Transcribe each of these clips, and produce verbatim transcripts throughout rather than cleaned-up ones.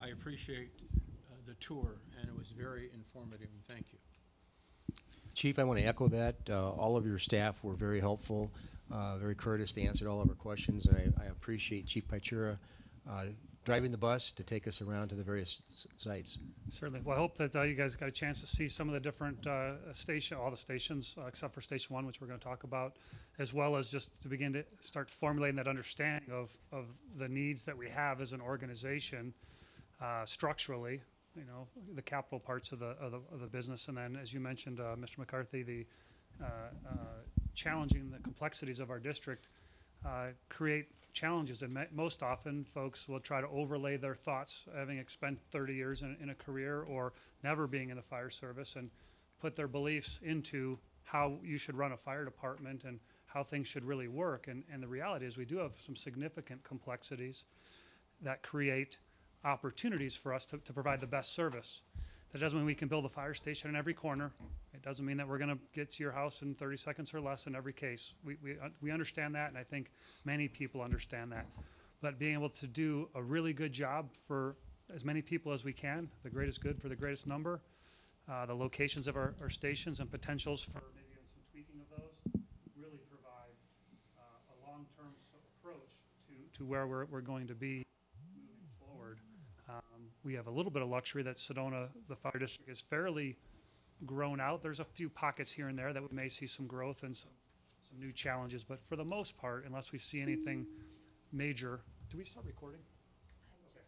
I appreciate uh, the tour, and it was very informative, and thank you. Chief, I want to echo that. Uh, all of your staff were very helpful, uh, very courteous. They answered all of our questions, and I, I appreciate Chief Pachura uh, driving the bus to take us around to the various s sites. Certainly. Well, I hope that uh, you guys got a chance to see some of the different uh, station, all the stations, uh, except for Station One, which we're going to talk about, as well as just to begin to start formulating that understanding of, of the needs that we have as an organization uh, structurally, you know, the capital parts of the, of the, of the business. And then, as you mentioned, uh, Mister McCarthy, the uh, uh, challenging the complexities of our district uh, create challenges. And most often, folks will try to overlay their thoughts, having spent thirty years in, in a career or never being in the fire service, and put their beliefs into how you should run a fire department and how things should really work. And, and the reality is we do have some significant complexities that create opportunities for us to, to provide the best service. That doesn't mean we can build a fire station in every corner. It doesn't mean that we're going to get to your house in thirty seconds or less in every case. We, we, uh, we understand that, and I think many people understand that. But being able to do a really good job for as many people as we can, the greatest good for the greatest number, uh, the locations of our, our stations and potentials for maybe even some tweaking of those, really provide uh, a long-term approach to, to where we're, we're going to be moving forward. Um, we have a little bit of luxury that Sedona, the fire district, is fairly grown out. There's a few pockets here and there that we may see some growth and some, some new challenges, but for the most part, unless we see anything major, do we start recording? Okay.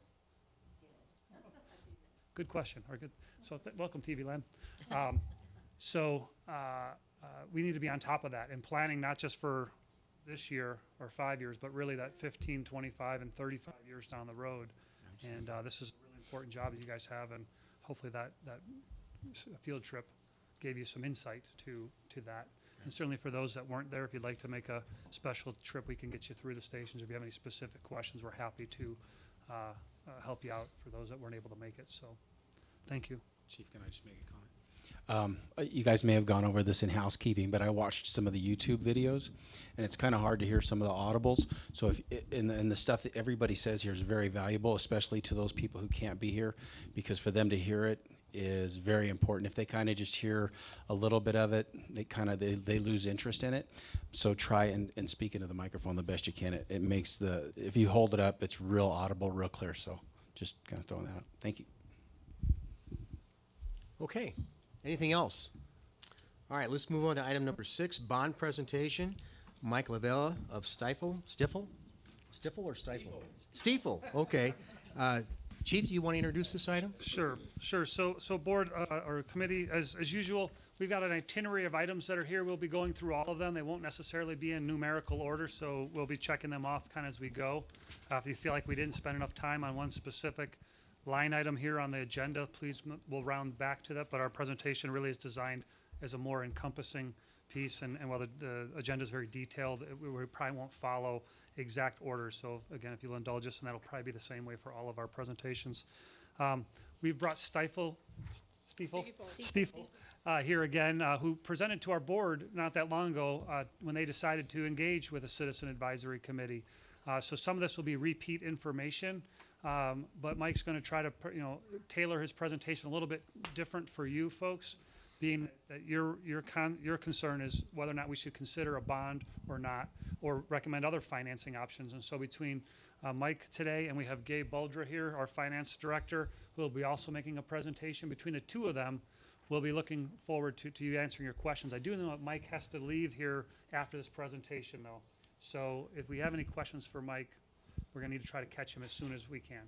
Good question. Or good. So th welcome, T V Land. Um, so uh, uh, we need to be on top of that and planning not just for this year or five years, but really that fifteen, twenty-five, and thirty-five years down the road. And uh, this is a really important job that you guys have, and hopefully that, that field trip gave you some insight to, to that. And certainly for those that weren't there, if you'd like to make a special trip, we can get you through the stations. If you have any specific questions, we're happy to uh, uh, help you out for those that weren't able to make it. So thank you. Chief, can I just make a comment? Um, you guys may have gone over this in housekeeping, but I watched some of the YouTube videos, and it's kind of hard to hear some of the audibles. So if and, and the stuff that everybody says here is very valuable, especially to those people who can't be here, because for them to hear it is very important. If they kind of just hear a little bit of it, they kind of they, they lose interest in it. So try and, and speak into the microphone the best you can. It, it makes the, if you hold it up, it's real audible, real clear. So just kind of throwing that out. Thank you. Okay. Anything else? All right, let's move on to item number six, bond presentation. Mike Lavella of Stifel, Stifel? Stifel or Stifel? Stifel, okay. Uh, Chief, do you want to introduce this item? Sure, sure. So, so board uh, or committee, as, as usual, we've got an itinerary of items that are here. We'll be going through all of them. They won't necessarily be in numerical order, so we'll be checking them off kind of as we go. Uh, if you feel like we didn't spend enough time on one specific line item here on the agenda, please, we'll round back to that, but our presentation really is designed as a more encompassing piece, and, and while the, the agenda is very detailed, it, we, we probably won't follow exact order. So again, if you'll indulge us, and that'll probably be the same way for all of our presentations. Um, we've brought Stifel, Stiefel, Stiefel uh, here again, uh, who presented to our board not that long ago uh, when they decided to engage with a citizen advisory committee. Uh, so some of this will be repeat information. Um, but Mike's going to try to, you know, tailor his presentation a little bit different for you folks, being that your your con your concern is whether or not we should consider a bond or not, or recommend other financing options. And so between uh, Mike today and we have Gabe Buldra here, our finance director, who will be also making a presentation. Between the two of them, we'll be looking forward to, to you answering your questions. I do know that Mike has to leave here after this presentation, though. So if we have any questions for Mike, we're going to need to try to catch him as soon as we can.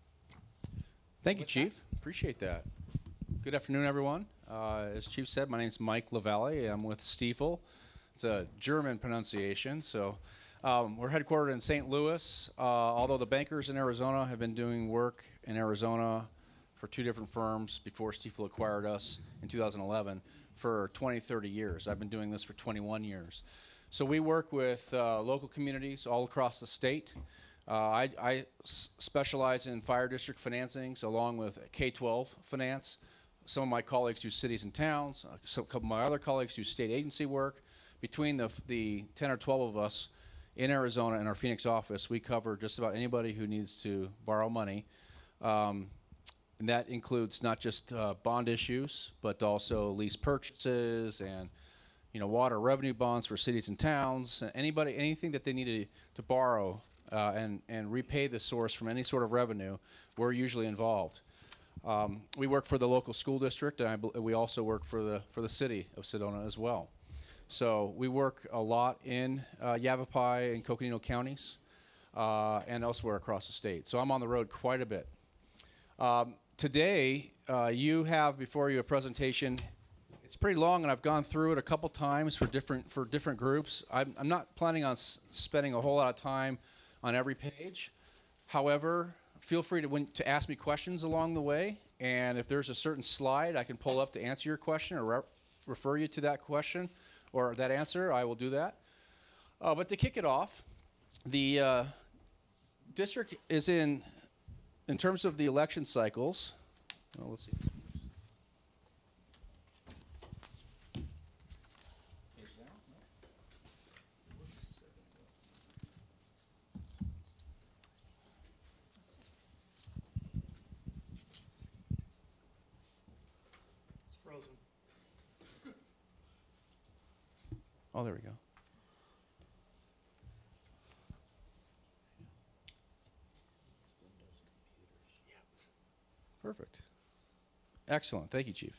Thank you, Chief. Appreciate that. Good afternoon, everyone. Uh, as Chief said, my name is Mike Lavelle. I'm with Stiefel. It's a German pronunciation. So um, we're headquartered in Saint Louis, uh, although the bankers in Arizona have been doing work in Arizona for two different firms before Stiefel acquired us in two thousand eleven for twenty, thirty years. I've been doing this for twenty-one years. So we work with uh, local communities all across the state. Uh, I, I s specialize in fire district financings along with K twelve finance. Some of my colleagues do cities and towns. Uh, so a couple of my other colleagues do state agency work. Between the, the ten or twelve of us in Arizona in our Phoenix office, we cover just about anybody who needs to borrow money Um, and that includes not just uh, bond issues, but also lease purchases and, you know, water revenue bonds for cities and towns. Anybody, anything that they need to, to borrow uh, and and repay the source from any sort of revenue, we're usually involved. Um, we work for the local school district, and I bel we also work for the for the city of Sedona as well. So we work a lot in uh, Yavapai and Coconino counties uh, and elsewhere across the state. So I'm on the road quite a bit. Um, today, uh, you have before you a presentation. It's pretty long, and I've gone through it a couple times for different for different groups. I'm, I'm not planning on s spending a whole lot of time on every page. However, feel free to, when, to ask me questions along the way, and if there's a certain slide I can pull up to answer your question or re refer you to that question or that answer, I will do that. Uh, but to kick it off, the uh, district is in, in terms of the election cycles, well, let's see. Frozen. Oh, there we go. Perfect. Excellent. Thank you, Chief.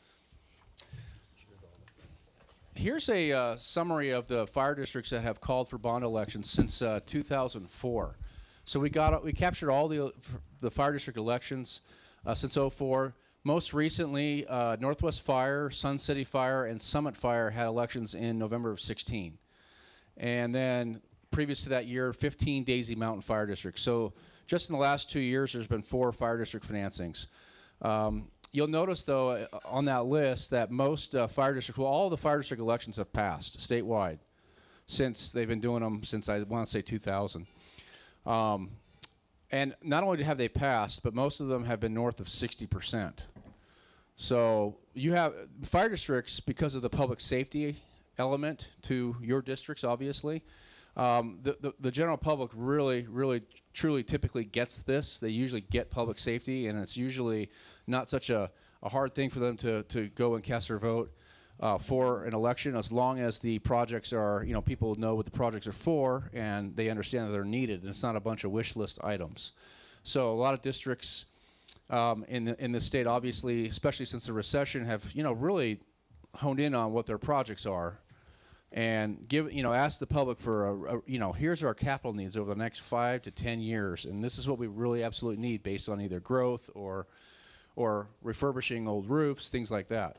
Here's a uh, summary of the fire districts that have called for bond elections since uh, two thousand four. So we got we captured all the the fire district elections uh, since oh four. Most recently, uh, Northwest Fire, Sun City Fire, and Summit Fire had elections in November of sixteen. And then previous to that year, fifteen Daisy Mountain Fire Districts. So just in the last two years, there's been four fire district financings. Um, you'll notice, though, uh, on that list that most uh, fire districts, well, all the fire district elections have passed statewide since they've been doing them since, I want to say, two thousand. Um, and not only have they passed, but most of them have been north of sixty percent. So you have fire districts, because of the public safety element to your districts, obviously. Um, the, the, the general public really, really, truly typically gets this. They usually get public safety, and it's usually not such a, a hard thing for them to, to go and cast their vote uh, for an election, as long as the projects are, you know, people know what the projects are for, and they understand that they're needed, and it's not a bunch of wish list items. So a lot of districts um, in, the, in the state, obviously, especially since the recession, have, you know, really honed in on what their projects are, and give, you know, ask the public for, a, a, you know, here's our capital needs over the next five to ten years, and this is what we really absolutely need based on either growth or, or refurbishing old roofs, things like that.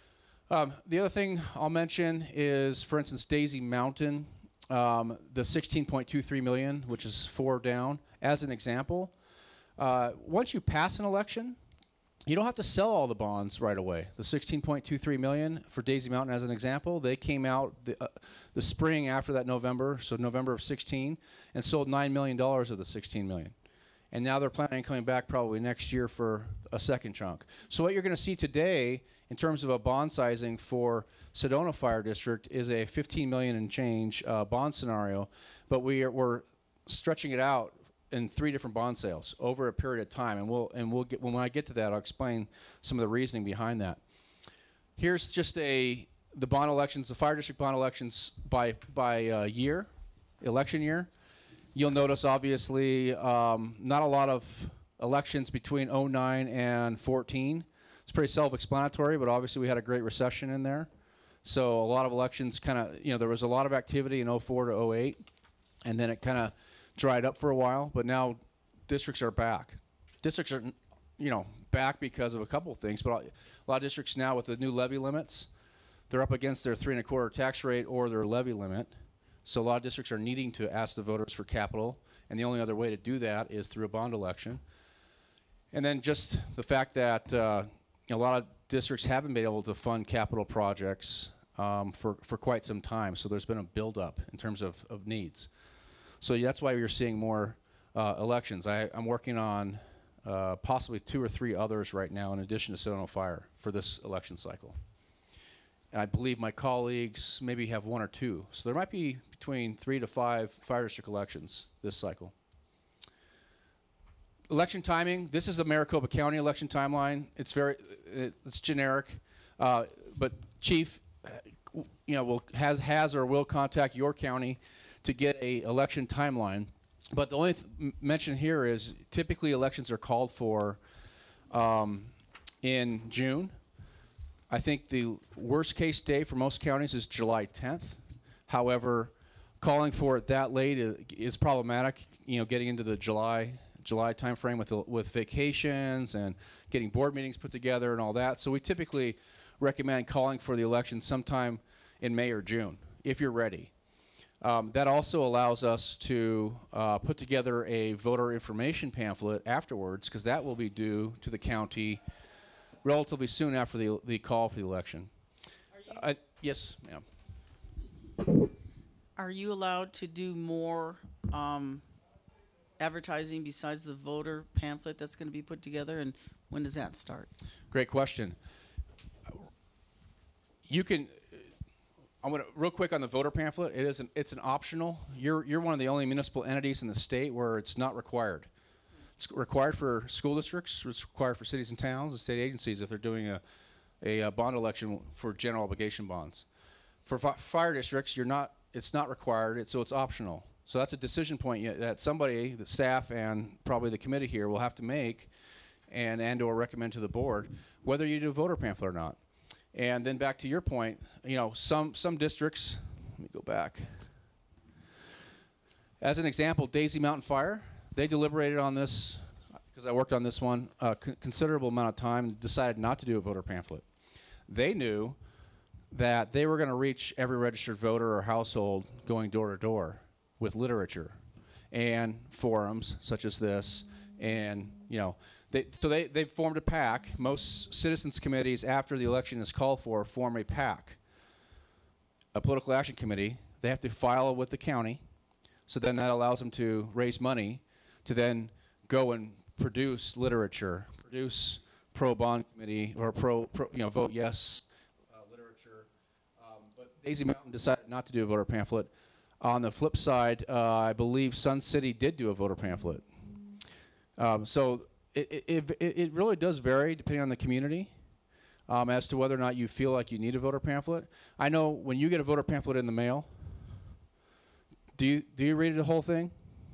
Um, the other thing I'll mention is, for instance, Daisy Mountain, um, the sixteen point two three million, which is four down. As an example, uh, once you pass an election, you don't have to sell all the bonds right away. The sixteen point two three million for Daisy Mountain, as an example, they came out the, uh, the spring after that November, so November of sixteen, and sold nine million dollars of the sixteen million. And now they're planning on coming back probably next year for a second chunk. So what you're going to see today in terms of a bond sizing for Sedona Fire District is a fifteen million and change uh, bond scenario, but we are, we're stretching it out in three different bond sales over a period of time, and we'll and we'll get when I get to that, I'll explain some of the reasoning behind that. Here's just a the bond elections, the fire district bond elections by by uh, year, election year. You'll notice, obviously, um, not a lot of elections between oh nine and fourteen. It's pretty self-explanatory, but obviously we had a great recession in there. So a lot of elections kind of, you know, there was a lot of activity in oh four to oh eight, and then it kind of dried up for a while, but now districts are back. Districts are, you know, back because of a couple of things, but a lot of districts now with the new levy limits, they're up against their three and a quarter tax rate or their levy limit. So a lot of districts are needing to ask the voters for capital, and the only other way to do that is through a bond election. And then just the fact that uh, a lot of districts haven't been able to fund capital projects um, for, for quite some time, so there's been a buildup in terms of, of needs. So that's why you're seeing more uh, elections. I, I'm working on uh, possibly two or three others right now in addition to Sedona Fire for this election cycle. And I believe my colleagues maybe have one or two. So there might be between three to five fire district elections this cycle. election timing, this is the Maricopa County election timeline. It's very, it, it's generic. Uh, but Chief, uh, you know, will, has, has or will contact your county to get a election timeline. But the only th m mention here is typically elections are called for um, in June. I think the worst case day for most counties is July tenth. However, calling for it that late is, is problematic, you know, getting into the July July timeframe with, the, with vacations and getting board meetings put together and all that. So we typically recommend calling for the election sometime in May or June, if you're ready. Um, that also allows us to uh, put together a voter information pamphlet afterwards, because that will be due to the county relatively soon after the, the call for the election. Uh, yes, ma'am. Are you allowed to do more um, advertising besides the voter pamphlet that's going to be put together, and when does that start? Great question. You can, I'm gonna, real quick on the voter pamphlet, it is an, it's an optional. You're, you're one of the only municipal entities in the state where it's not required. It's required for school districts, it's required for cities and towns and state agencies if they're doing a, a, a bond election for general obligation bonds. For fi fire districts, you're not, it's not required, it's, so it's optional. So that's a decision point yet that somebody, the staff and probably the committee here will have to make and, and or recommend to the board whether you do a voter pamphlet or not. And then back to your point, you know, some, some districts, let me go back. As an example, Daisy Mountain Fire, they deliberated on this, because I worked on this one, a c considerable amount of time, and decided not to do a voter pamphlet. They knew that they were going to reach every registered voter or household going door to door with literature and forums such as this, and you know, they, so they they formed a PAC. Most citizens committees, after the election is called for, form a PAC, a political action committee. They have to file with the county, so then that allows them to raise money to then go and produce literature, produce pro bond committee or pro, pro you know, vote yes uh, literature. Um, but Daisy Mountain decided not to do a voter pamphlet. On the flip side, uh, I believe Sun City did do a voter pamphlet. Um, so it, it, it, it really does vary depending on the community um, as to whether or not you feel like you need a voter pamphlet. I know when you get a voter pamphlet in the mail, do you, do you read the whole thing?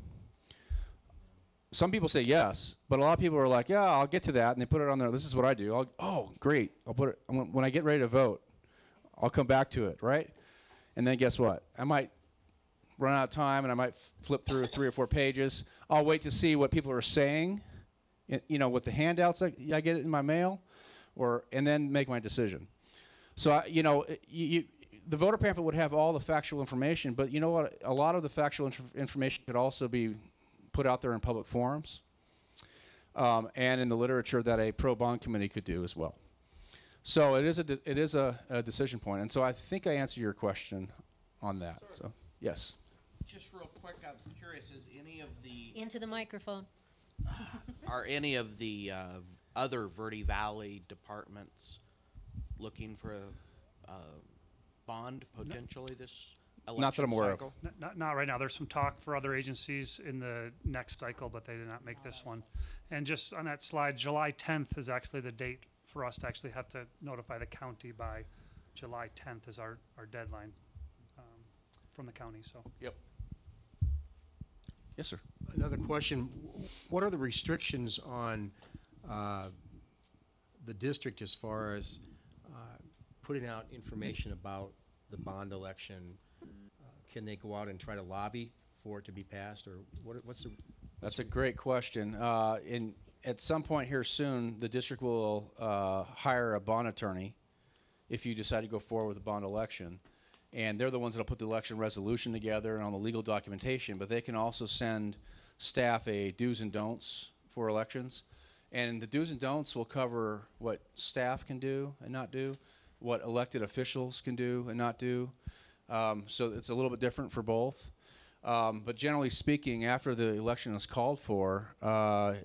Some people say yes, but a lot of people are like, yeah, I'll get to that, and they put it on there. This is what I do. I'll, oh, great. I'll put it, when I get ready to vote, I'll come back to it, right? And then guess what? I might run out of time, and I might f flip through three or four pages. I'll wait to see what people are saying, you know, with the handouts I, I get it in my mail, or and then make my decision. So, I, you know, you, you, the voter pamphlet would have all the factual information, but you know what? A lot of the factual inf information could also be put out there in public forums um, and in the literature that a pro-bond committee could do as well. So it is a, de it is a, a decision point. And so I think I answered your question on that. Sure. So, yes. Just real quick, I was curious, is any of the, Into the microphone. are any of the uh, v- other Verde Valley departments looking for a, a bond potentially this election Not that I'm aware of. cycle? N- Not, not right now. There's some talk for other agencies in the next cycle, but they did not make this one. And just on that slide, July tenth is actually the date for us to actually have to notify the county by. July tenth is our, our deadline um, from the county, so. Yep. Yes, sir. Another question, what are the restrictions on uh, the district as far as uh, putting out information about the bond election? Uh, Can they go out and try to lobby for it to be passed, or what, what's the? That's a great question. Uh, in, at some point here soon, the district will uh, hire a bond attorney if you decide to go forward with a bond election. And they're the ones that will put the election resolution together and all the legal documentation, but they can also send staff a do's and don'ts for elections. And the do's and don'ts will cover what staff can do and not do, what elected officials can do and not do. Um, so it's a little bit different for both. Um, but generally speaking, after the election is called for, uh,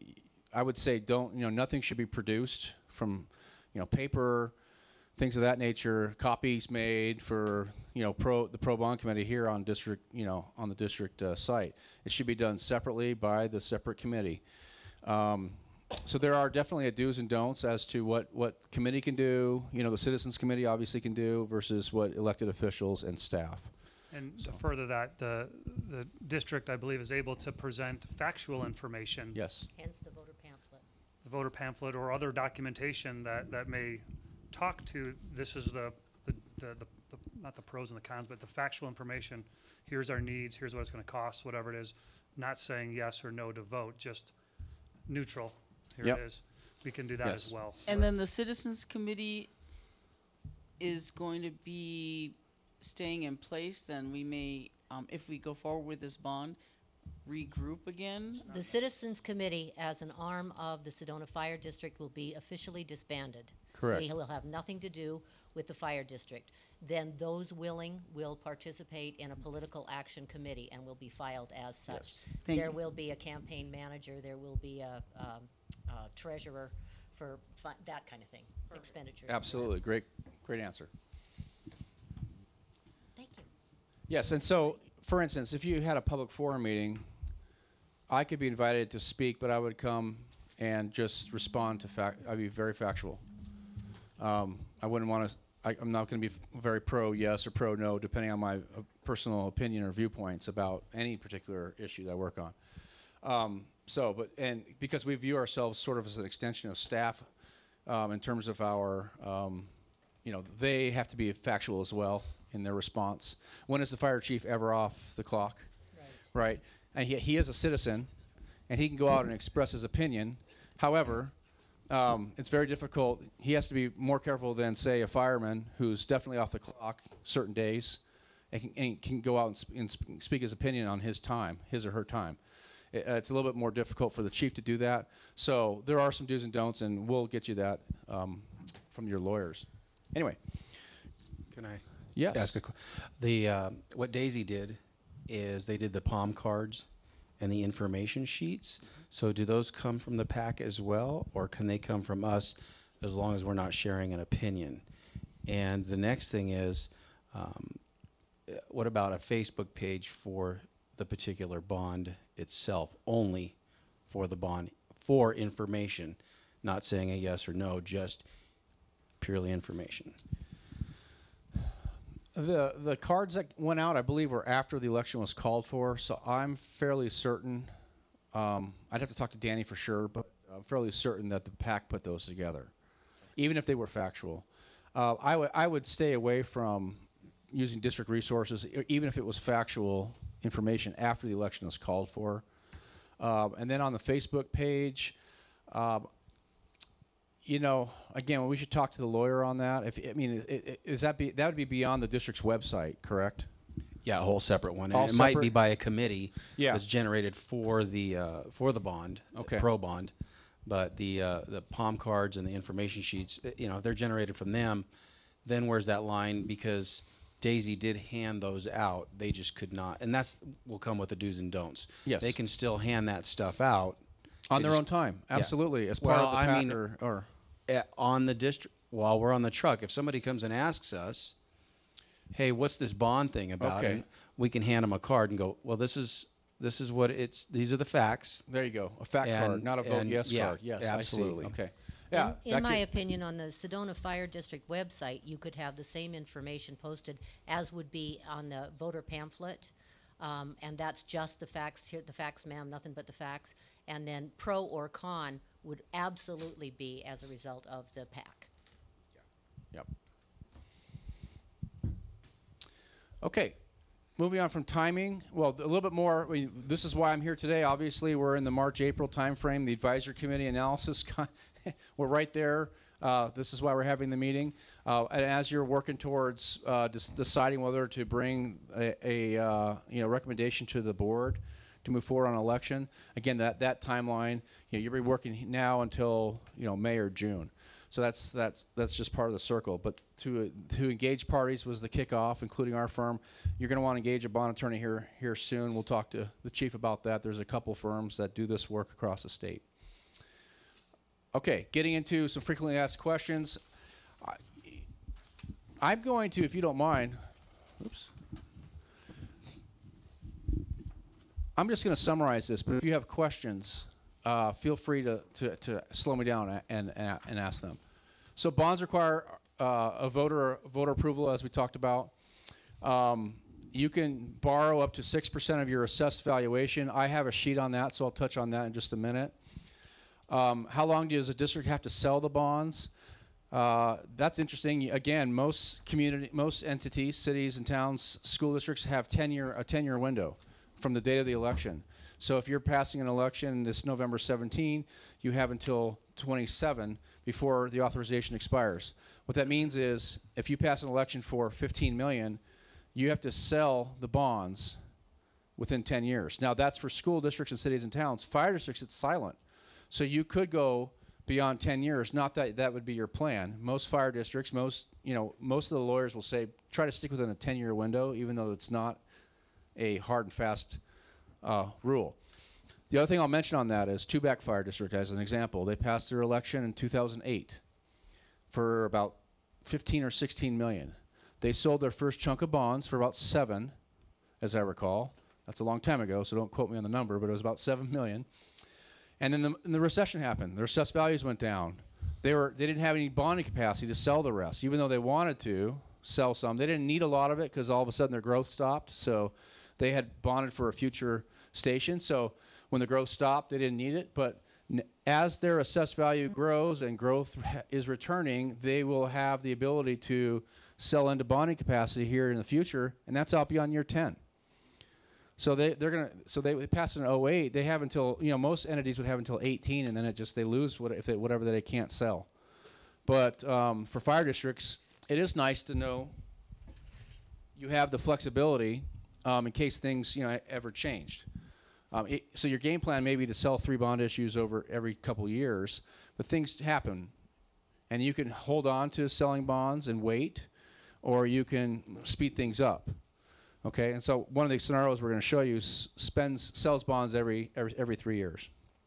I would say don't, you know, nothing should be produced from, you know, paper, things of that nature, copies made for, you know, pro the pro bond committee here on district, you know, on the district uh, site. It should be done separately by the separate committee. Um, so there are definitely a do's and don'ts as to what, what committee can do, you know, the Citizens Committee obviously can do versus what elected officials and staff. And So- to further that, the, the district, I believe, is able to present factual information. Yes. Hence the voter pamphlet. The voter pamphlet or other documentation that, that may talk to, this is the, the, the, the, the not the pros and the cons, but the factual information. Here's our needs, here's what it's gonna cost, whatever it is. Not saying yes or no to vote, just neutral. Here Yep. it is. We can do that Yes. as well. And then the Citizens Committee is going to be staying in place, then we may, um, if we go forward with this bond, regroup again. The Citizens Committee, as an arm of the Sedona Fire District, will be officially disbanded. Correct. They will have nothing to do with the fire district. Then those willing will participate in a political action committee and will be filed as such. Yes. Thank There you. will be a campaign manager, there will be a, um, a treasurer for fi- that kind of thing, expenditures. Absolutely. Great, great answer. Thank you. Yes, and so, for instance, if you had a public forum meeting, I could be invited to speak, but I would come and just respond to fact. I'd be very factual. Um, I wouldn't want to. I'm not going to be f- very pro yes or pro no, depending on my uh, personal opinion or viewpoints about any particular issue that I work on. Um, so, but and because we view ourselves sort of as an extension of staff, um, in terms of our, um, you know, they have to be factual as well in their response. When is the fire chief ever off the clock? Right. Right? And he, he is a citizen, and he can go out and express his opinion. However, um, it's very difficult. He has to be more careful than, say, a fireman who's definitely off the clock certain days and can, and can go out and, sp- and sp- speak his opinion on his time, his or her time. It, uh, it's a little bit more difficult for the chief to do that. So there are some do's and don'ts, and we'll get you that um, from your lawyers. Anyway, Can I yes. ask a, que- the, uh, what Daisy did is they did the palm cards and the information sheets. So do those come from the pack as well, or can they come from us as long as we're not sharing an opinion? And the next thing is, um, uh, what about a Facebook page for the particular bond itself, only for the bond, for information, not saying a yes or no, just purely information? The the cards that went out, I believe, were after the election was called for. So I'm fairly certain. Um, I'd have to talk to Danny for sure, but I'm fairly certain that the PAC put those together, even if they were factual. Uh, I would I would stay away from using district resources, e- even if it was factual information after the election was called for. Um, and then on the Facebook page, um, you know, again, we should talk to the lawyer on that. If I mean, i- i- is that be that would be beyond the district's website, correct? Yeah, a whole separate one. All And it might be separate? by a committee Yeah. that's generated for the uh, for the bond, the Okay. pro bond. But the uh, the palm cards and the information sheets, uh, you know, if they're generated from them, then where's that line? Because Daisy did hand those out, they just could not, and that's will come with the do's and don'ts. Yes. They can still hand that stuff out On They their just- own time, yeah. absolutely, as part Well, of the I PAC mean- or, or uh, on the district while we're on the truck. If somebody comes and asks us, "Hey, what's this bond thing about?" Okay. And we can hand them a card and go, "Well, this is this is what it's. These are the facts." there you go, a fact card, And- not a vote and yes yeah, card. Yes, absolutely. I see. Okay, yeah. In, that in my could- opinion, on the Sedona Fire District website, you could have the same information posted as would be on the voter pamphlet. Um, and that's just the facts, here, the facts, ma'am, nothing but the facts. And then pro or con would absolutely be as a result of the PAC. Yep. Okay, moving on from timing. Well, a little bit more. I mean, this is why I'm here today. Obviously, we're in the March-April timeframe. The advisory committee analysis, we're right there. Uh, this is why we're having the meeting. Uh, and as you're working towards uh, des- deciding whether to bring a, a uh, you know recommendation to the board to move forward on election, again, that that timeline, you know, you'll be working now until you know May or June. So that's that's that's just part of the circle. But to to engage parties was the kickoff, including our firm. You're going to want to engage a bond attorney here here soon. We'll talk to the chief about that. There's a couple firms that do this work across the state. Okay, getting into some frequently asked questions. I, I'm going to, if you don't mind, oops. I'm just going to summarize this, but if you have questions, uh, feel free to, to, to slow me down and, and, and ask them. So bonds require uh, a voter voter approval, as we talked about. Um, you can borrow up to six percent of your assessed valuation. I have a sheet on that, so I'll touch on that in just a minute. Um, how long does a district have to sell the bonds? Uh, that's interesting. Again, most community, most entities, cities and towns, school districts have ten-year a ten-year window from the date of the election. So if you're passing an election this November seventeenth, you have until twenty-seven before the authorization expires. What that means is, if you pass an election for fifteen million, you have to sell the bonds within ten years. Now that's for school districts and cities and towns. Fire districts, it's silent. So you could go beyond ten years. Not that that would be your plan. Most fire districts, most, you know, most of the lawyers will say, try to stick within a ten-year window, even though it's not a hard and fast uh, rule. The other thing I'll mention on that is Tubac Fire District, as an example. They passed their election in two thousand eight for about fifteen or sixteen million. They sold their first chunk of bonds for about seven, as I recall. That's a long time ago, so don't quote me on the number, but it was about seven million. And then the, and the recession happened. Their assessed values went down. They were they didn't have any bonding capacity to sell the rest, even though they wanted to sell some. They didn't need a lot of it because all of a sudden their growth stopped. So they had bonded for a future station. So when the growth stopped, they didn't need it. But n as their assessed value grows and growth ha is returning, they will have the ability to sell into bonding capacity here in the future, and that's out beyond year ten. So they they're gonna so they, they passed in oh eight. They have until, you know, most entities would have until eighteen, and then it just they lose what if they, whatever that they can't sell. But um, for fire districts, it is nice to know you have the flexibility um, in case things, you know, ever changed. Um, it, so your game plan may be to sell three bond issues over every couple years, but things happen, and you can hold on to selling bonds and wait, or you can speed things up. Okay, and so one of the scenarios we're going to show you s spends sells bonds every, every every three years.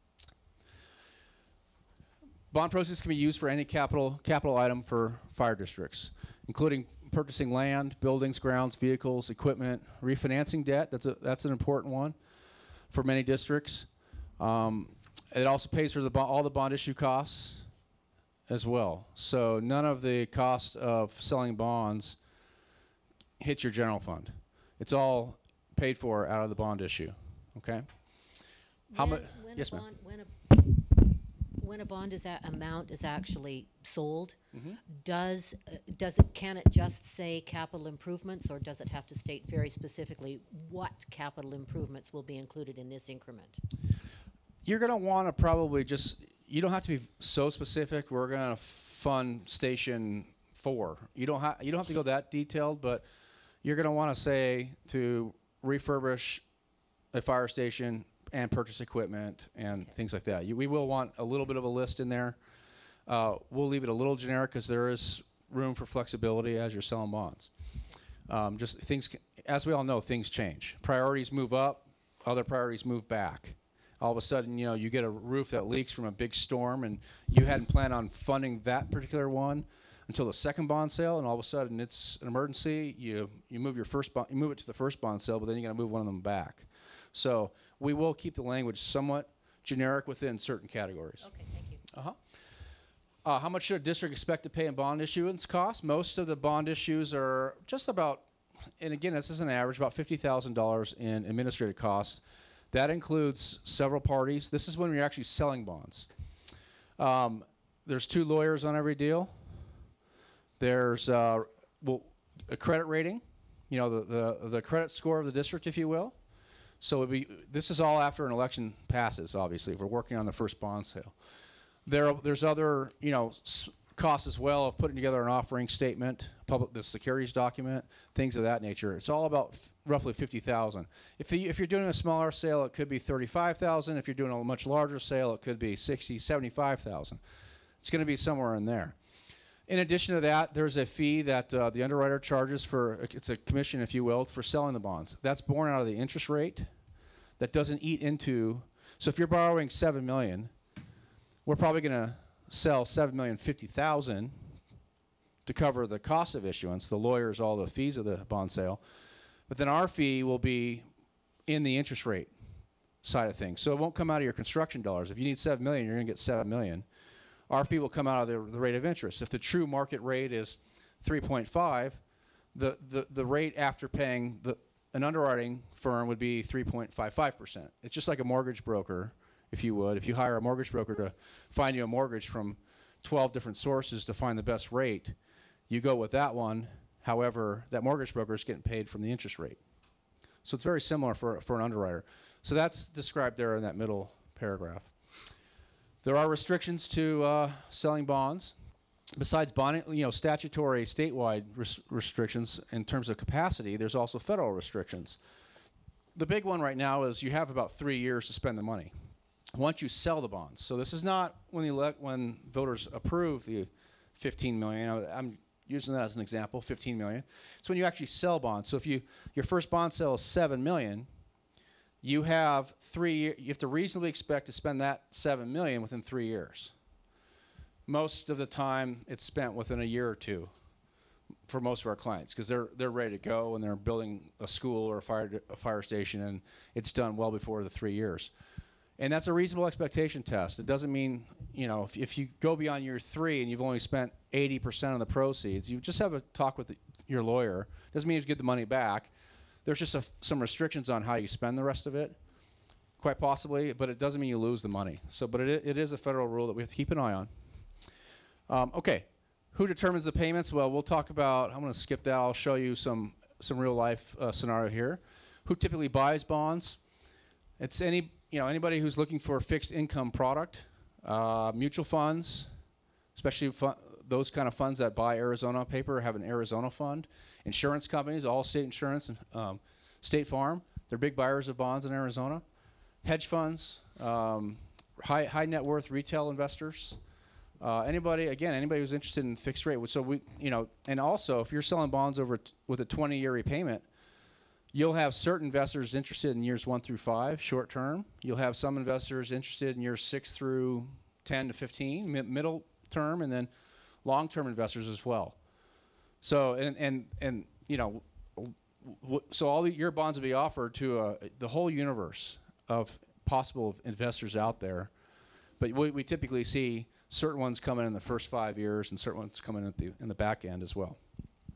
Bond proceeds can be used for any capital capital item for fire districts, including purchasing land, buildings, grounds, vehicles, equipment, refinancing debt. That's a that's an important one for many districts. Um, it also pays for the all the bond issue costs as well. So none of the costs of selling bonds hit your general fund. It's all paid for out of the bond issue. Okay. How much? Yes, ma'am. When a when a bond is a amount is actually sold, mm-hmm. does uh, does it can it just say capital improvements, or does it have to state very specifically what capital improvements will be included in this increment? You're going to want to probably just, you don't have to be so specific. We're going to fund station four. You don't have you don't have to go that detailed, but you're going to want to say to refurbish a fire station and purchase equipment and okay. things like that. You, we will want a little bit of a list in there. Uh, we'll leave it a little generic because there is room for flexibility as you're selling bonds. Um, just things, as we all know, things change. Priorities move up, other priorities move back. All of a sudden, you know, you get a roof that leaks from a big storm, and you hadn't planned on funding that particular one until the second bond sale, and all of a sudden it's an emergency. You you move your first bond, you move it to the first bond sale, but then you got to move one of them back. So we will keep the language somewhat generic within certain categories. Okay, thank you. Uh-huh. Uh, how much should a district expect to pay in bond issuance costs? Most of the bond issues are just about, and again, this is an average, about fifty thousand dollars in administrative costs. That includes several parties. This is when you're actually selling bonds. Um, there's two lawyers on every deal. There's uh, well, a credit rating, you know, the, the, the credit score of the district, if you will. So it'd be, this is all after an election passes, obviously, if we're working on the first bond sale. There, there's other, you know, s costs as well of putting together an offering statement, public, the securities document, things of that nature. It's all about f roughly fifty thousand. If you, if you're doing a smaller sale, it could be thirty-five thousand. If you're doing a much larger sale, it could be sixty, seventy-five thousand. It's going to be somewhere in there. In addition to that, there's a fee that uh, the underwriter charges for, it's a commission, if you will, for selling the bonds. That's borne out of the interest rate. That doesn't eat into, so if you're borrowing seven million dollars, we're probably going to sell seven million fifty thousand to cover the cost of issuance, the lawyers, all the fees of the bond sale. But then our fee will be in the interest rate. side of things. So it won't come out of your construction dollars. If you need seven million, you're going to get seven million. Our fee will come out of the, the rate of interest. If the true market rate is three point five, the, the, the rate after paying the, an underwriting firm would be three point five five percent. It's just like a mortgage broker, if you would. If you hire a mortgage broker to find you a mortgage from twelve different sources to find the best rate, you go with that one. However, that mortgage broker is getting paid from the interest rate. So it's very similar for, for an underwriter. So that's described there in that middle paragraph. There are restrictions to uh, selling bonds. Besides bonding, you know, statutory statewide res restrictions in terms of capacity, there's also federal restrictions. The big one right now is you have about three years to spend the money once you sell the bonds. So this is not when the elect when voters approve the fifteen million. I'm using that as an example, fifteen million. It's when you actually sell bonds. So if you your first bond sale is seven million, you have three. You have to reasonably expect to spend that seven million within three years. Most of the time, it's spent within a year or two for most of our clients because they're they're ready to go and they're building a school or a fire a fire station, and it's done well before the three years. And that's a reasonable expectation test. It doesn't mean, you know, if, if you go beyond year three and you've only spent eighty percent of the proceeds, you just have a talk with the, your lawyer. Doesn't mean you get the money back. There's just a, some restrictions on how you spend the rest of it, quite possibly, but it doesn't mean you lose the money. So, but it, it is a federal rule that we have to keep an eye on. Um, okay, who determines the payments? Well, we'll talk about, I'm going to skip that. I'll show you some, some real life uh, scenario here. Who typically buys bonds? It's any, you know, anybody who's looking for a fixed income product, uh, mutual funds, especially fu those kind of funds that buy Arizona paper have an Arizona fund. Insurance companies, Allstate Insurance, and um, State Farm, they're big buyers of bonds in Arizona. Hedge funds, um, high, high net worth retail investors. Uh, anybody, again, anybody who's interested in fixed rate. So we, you know, and also if you're selling bonds over t with a twenty year repayment, you'll have certain investors interested in years one through five, short term. You'll have some investors interested in years six through ten to fifteen, mi middle term, and then long term investors as well. So, and, and, and you know, w so all the, your bonds will be offered to uh, the whole universe of possible investors out there. But we, we typically see certain ones coming in the first five years and certain ones coming at the, in the back end as well.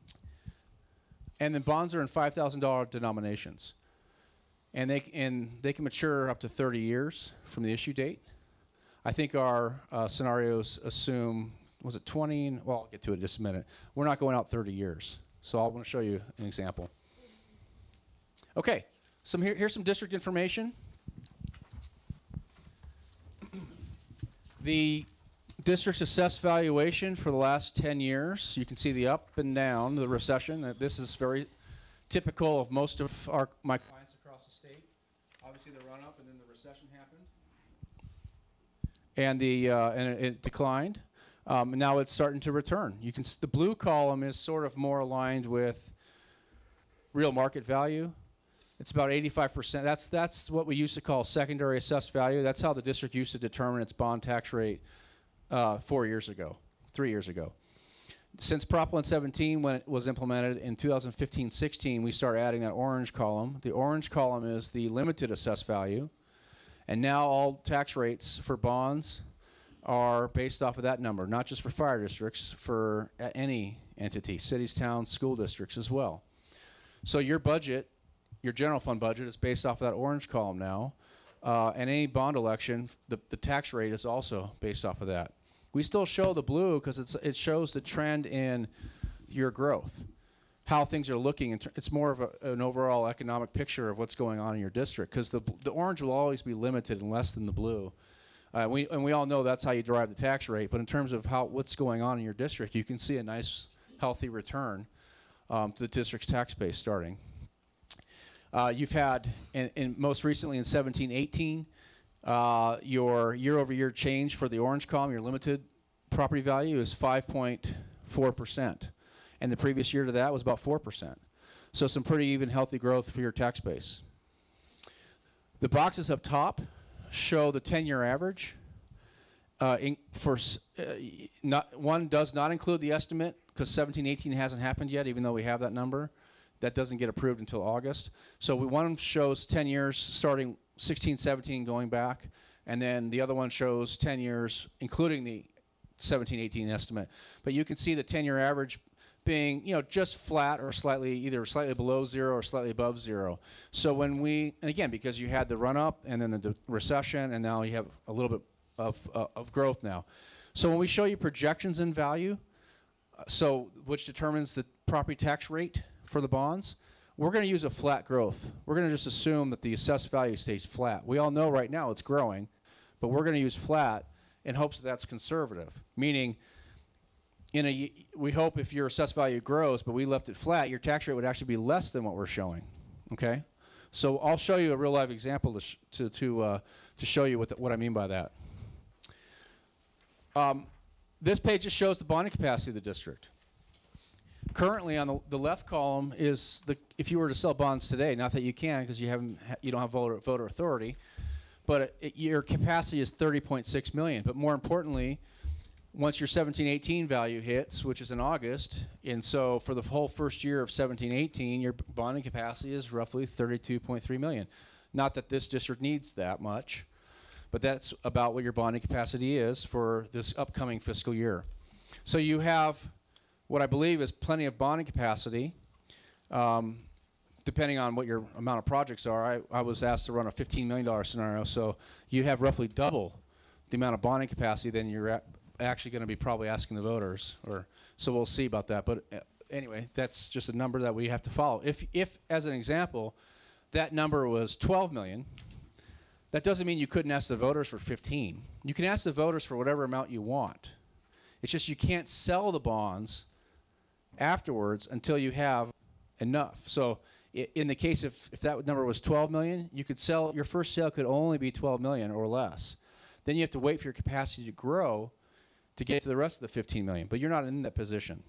And then bonds are in five thousand dollar denominations. And they, and they can mature up to thirty years from the issue date. I think our uh, scenarios assume, was it twenty? Well, I'll get to it in just a minute. We're not going out thirty years. So I want to show you an example. Okay, some here, here's some district information. The district's assessed valuation for the last ten years. You can see the up and down, the recession. Uh, this is very typical of most of our my clients across the state. Obviously, the run up and then the recession happened, and the uh, and it, it declined. Um, and now it's starting to return. You can s the blue column is sort of more aligned with real market value. It's about eighty-five percent. That's that's what we used to call secondary assessed value. That's how the district used to determine its bond tax rate uh, four years ago, three years ago. Since Prop one seventeen, when it was implemented in two thousand fifteen sixteen, we started adding that orange column. The orange column is the limited assessed value, and now all tax rates for bonds are based off of that number, not just for fire districts, for uh, any entity, cities, towns, school districts as well. So your budget, your general fund budget, is based off of that orange column now, uh, and any bond election, the, the tax rate is also based off of that. We still show the blue because it's it shows the trend in your growth, how things are looking. In it's more of a, an overall economic picture of what's going on in your district, because the, the orange will always be limited and less than the blue. Uh, we, and we all know that's how you derive the tax rate, but in terms of how what's going on in your district, you can see a nice, healthy return um, to the district's tax base starting. Uh, you've had, in, in most recently in seventeen eighteen, uh, your year-over-year change for the orange column, your limited property value, is five point four percent. And the previous year to that was about four percent. So some pretty even, healthy growth for your tax base. The boxes up top show the ten year average. Uh, in, for uh, not, one does not include the estimate because seventeen eighteen hasn't happened yet, even though we have that number. That doesn't get approved until August. So we, one shows ten years starting sixteen, seventeen going back, and then the other one shows ten years, including the seventeen, eighteen estimate. But you can see the ten-year average being, you know, just flat or slightly, either slightly below zero or slightly above zero. So when we, and again, because you had the run-up and then the de- recession, and now you have a little bit of, uh, of growth now. So when we show you projections in value, uh, so which determines the property tax rate for the bonds, we're going to use a flat growth. We're going to just assume that the assessed value stays flat. We all know right now it's growing, but we're going to use flat in hopes that that's conservative, meaning in a, y- we hope if your assessed value grows, but we left it flat, your tax rate would actually be less than what we're showing. Okay, so I'll show you a real live example to sh- to to, uh, to show you what the, what I mean by that. Um, this page just shows the bonding capacity of the district. Currently, on the, the left column is the if you were to sell bonds today. Not that you can because you haven't ha- you don't have voter voter authority, but it, it, your capacity is thirty point six million. But more importantly, once your seventeen eighteen value hits, which is in August, and so for the whole first year of seventeen eighteen, your bonding capacity is roughly thirty-two point three million. Not that this district needs that much, but that's about what your bonding capacity is for this upcoming fiscal year. So you have what I believe is plenty of bonding capacity, um, depending on what your amount of projects are. I, I was asked to run a fifteen million dollars scenario, so you have roughly double the amount of bonding capacity than you're at actually going to be probably asking the voters, or so we'll see about that. But uh, anyway, that's just a number that we have to follow. If, if as an example, that number was twelve million, that doesn't mean you couldn't ask the voters for fifteen. You can ask the voters for whatever amount you want. It's just you can't sell the bonds afterwards until you have enough. So I, in the case of if that number was twelve million, you could sell, your first sale could only be twelve million or less. Then you have to wait for your capacity to grow to get to the rest of the fifteen million, but you're not in that position.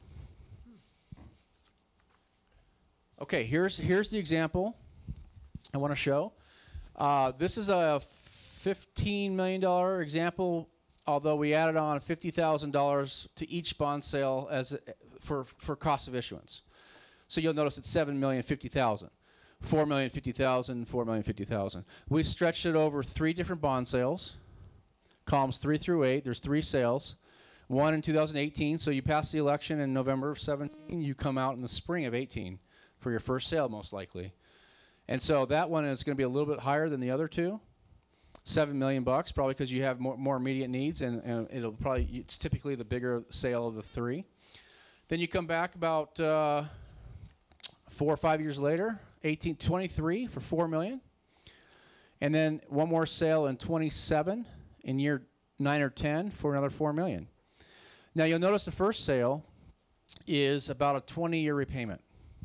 Okay, here's here's the example I want to show. Uh, this is a fifteen million dollars example, although we added on fifty thousand dollars to each bond sale as a, for for cost of issuance. So you'll notice it's seven million fifty thousand, four million fifty thousand, four million fifty thousand. We stretched it over three different bond sales, columns three through eight. There's three sales. One in two thousand eighteen, so you pass the election in November of seventeen, you come out in the spring of eighteen for your first sale most likely. And so that one is going to be a little bit higher than the other two, seven million bucks, probably because you have more, more immediate needs, and, and it'll probably, it's typically the bigger sale of the three. Then you come back about uh, four or five years later, eighteen twenty-three for four million. And then one more sale in twenty-seven in year nine or ten for another four million. Now you'll notice the first sale is about a twenty-year repayment.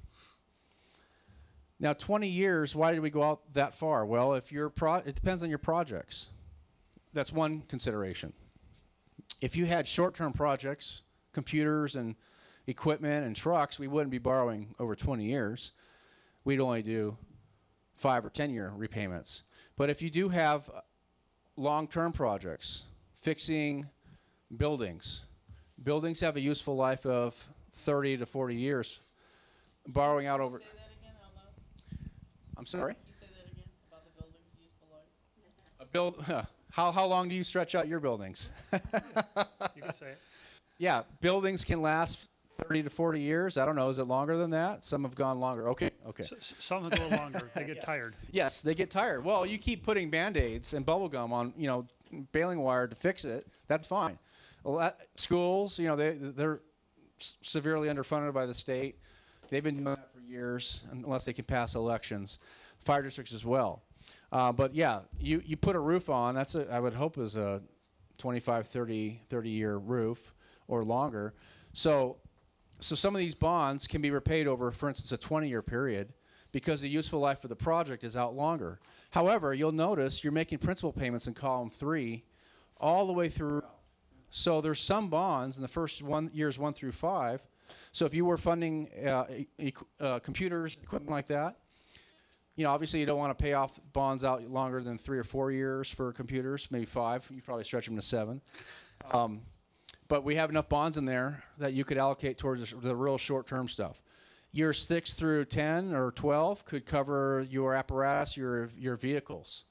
Now twenty years, why did we go out that far? Well, if your pro it depends on your projects. That's one consideration. If you had short-term projects, computers and equipment and trucks, we wouldn't be borrowing over twenty years. We'd only do five or ten-year repayments. But if you do have long-term projects, fixing buildings, buildings have a useful life of thirty to forty years. Borrowing out over... Say that again out loud. I'm sorry? You say that again about the building's useful life? A build, how, how long do you stretch out your buildings? You can say it. Yeah, buildings can last thirty to forty years. I don't know. Is it longer than that? Some have gone longer. Okay, okay. S- s- Some go longer. They get Yes. tired. Yes, they get tired. Well, you keep putting Band-Aids and bubble gum on, you know, baling wire to fix it. That's fine. Well, that, schools, you know, they, they're s- severely underfunded by the state. They've been doing that for years, unless they can pass elections. Fire districts as well. Uh, but yeah, you, you put a roof on, that's a, I would hope is a twenty-five, thirty, thirty year roof or longer. So, so some of these bonds can be repaid over, for instance, a twenty year period because the useful life of the project is out longer. However, you'll notice you're making principal payments in column three all the way through. So there's some bonds in the first one years one through five. So if you were funding uh, e uh, computers, equipment like that, you know, obviously you don't want to pay off bonds out longer than three or four years for computers, maybe five. You probably stretch them to seven. Um, but we have enough bonds in there that you could allocate towards the, the real short-term stuff. Years six through ten or twelve could cover your apparatus, your your vehicles.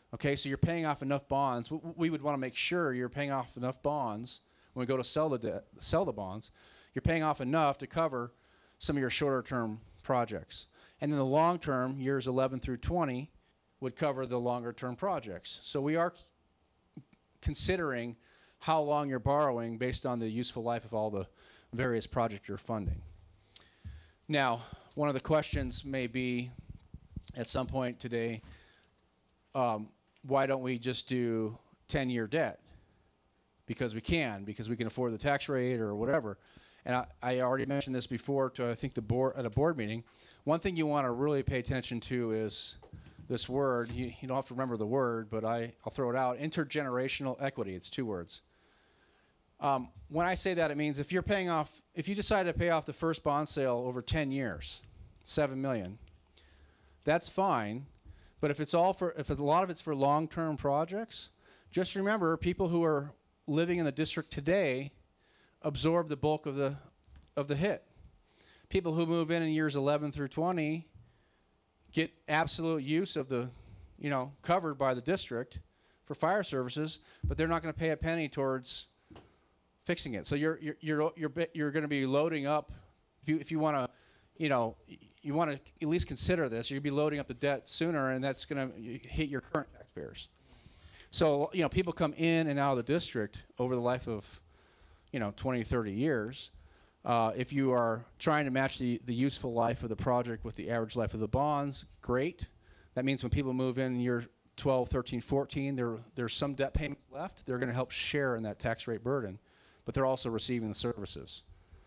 Okay, so you're paying off enough bonds. W- We would want to make sure you're paying off enough bonds when we go to sell the debt, sell the bonds. You're paying off enough to cover some of your shorter term projects. And then the long term, years eleven through twenty, would cover the longer term projects. So we are c- considering how long you're borrowing based on the useful life of all the various projects you're funding. Now, one of the questions may be at some point today, um, why don't we just do ten-year debt? Because we can, because we can afford the tax rate or whatever. And I, I already mentioned this before to, I think, the board at a board meeting. One thing you want to really pay attention to is this word. You, you don't have to remember the word, but I, I'll throw it out. Intergenerational equity. It's two words. Um, when I say that, it means if you're paying off, if you decide to pay off the first bond sale over ten years, seven million, that's fine. But if it's all for, if a lot of it's for long-term projects, just remember people who are living in the district today absorb the bulk of the of the hit. People who move in in years eleven through twenty get absolute use of the, you know, covered by the district for fire services, but they're not going to pay a penny towards fixing it. So you're you're you're you're, you're going to be loading up if you if you want to, you know, you want to at least consider this. You're going to be loading up the debt sooner, and that's going to hit your current taxpayers. So, you know, people come in and out of the district over the life of, you know, twenty, thirty years. Uh, if you are trying to match the, the useful life of the project with the average life of the bonds, great. That means when people move in year twelve, thirteen, fourteen, there, there's some debt payments left. They're going to help share in that tax rate burden, but they're also receiving the services.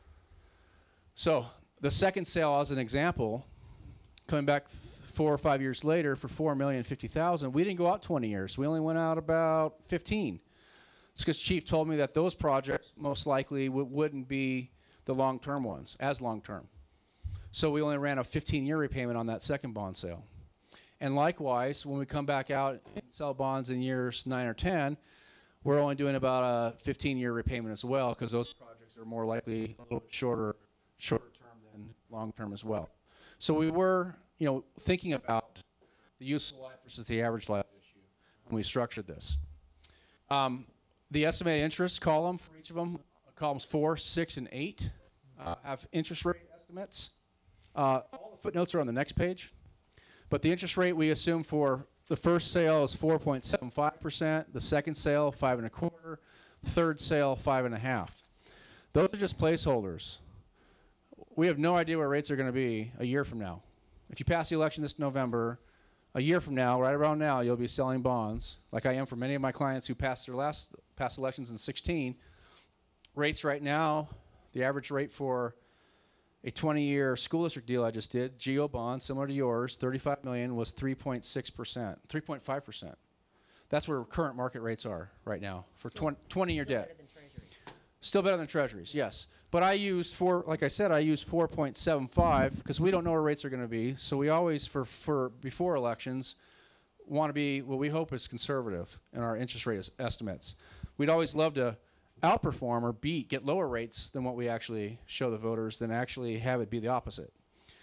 So the second sale, as an example, coming back th- four or five years later for four million fifty thousand, we didn't go out twenty years. We only went out about fifteen. It's because Chief told me that those projects most likely w- wouldn't be the long-term ones, as long-term. So we only ran a fifteen-year repayment on that second bond sale. And likewise, when we come back out and sell bonds in years nine or ten, we're only doing about a fifteen-year repayment as well, because those projects are more likely a little bit shorter, shorter term than long-term as well. So we were, you know, thinking about the useful life versus the average life issue when we structured this. Um, the estimated interest column for each of them, columns four, six, and eight, uh, have interest rate estimates. Uh, all the footnotes are on the next page. But the interest rate we assume for the first sale is four point seven five percent, the second sale, five and a quarter, third sale, five and a half. Those are just placeholders. We have no idea where rates are going to be a year from now. If you pass the election this November, a year from now, right around now, you'll be selling bonds, like I am for many of my clients who passed their last past elections in sixteen. Rates right now, the average rate for a twenty-year school district deal I just did, GEO bond, similar to yours, thirty-five million dollars, was three point six percent, three point five percent. That's where current market rates are right now for twenty-year debt. Better than Treasury. Still better than treasuries, yes. But I used four, like I said, I used four point seven five because we don't know where rates are going to be. So we always, for, for before elections, want to be what we hope is conservative in our interest rate estimates. We'd always love to outperform or beat, get lower rates than what we actually show the voters, than actually have it be the opposite.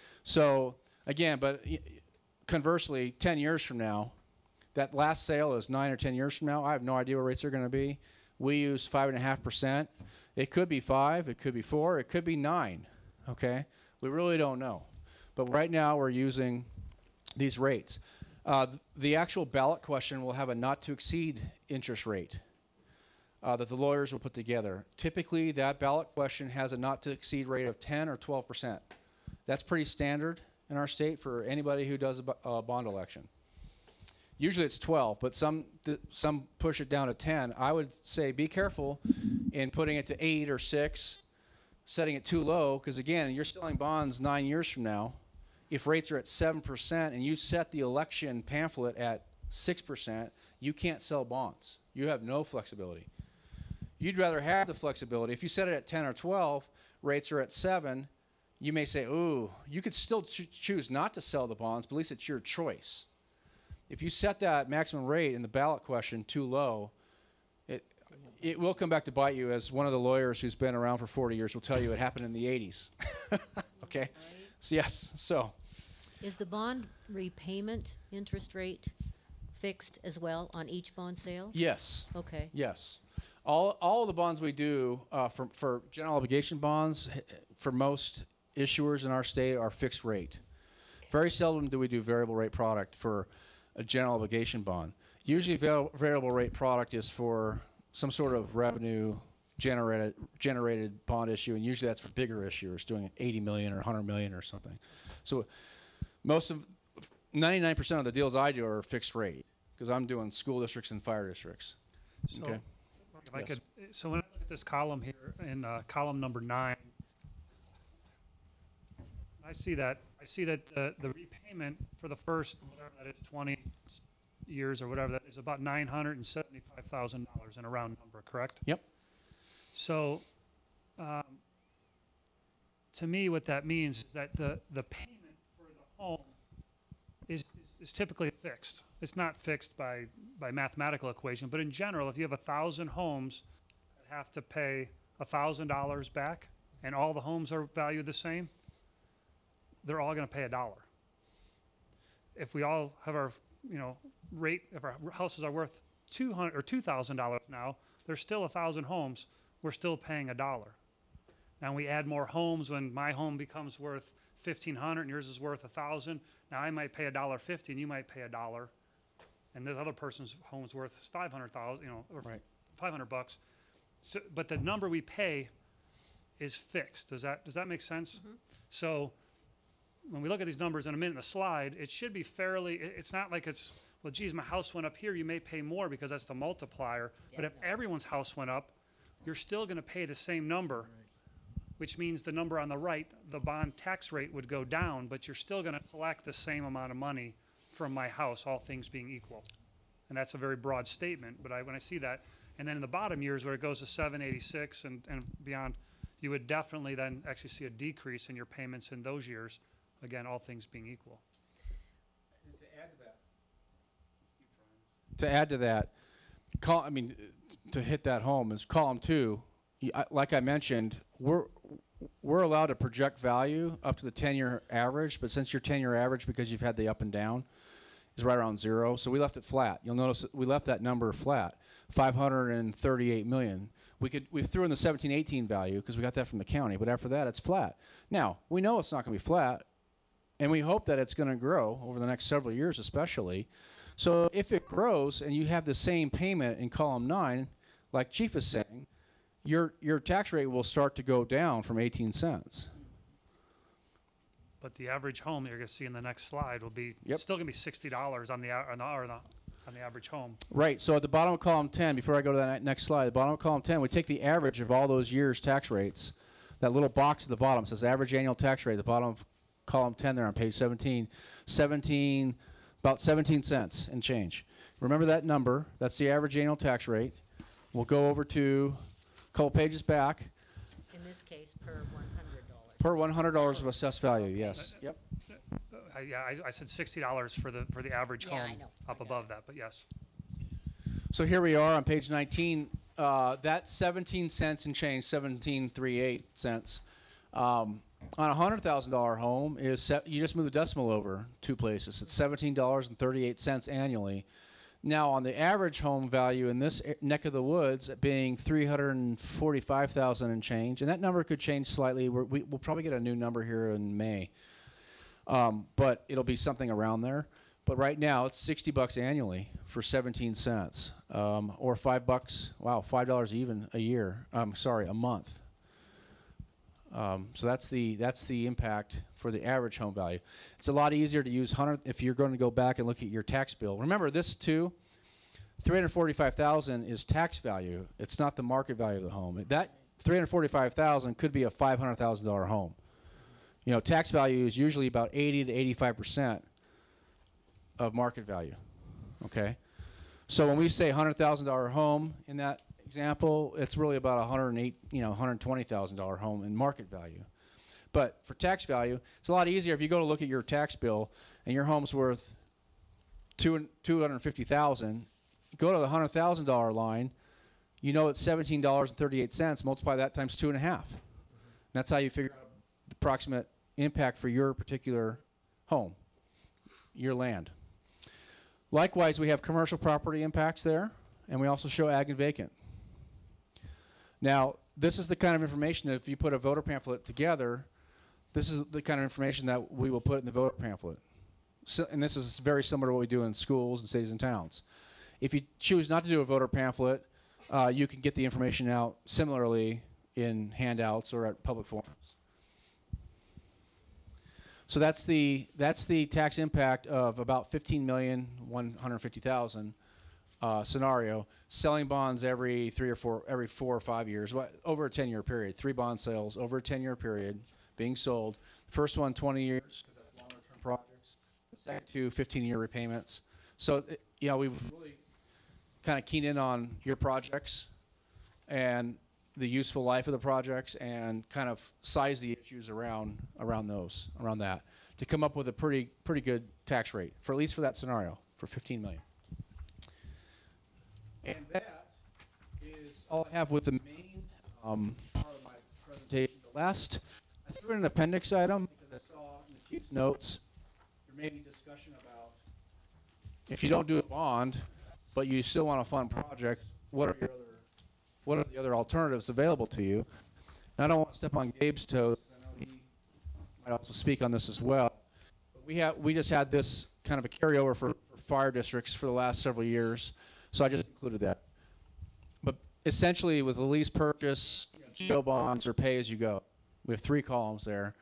So again, but conversely, ten years from now, that last sale is nine or ten years from now. I have no idea what rates are going to be. We use five and a half percent. It could be five, it could be four, it could be nine. Okay, we really don't know. But right now we're using these rates. Uh, th- the actual ballot question will have a not to exceed interest rate uh, that the lawyers will put together. Typically, that ballot question has a not to exceed rate of ten or twelve percent. That's pretty standard in our state for anybody who does a b- uh, bond election. Usually it's twelve, but some th- some push it down to ten. I would say be careful in putting it to eight or six, setting it too low, because again, you're selling bonds nine years from now. If rates are at seven percent and you set the election pamphlet at six percent, you can't sell bonds. You have no flexibility. You'd rather have the flexibility. If you set it at ten or twelve, rates are at seven, you may say, ooh, you could still ch- choose not to sell the bonds, but at least it's your choice. If you set that maximum rate in the ballot question too low, it it will come back to bite you, as one of the lawyers who's been around for forty years will tell you it happened in the eighties. Okay? Right. So yes, so Is the bond repayment interest rate fixed as well on each bond sale? Yes. Okay. Yes. All, all of the bonds we do uh, for, for general obligation bonds, h- for most issuers in our state, are fixed rate. Very seldom do we do variable rate product for a general obligation bond. Usually val- variable rate product is for some sort of revenue generated, generated bond issue, and usually that's for bigger issuers doing eighty million or one hundred million or something. So most of, ninety-nine percent of the deals I do are fixed rate because I'm doing school districts and fire districts. So, Okay. if I Yes. could, so when I look at this column here in uh, column number nine, I see that I see that uh, the repayment for the first whatever that is twenty years or whatever that is about nine hundred and seventy-five thousand dollars in a round number, correct? Yep. So, um, to me, what that means is that the the payment for the home is, is, is typically fixed. It's not fixed by, by mathematical equation, but in general, if you have a thousand homes that have to pay a thousand dollars back, and all the homes are valued the same, they're all going to pay a dollar. If we all have our, you know, rate, if our houses are worth two hundred or two thousand dollars now, there's still a thousand homes. We're still paying a dollar. Now we add more homes when my home becomes worth fifteen hundred and yours is worth a thousand. Now I might pay a dollar fifty and you might pay a dollar, and this other person's home's worth five hundred thousand, you know, or Right. five hundred bucks. So, but the number we pay is fixed. Does that does that make sense? So when we look at these numbers in a minute in the slide, it should be fairly. it- It's not like it's well, geez, my house went up here. You may pay more because that's the multiplier. But Yeah, if no. everyone's house went up, you're still going to pay the same number, which means the number on the right, the bond tax rate would go down, but you're still going to collect the same amount of money from my house, all things being equal. And that's a very broad statement, but I, when I see that, and then in the bottom years where it goes to seven eighty-six and, and beyond, you would definitely then actually see a decrease in your payments in those years, again, all things being equal. To add to that, call, I mean, to hit that home is column two. y- I- Like I mentioned, we're we're allowed to project value up to the ten-year average, but since your ten-year average, because you've had the up and down, is right around zero, so we left it flat. You'll notice that we left that number flat, five hundred thirty-eight million. We could we threw in the seventeen eighteen value because we got that from the county, but after that, it's flat. Now we know it's not going to be flat, and we hope that it's going to grow over the next several years, especially. So if it grows and you have the same payment in column nine, like Chief is saying, your your tax rate will start to go down from eighteen cents. But the average home that you're going to see in the next slide will be Yep. still going to be sixty dollars on the, a- on the, or the on the average home. Right. So at the bottom of column ten, before I go to that next slide, the bottom of column ten, we take the average of all those years' tax rates. That little box at the bottom says average annual tax rate. The bottom of column ten there on page seventeen, seventeen, about seventeen cents and change. Remember that number. That's the average annual tax rate. We'll go over to a couple pages back. In this case, per one hundred dollars. Per one hundred dollars of assessed value, yes. Yep. Uh, I, yeah, I, I said sixty dollars for the for the average Yeah, I home know. I up got above that, but yes. So here we are on page nineteen. Uh, that's seventeen cents and change, seventeen thirty-eight cents. Um, on a hundred thousand dollar home is se- you just move the decimal over two places. It's seventeen dollars and thirty-eight cents annually. Now on the average home value in this a- neck of the woods being three hundred and forty-five thousand and change, and that number could change slightly. We're, we, we'll probably get a new number here in May, um, but it'll be something around there. But right now it's sixty bucks annually for seventeen cents, um, or five bucks. Wow, five dollars even a year. I'm sorry, a month. Um, so that's the that's the impact for the average home value. It's a lot easier to use hundred if you're going to go back and look at your tax bill. Remember this too. Three hundred forty-five thousand is tax value. It's not the market value of the home. That three hundred forty-five thousand could be a five hundred thousand dollar home. You know, tax value is usually about eighty to eighty-five percent of market value. Okay, so when we say hundred thousand dollar home in that example, it's really about a hundred and eight, you know, hundred twenty thousand dollar home in market value. But for tax value, it's a lot easier if you go to look at your tax bill and your home's worth two two hundred fifty thousand. Go to the hundred thousand dollar line. You know it's seventeen dollars and thirty eight cents. Multiply that times two and a half. Mm-hmm. That's how you figure out the approximate impact for your particular home, your land. Likewise, we have commercial property impacts there, and we also show ag and vacant. Now, this is the kind of information that if you put a voter pamphlet together, this is the kind of information that we will put in the voter pamphlet. So, and this is very similar to what we do in schools and cities and towns. If you choose not to do a voter pamphlet, uh, you can get the information out similarly in handouts or at public forums. So that's the that's the tax impact of about fifteen million one hundred fifty thousand uh, scenario. Selling bonds every three or four every four or five years, what, over a ten-year period. Three bond sales over a ten-year period being sold. First one twenty years because that's longer-term projects. The second two fifteen-year repayments. So it, you know we've really kind of keyed in on your projects and the useful life of the projects and kind of size the issues around around those around that to come up with a pretty pretty good tax rate for at least for that scenario for fifteen million. And that is all I have with the main um, part of my presentation. The last, I threw in an appendix item because I saw in the chief's notes there may be discussion about if you don't do a bond, but you still want to fund projects, what are your other what are the other alternatives available to you? And I don't want to step on Gabe's toes. I know he might also speak on this as well. But we have we just had this kind of a carryover for, for fire districts for the last several years, so I just included that. But essentially, with a lease purchase, geo bonds, or pay as you go, we have three columns there.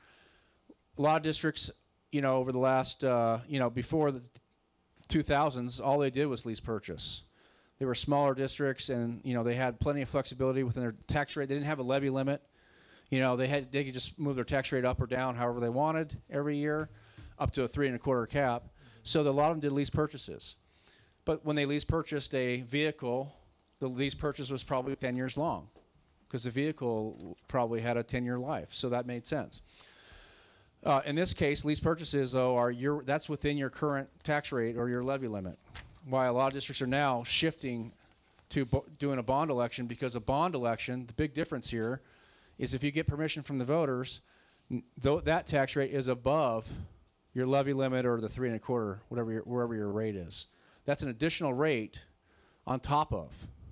A lot of districts, you know, over the last, uh, you know, before the two thousands, all they did was lease purchase. They were smaller districts, and you know they had plenty of flexibility within their tax rate. They didn't have a levy limit. You know they had they could just move their tax rate up or down however they wanted every year, up to a three and a quarter cap. So the, a lot of them did lease purchases. But when they lease purchased a vehicle, the lease purchase was probably ten years long, because the vehicle probably had a ten-year life. So that made sense. Uh, in this case, lease purchases though are your that's within your current tax rate or your levy limit. Why a lot of districts are now shifting to bo doing a bond election, because a bond election, the big difference here is if you get permission from the voters, th that tax rate is above your levy limit or the three and a quarter, whatever your, wherever your rate is. That's an additional rate on top of.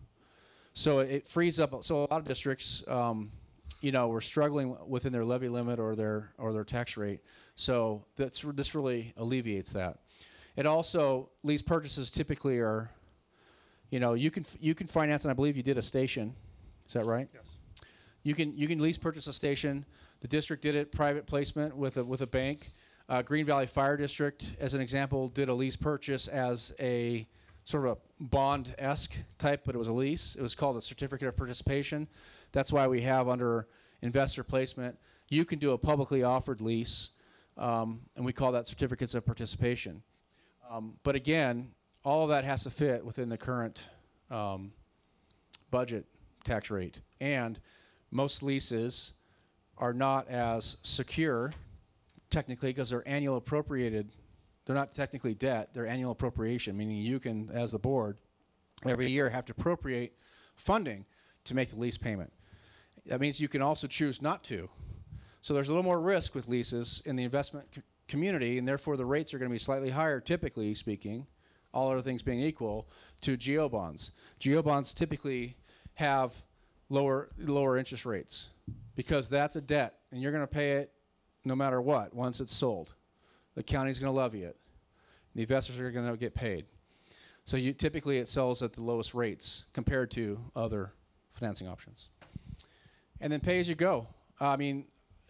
So it frees up. So a lot of districts, um, you know, were struggling within their levy limit or their or their tax rate. So that's this really alleviates that. It also, lease purchases typically are, you know, you can f you can finance, and I believe you did a station. Is that right? Yes. You can you can lease purchase a station. The district did it private placement with a with a bank. Uh, Green Valley Fire District, as an example, did a lease purchase as a sort of a bond-esque type, but it was a lease. It was called a certificate of participation. That's why we have under investor placement, you can do a publicly offered lease, um, and we call that certificates of participation. Um, but again, all of that has to fit within the current um, budget tax rate. And most leases are not as secure, technically, because they're annual appropriated. They're not technically debt, they're annual appropriation, meaning you can, as the board, every year have to appropriate funding to make the lease payment. That means you can also choose not to. So there's a little more risk with leases in the investment co community, and therefore the rates are going to be slightly higher, typically speaking, all other things being equal, to geo bonds. Geo bonds typically have lower lower interest rates because that's a debt, and you're going to pay it no matter what once it's sold. The county's going to levy it. The investors are going to get paid. So you typically it sells at the lowest rates compared to other financing options. And then pay as you go. Uh, I mean,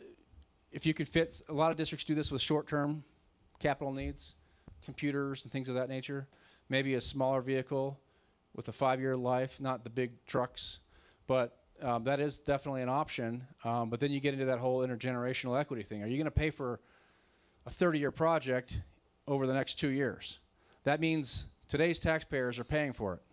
if you could fit, a lot of districts do this with short-term capital needs, computers and things of that nature. Maybe a smaller vehicle with a five-year life, not the big trucks, but um, that is definitely an option. Um, but then you get into that whole intergenerational equity thing. Are you going to pay for a thirty-year project over the next two years? That means today's taxpayers are paying for it.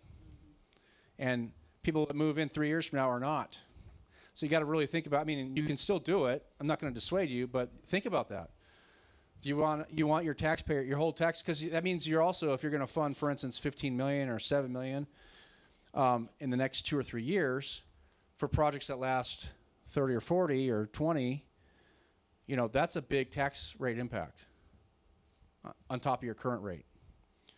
And people that move in three years from now are not. So you got to really think about, I mean, you can still do it. I'm not going to dissuade you, but think about that. Do you want you want your taxpayer, your whole tax, because that means you're also, if you're going to fund, for instance, fifteen million or seven million um, in the next two or three years for projects that last thirty or forty or twenty, you know, that's a big tax rate impact uh, on top of your current rate.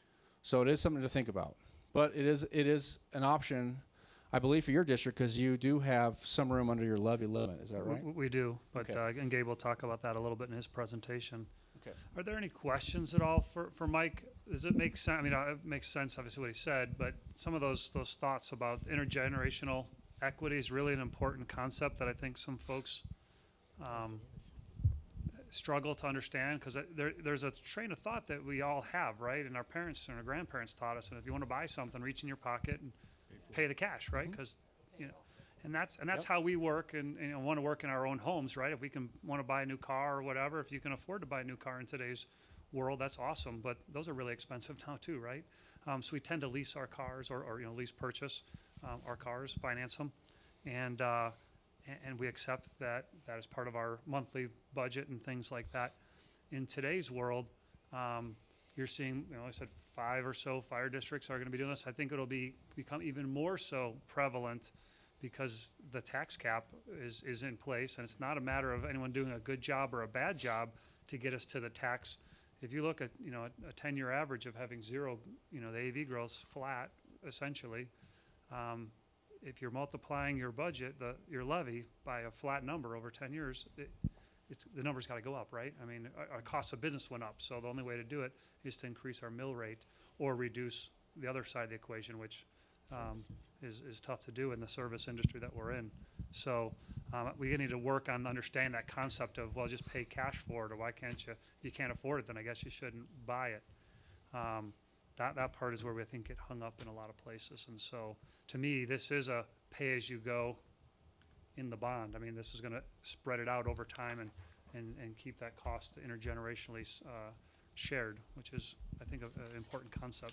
So it is something to think about. But it is it is an option, I believe, for your district because you do have some room under your levy limit. Is that We- right? We, we do, but, Okay. uh, and Gabe will talk about that a little bit in his presentation. Okay. Are there any questions at all for, for Mike? Does it make sense? I mean, uh, it makes sense, obviously, what he said, but some of those, those thoughts about intergenerational equity is really an important concept that I think some folks, um, struggle to understand, because there, there's a train of thought that we all have, right? And our parents and our grandparents taught us, and if you want to buy something, reach in your pocket and pay the cash, right? Because, you know, and that's, and that's Yep. how we work and, and want to work in our own homes, right? If we can want to buy a new car or whatever, if you can afford to buy a new car in today's world, that's awesome. But those are really expensive now too, right? Um, so we tend to lease our cars or, or you know, lease purchase um, our cars, finance them, and uh, and, and we accept that that is part of our monthly budget and things like that. In today's world, um, you're seeing, you know, like I said, five or so fire districts are going to be doing this. I think it'll be become even more so prevalent because the tax cap is, is in place, and it's not a matter of anyone doing a good job or a bad job to get us to the tax. If you look at, you know, a ten-year average of having zero, you know, the A V growth's flat, essentially. Um, if you're multiplying your budget, the, your levy, by a flat number over ten years, it, it's, the number's gotta go up, right? I mean, our, our cost of business went up, so the only way to do it is to increase our mill rate or reduce the other side of the equation, which um, is, is tough to do in the service industry that we're in. So um, we need to work on understanding that concept of, well, just pay cash for it, or why can't you, if you can't afford it, then I guess you shouldn't buy it. Um, that, that part is where we, I think, get hung up in a lot of places. And so, to me, this is a pay-as-you-go in the bond. I mean, this is gonna spread it out over time and, and, and keep that cost intergenerationally uh, shared, which is, I think, an important concept.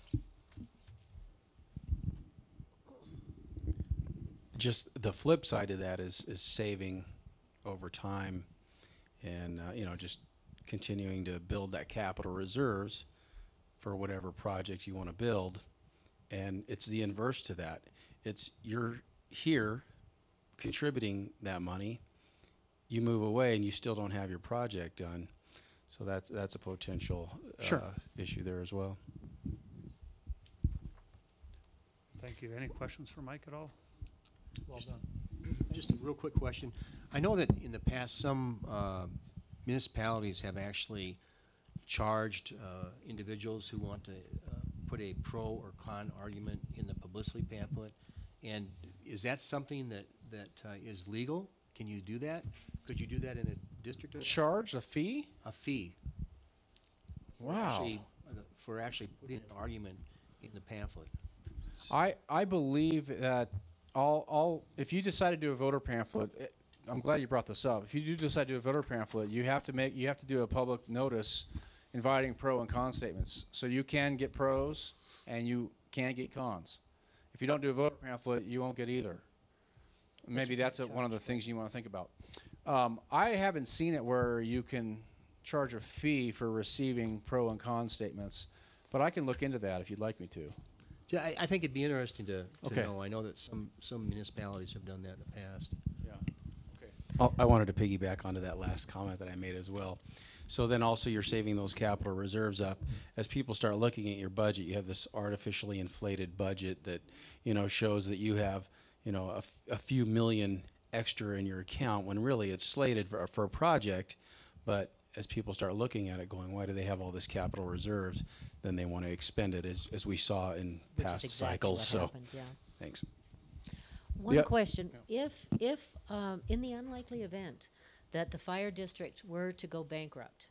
Just the flip side of that is, is saving over time and, uh, you know, just continuing to build that capital reserves for whatever project you want to build. And it's the inverse to that. It's you're here contributing that money, you move away and you still don't have your project done. So that's, that's a potential uh, Sure. issue there as well. Thank you. Any questions for Mike at all? Well done. Just a real quick question. I know that in the past, some uh, municipalities have actually charged uh, individuals who want to uh, put a pro or con argument in the publicity pamphlet. And is that something that, that uh, is legal? Can you do that? Could you do that in a district? Charge a fee? A fee? for Wow. actually- uh, For actually putting an argument in the pamphlet. I, I believe that all, all, if you decide to do a voter pamphlet, eh, I'm glad you brought this up. If you do decide to do a voter pamphlet, you have to make, you have to do a public notice inviting pro and con statements. So you can get pros and you can get cons. If you don't do a voter pamphlet, you won't get either. Maybe that's a, one of the things you want to think about. Um, I haven't seen it where you can charge a fee for receiving pro and con statements, but I can look into that if you'd like me to. Yeah, I, I think it'd be interesting to, to Okay. know. I know that some, some municipalities have done that in the past. Yeah. Okay. I'll- I wanted to piggyback onto that last comment that I made as well. So then also you're saving those capital reserves up. As people start looking at your budget, you have this artificially inflated budget that, you know, shows that you have, you know, a, f- a few million extra in your account when really it's slated for, for a project. But as people start looking at it going, why do they have all this capital reserves? Then they want to expend it, as, as we saw in Which is past exactly cycles. what So happened, yeah. thanks. One Yep. question, if, if, um, in the unlikely event that the fire district were to go bankrupt,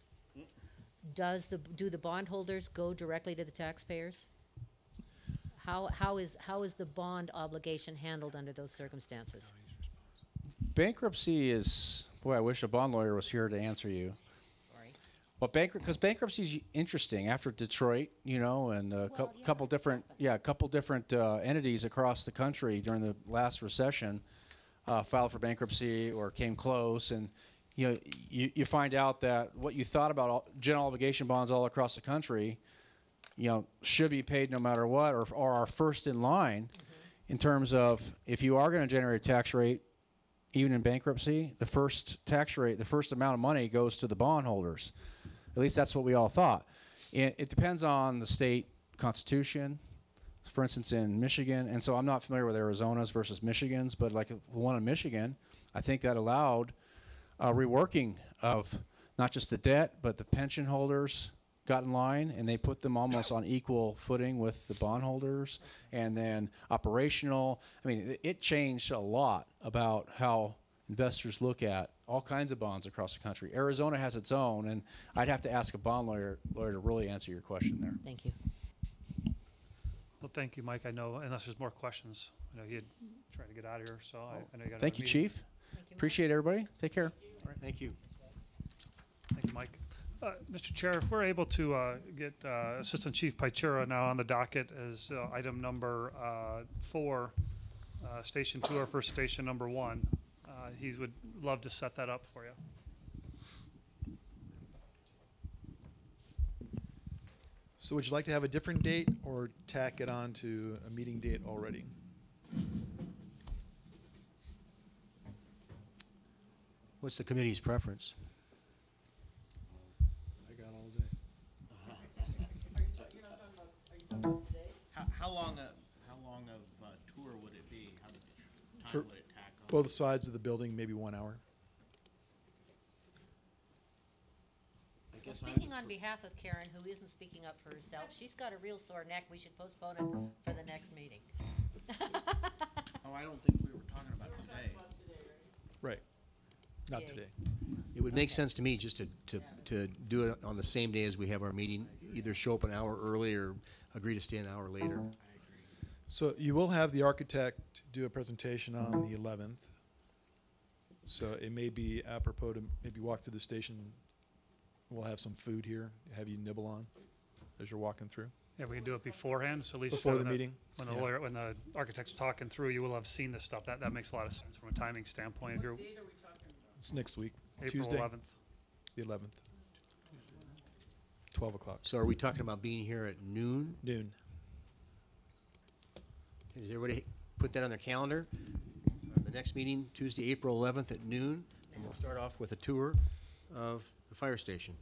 does the, do the bondholders go directly to the taxpayers? How, how is, how is the bond obligation handled under those circumstances? Bankruptcy is, boy, I wish a bond lawyer was here to answer you. Sorry. But bankrupt, because bankruptcy is interesting after Detroit, you know, and a cou- Well, yeah, couple that's different, happened. yeah, a couple different uh, entities across the country during the last recession uh, filed for bankruptcy or came close, and you know, you, you find out that what you thought about all, general obligation bonds all across the country, you know, should be paid no matter what, or, or are first in line in terms of if you are going to generate a tax rate, even in bankruptcy, the first tax rate, the first amount of money goes to the bondholders. At least that's what we all thought. It, it depends on the state Constitution, for instance, in Michigan. And so I'm not familiar with Arizona's versus Michigan's, but like the one in Michigan, I think that allowed uh, reworking of not just the debt, but the pension holders got in line, and they put them almost on equal footing with the bondholders. And then operational, I mean, it, it changed a lot about how investors look at all kinds of bonds across the country. Arizona has its own, and I'd have to ask a bond lawyer, lawyer to really answer your question there. Thank you. Well, thank you, Mike. I know, unless there's more questions, I know he had tried to get out of here, so I, I know you got. Thank you, meeting. Chief. Thank you, Mike. Appreciate everybody. Take care. All right, thank you. Thank you, Mike. Uh, Mister Chair, if we're able to uh, get uh, Assistant Chief Pichura now on the docket as uh, item number uh, four, uh, Station Two, or for Station Number One, uh, he would love to set that up for you. So would you like to have a different date or tack it on to a meeting date already? What's the committee's preference? I got all day. How, how long a, how long of uh, tour would it be? How much For time would it tack on? Both sides of the building, maybe one hour. I Well, guess I speaking would on pref- behalf of Karen, who isn't speaking up for herself, she's got a real sore neck. We should postpone it for the next meeting. Oh, I don't think we were talking about today. Right. Not Yay. today. It would make sense to me just to, to, to do it on the same day as we have our meeting, either show up an hour early or agree to stay an hour later. So you will have the architect do a presentation on the eleventh. So it may be apropos to maybe walk through the station. We'll have some food here, have you nibble on as you're walking through. Yeah, we can do it beforehand, so at least Before when the meeting? when the Yeah. lawyer, when the architect's talking through, you will have seen this stuff. That that makes a lot of sense from a timing standpoint. If you're It's next week, April Tuesday, eleventh. the eleventh. twelve o'clock, So are we talking about being here at noon? noon. Does everybody put that on their calendar? Uh, The next meeting, Tuesday, April eleventh at noon, and we'll start off with a tour of the fire station.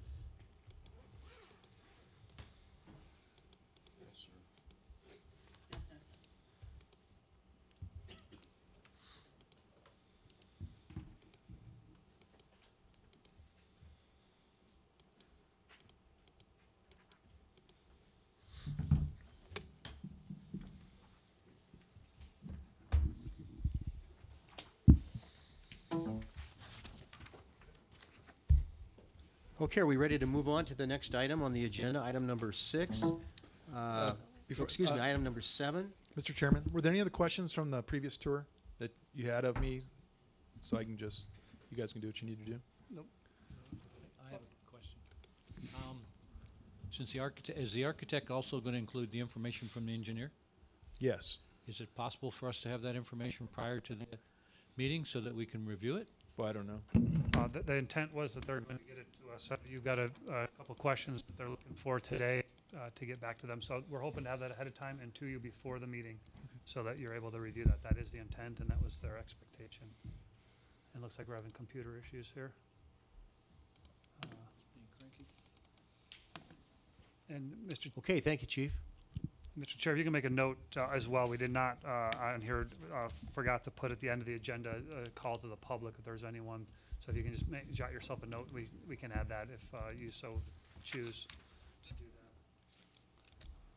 Okay, are we ready to move on to the next item on the agenda, item number six? Uh, before- Excuse me, uh, item number seven? Mister Chairman, were there any other questions from the previous tour that you had of me? So I can just, you guys can do what you need to do. I have a question. Um, Since the architect, is the architect also going to include the information from the engineer? Yes. Is it possible for us to have that information prior to the meeting so that we can review it? Well, I don't know. Uh, the, the intent was that they're going to get it to us. Uh, You've got a, a couple questions that they're looking for today uh, to get back to them. So we're hoping to have that ahead of time and to you before the meeting so that you're able to review that. That is the intent, and that was their expectation. And looks like we're having computer issues here. Uh, And Mister Okay, thank you, Chief. Mister Chair, if you can make a note uh, as well, we did not, uh, on here, uh, forgot to put at the end of the agenda, a call to the public if there's anyone. So if you can just make, jot yourself a note, we, we can add that if uh, you so choose to do that.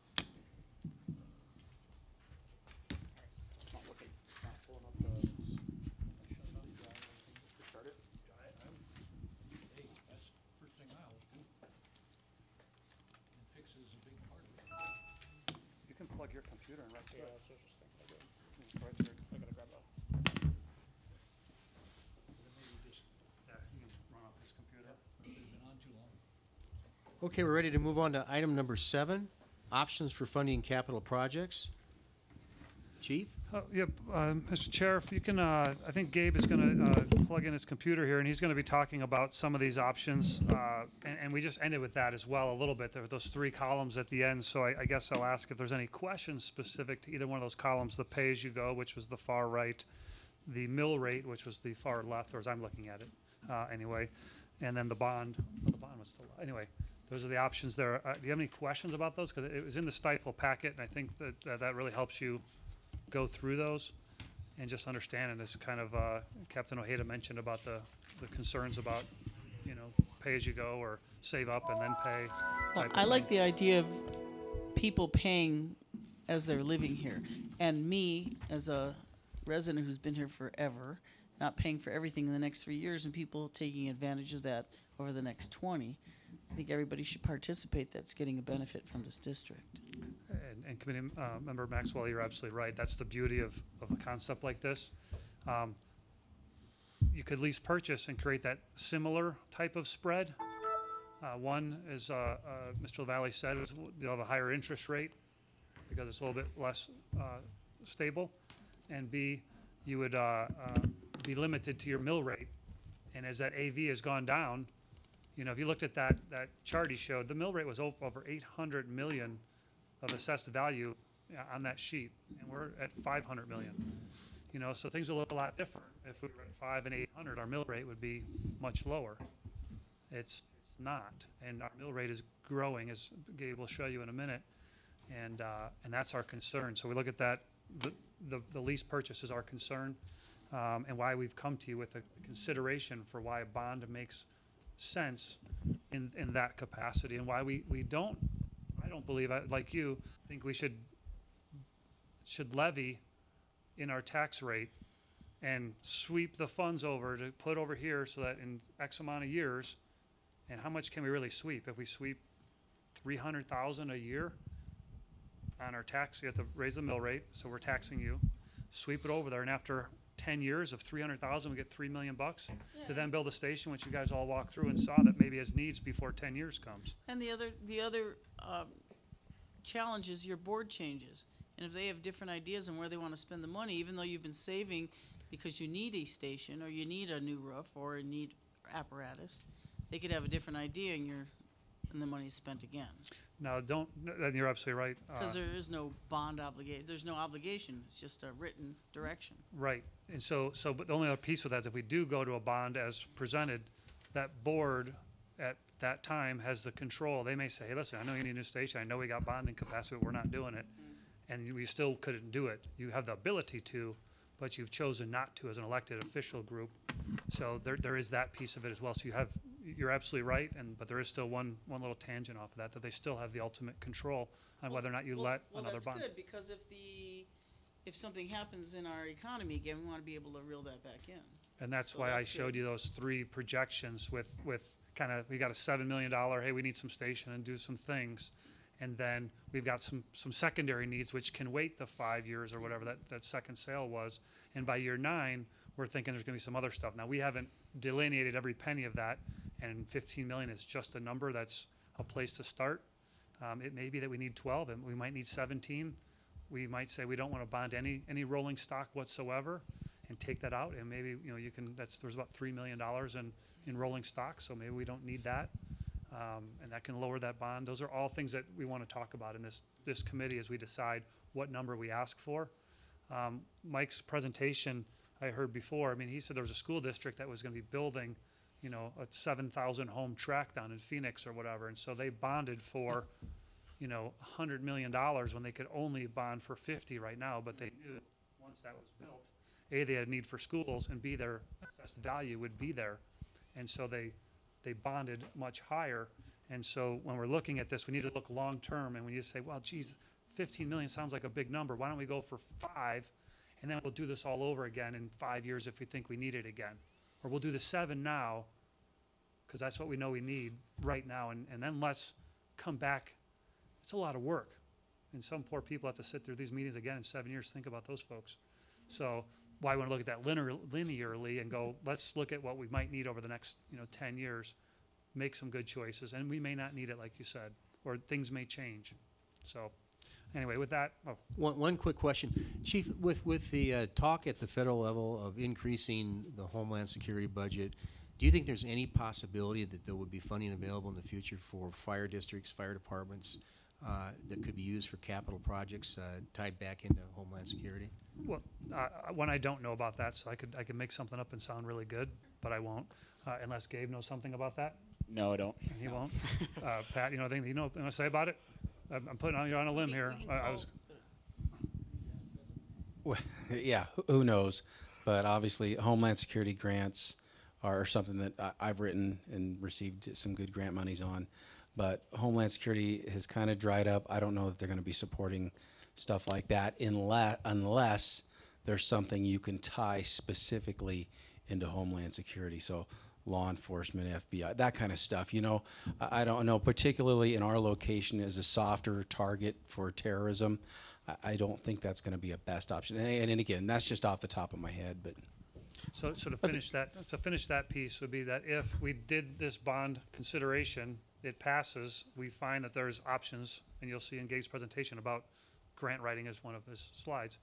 Hey, that's the first thing I always do. And fixes a big part of it. You can plug your computer in right there. Yeah, that's what I was just thinking. Right there. I gotta grab a. Maybe just, Yeah, you can run off his computer. it's been on too long. Okay, we're ready to move on to item number seven, options for funding capital projects. Chief? Oh, yep, um, Mister Chair, if you can, uh, I think Gabe is gonna, uh, plug in his computer here, and he's gonna be talking about some of these options, uh, and, and we just ended with that as well a little bit. There were those three columns at the end, so I, I guess I'll ask if there's any questions specific to either one of those columns, the pay-as-you-go, which was the far right, the mill rate, which was the far left, or as I'm looking at it, uh, anyway, and then the bond, well, the bond was still, anyway, those are the options there. Uh, do you have any questions about those? Because it was in the Stifle packet, and I think that that, that really helps you go through those and just understand. And this kind of uh, Captain Ojeda mentioned about the, the concerns about, you know, pay as you go or save up and then pay. Well, type of I like thing. the idea of people paying as they're living here. And me, as a resident who's been here forever, not paying for everything in the next three years and people taking advantage of that over the next twenty. I think everybody should participate that's getting a benefit from this district. And, and Committee uh, Member Maxwell, you're absolutely right. That's the beauty of, of a concept like this. Um, you could lease purchase and create that similar type of spread. Uh, one, as uh, uh, Mister LaValle said, is you'll have a higher interest rate because it's a little bit less uh, stable. And B, you would uh, uh, be limited to your mill rate. And as that A V has gone down, you know, if you looked at that, that chart he showed, the mill rate was o- over eight hundred million of assessed value uh, on that sheet, and we're at five hundred million. You know, so things will look a lot different. If we were at five and eight hundred, our mill rate would be much lower. It's, it's not, and our mill rate is growing, as Gabe will show you in a minute, and, uh, and that's our concern. So we look at that, the, the, the lease purchase is our concern, um, and why we've come to you with a consideration for why a bond makes sense in, in that capacity, and why we, we don't, I don't believe, I, like you, think we should, should levy in our tax rate and sweep the funds over to put over here so that in X amount of years, and how much can we really sweep? If we sweep three hundred thousand a year on our tax, you have to raise the mill rate, so we're taxing you, sweep it over there, and after ten years of three hundred thousand, we get three million bucks to then build a station, which you guys all walked through and saw that maybe has needs before ten years comes. And the other, the other um, challenge is your board changes. And if they have different ideas on where they want to spend the money, even though you've been saving because you need a station or you need a new roof or you need apparatus, they could have a different idea and you're, and the money's spent again. Now, don't, and you're absolutely right. uh, Because there is no bond obligation, there's no obligation, it's just a written direction. Right, and so, so, but the only other piece with that is if we do go to a bond as presented, that board at that time has the control. They may say, hey, listen, I know you need a new station, I know we got bonding capacity, but we're not doing it. And we still couldn't do it. You have the ability to, but you've chosen not to as an elected official group. So there, there is that piece of it as well. So you have, you're absolutely right, and, but there is still one, one little tangent off of that, that they still have the ultimate control on whether or not you Well- let well, another bond. that's good, because if the, if something happens in our economy again, we want to be able to reel that back in. And that's So why I that's showed good. you those three projections with, with kind of, we got a seven million dollar, hey, we need some station and do some things. And then we've got some, some secondary needs which can wait the five years or whatever that, that second sale was. And by year nine, we're thinking there's gonna be some other stuff. Now, we haven't delineated every penny of that, and fifteen million is just a number, that's a place to start. Um, it may be that we need twelve, and we might need seventeen. We might say we don't wanna bond any, any rolling stock whatsoever and take that out, and maybe, you know, you can, that's, there's about three million dollars in, in rolling stock, so maybe we don't need that. Um, and that can lower that bond. Those are all things that we want to talk about in this, this committee as we decide what number we ask for. Um, Mike's presentation, I heard before, I mean, he said there was a school district that was going to be building, you know, a seven thousand home tract down in Phoenix or whatever. And so they bonded for, you know, one hundred million dollars when they could only bond for fifty right now. But they knew once that was built, A, they had a need for schools, and B, their assessed value would be there. And so they, they bonded much higher. And so when we're looking at this, we need to look long-term. And when you say, well, geez, fifteen million sounds like a big number. Why don't we go for five, and then we'll do this all over again in five years if we think we need it again. Or we'll do the seven now, because that's what we know we need right now. And, and then let's come back. It's a lot of work. And some poor people have to sit through these meetings again in seven years. Think about those folks. So why we want to look at that linear, linearly and go, let's look at what we might need over the next, you know, ten years, make some good choices. And we may not need it, like you said, or things may change. So anyway, with that, oh, One, one quick question. Chief, with, with the uh, talk at the federal level of increasing the Homeland Security budget, do you think there's any possibility that there would be funding available in the future for fire districts, fire departments, uh, that could be used for capital projects uh, tied back into Homeland Security? well, uh, one, I don't know about that, so I could, I could make something up and sound really good, but I won't. uh, unless Gabe knows something about that, No, I don't. and he won't. Uh, Pat, you know anything you know want to say about it? I'm I'm putting on you on a limb here. I, I was, Well, yeah, who- who knows? But obviously, Homeland Security grants are something that I, I've written and received some good grant monies on. But Homeland Security has kind of dried up. I don't know that they're going to be supporting stuff like that unless, unless there's something you can tie specifically into Homeland Security. So law enforcement, F B I, that kind of stuff. You know, I, I don't know, particularly in our location as a softer target for terrorism. I, I don't think that's going to be a best option. And, and again, that's just off the top of my head, but. so, so to finish that, to finish that piece would be that if we did this bond consideration, it passes, we find that there's options, and you'll see in Gabe's presentation about grant writing as one of his slides,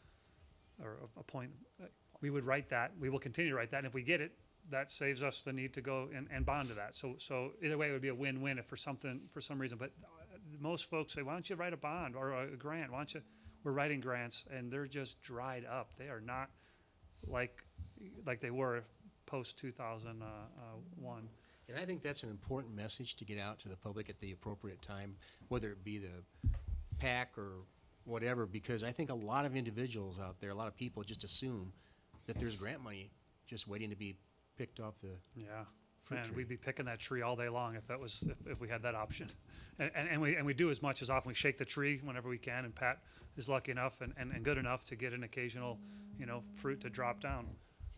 or a, a point. We would write that. We will continue to write that, and if we get it, that saves us the need to go and, and bond to that. So, so either way, it would be a win-win if for something, for some reason. But uh, most folks say, "Why don't you write a bond or a, a grant? Why don't you?" We're writing grants, and they're just dried up. They are not like like they were post two thousand one. And I think that's an important message to get out to the public at the appropriate time, whether it be the PAC or whatever, because I think a lot of individuals out there, a lot of people just assume that there's grant money just waiting to be picked off the, Yeah, fruit man, tree. we'd be picking that tree all day long if that was if, if we had that option, and, and and we and we do as much as often. We shake the tree whenever we can, and Pat is lucky enough and, and, and good enough to get an occasional, you know, fruit to drop down.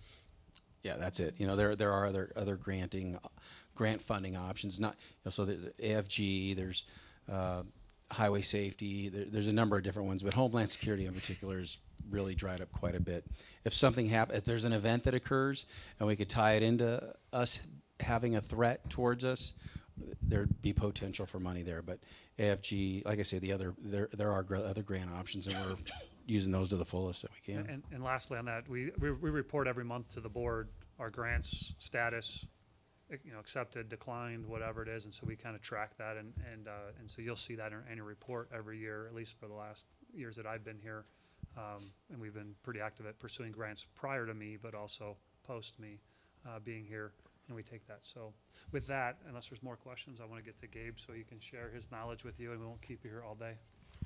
Yeah, that's it. You know, there there are other other granting, uh, grant funding options. Not you know, so there's A F G, there's uh, highway safety. There, there's a number of different ones, but Homeland Security in particular is really dried up quite a bit. If something happens, if there's an event that occurs, and we could tie it into us having a threat towards us, there'd be potential for money there. But A F G, like I say, the other there there are gr- other grant options, and we're using those to the fullest that we can. And, and lastly on that, we, we we report every month to the board our grants status, you know, accepted, declined, whatever it is, and so we kind of track that, and and uh, and so you'll see that in our annual report every year, at least for the last years that I've been here, um, and we've been pretty active at pursuing grants prior to me, but also post me uh, being here, and we take that. So with that, unless there's more questions, I want to get to Gabe so he can share his knowledge with you, and we won't keep you here all day.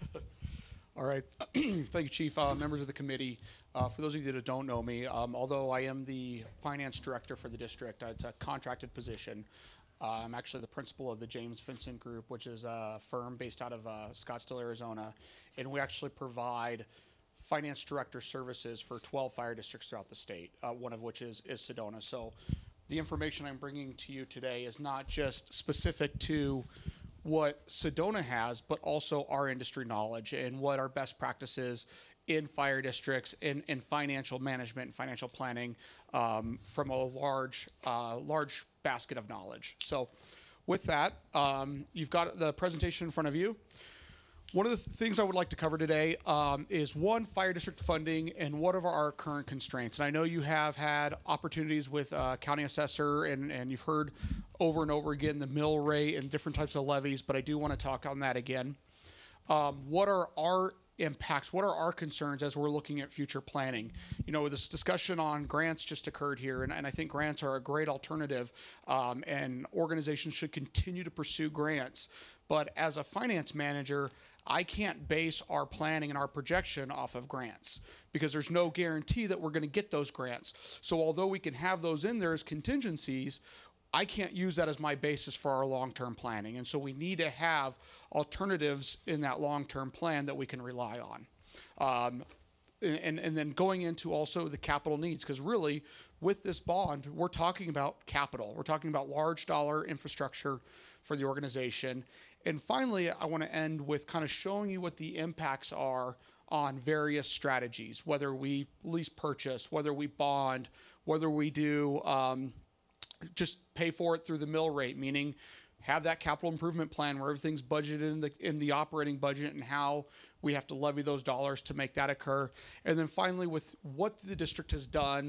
All right. Thank you, Chief. Uh, members of the committee. Uh, for those of you that don't know me, um, although I am the finance director for the district, uh, it's a contracted position. Uh, I'm actually the principal of the James Vincent Group, which is a firm based out of uh, Scottsdale, Arizona. And we actually provide finance director services for twelve fire districts throughout the state, uh, one of which is, is Sedona. So the information I'm bringing to you today is not just specific to what Sedona has, but also our industry knowledge and what our best practices in fire districts, in, in financial management and financial planning, um, from a large, uh, large basket of knowledge. So with that, um, you've got the presentation in front of you. One of the th- things I would like to cover today um, is one, fire district funding and what are our current constraints. And I know you have had opportunities with uh, county assessor and, and you've heard over and over again the mill rate and different types of levies, but I do want to talk on that again. Um, what are our impacts? What are our concerns as we're looking at future planning? You know, this discussion on grants just occurred here, and, and I think grants are a great alternative, um, and organizations should continue to pursue grants. But as a finance manager, I can't base our planning and our projection off of grants because there's no guarantee that we're going to get those grants. So although we can have those in there as contingencies, I can't use that as my basis for our long-term planning. And so we need to have alternatives in that long-term plan that we can rely on. Um, and, and then going into also the capital needs, because really with this bond, we're talking about capital. We're talking about large dollar infrastructure for the organization. And finally, I want to end with kind of showing you what the impacts are on various strategies, whether we lease purchase, whether we bond, whether we do um, just pay for it through the mill rate, meaning have that capital improvement plan where everything's budgeted in the in the operating budget and how we have to levy those dollars to make that occur. And then finally, with what the district has done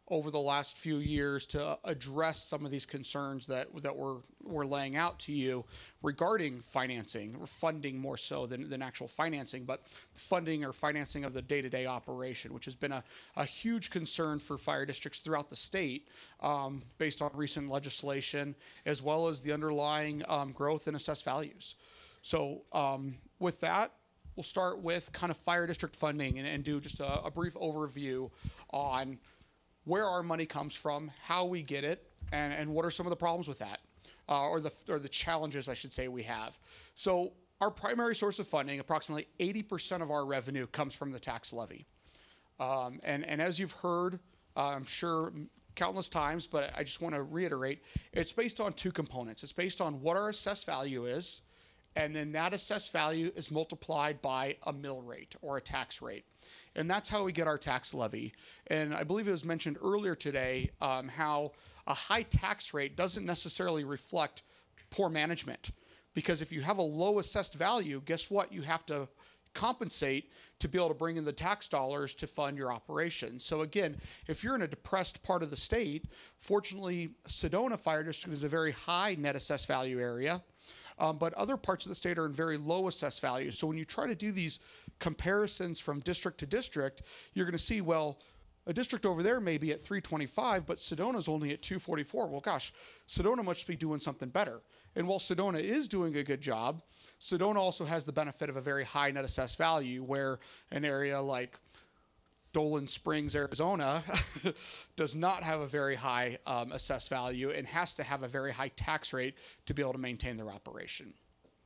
over the last few years to address some of these concerns that that we're we're laying out to you regarding financing or funding, more so than, than actual financing, but funding or financing of the day-to-day operation, which has been a, a huge concern for fire districts throughout the state, um, based on recent legislation, as well as the underlying um, growth in assessed values. So um, with that, we'll start with kind of fire district funding and, and do just a, a brief overview on where our money comes from, how we get it, and, and what are some of the problems with that, uh, or the or the challenges, I should say, we have. So our primary source of funding, approximately eighty percent of our revenue comes from the tax levy. Um, and, and as you've heard, uh, I'm sure countless times, but I just want to reiterate, it's based on two components. It's based on what our assessed value is, and then that assessed value is multiplied by a mill rate or a tax rate. And that's how we get our tax levy. And I believe it was mentioned earlier today um, how a high tax rate doesn't necessarily reflect poor management. Because if you have a low assessed value, guess what? You have to compensate to be able to bring in the tax dollars to fund your operation. So again, if you're in a depressed part of the state, fortunately, Sedona Fire District is a very high net assessed value area. Um, but other parts of the state are in very low assessed value. So when you try to do these comparisons from district to district, you're going to see, well, a district over there may be at three twenty-five, but Sedona's only at two forty-four. Well, gosh, Sedona must be doing something better. And while Sedona is doing a good job, Sedona also has the benefit of a very high net assessed value, where an area like Dolan Springs, Arizona, does not have a very high um, assessed value and has to have a very high tax rate to be able to maintain their operation.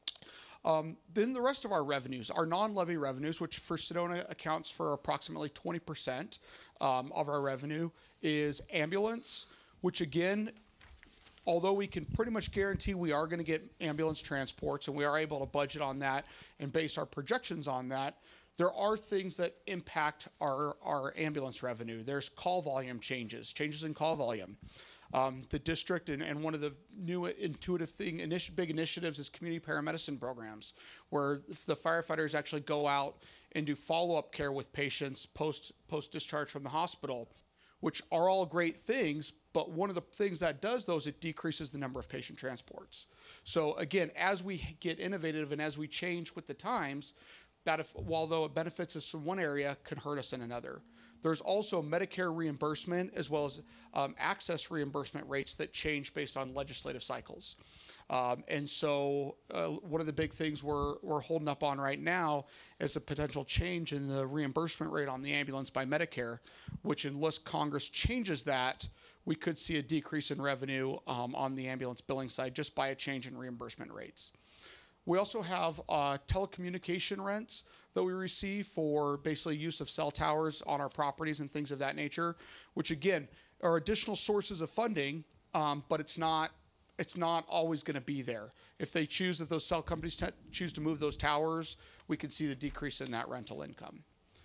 Um, then the rest of our revenues, our non-levy revenues, which for Sedona accounts for approximately twenty percent um, of our revenue, is ambulance, which again, although we can pretty much guarantee we are going to get ambulance transports and we are able to budget on that and base our projections on that, there are things that impact our, our ambulance revenue. There's call volume changes, changes in call volume. Um, the district and, and one of the new intuitive thing, initi- big initiatives is community paramedicine programs, where the firefighters actually go out and do follow-up care with patients post, post-discharge from the hospital, which are all great things, but one of the things that does those, it decreases the number of patient transports. So again, as we get innovative and as we change with the times, that if, although it benefits us in one area, can hurt us in another. There's also Medicare reimbursement as well as um, access reimbursement rates that change based on legislative cycles. Um, and so uh, one of the big things we're, we're holding up on right now is a potential change in the reimbursement rate on the ambulance by Medicare, which unless Congress changes that, we could see a decrease in revenue um, on the ambulance billing side just by a change in reimbursement rates. We also have uh, telecommunication rents that we receive for basically use of cell towers on our properties and things of that nature, which again are additional sources of funding, um, but it's not it's not always going to be there. If they choose that those cell companies t- choose to move those towers, we can see the decrease in that rental income.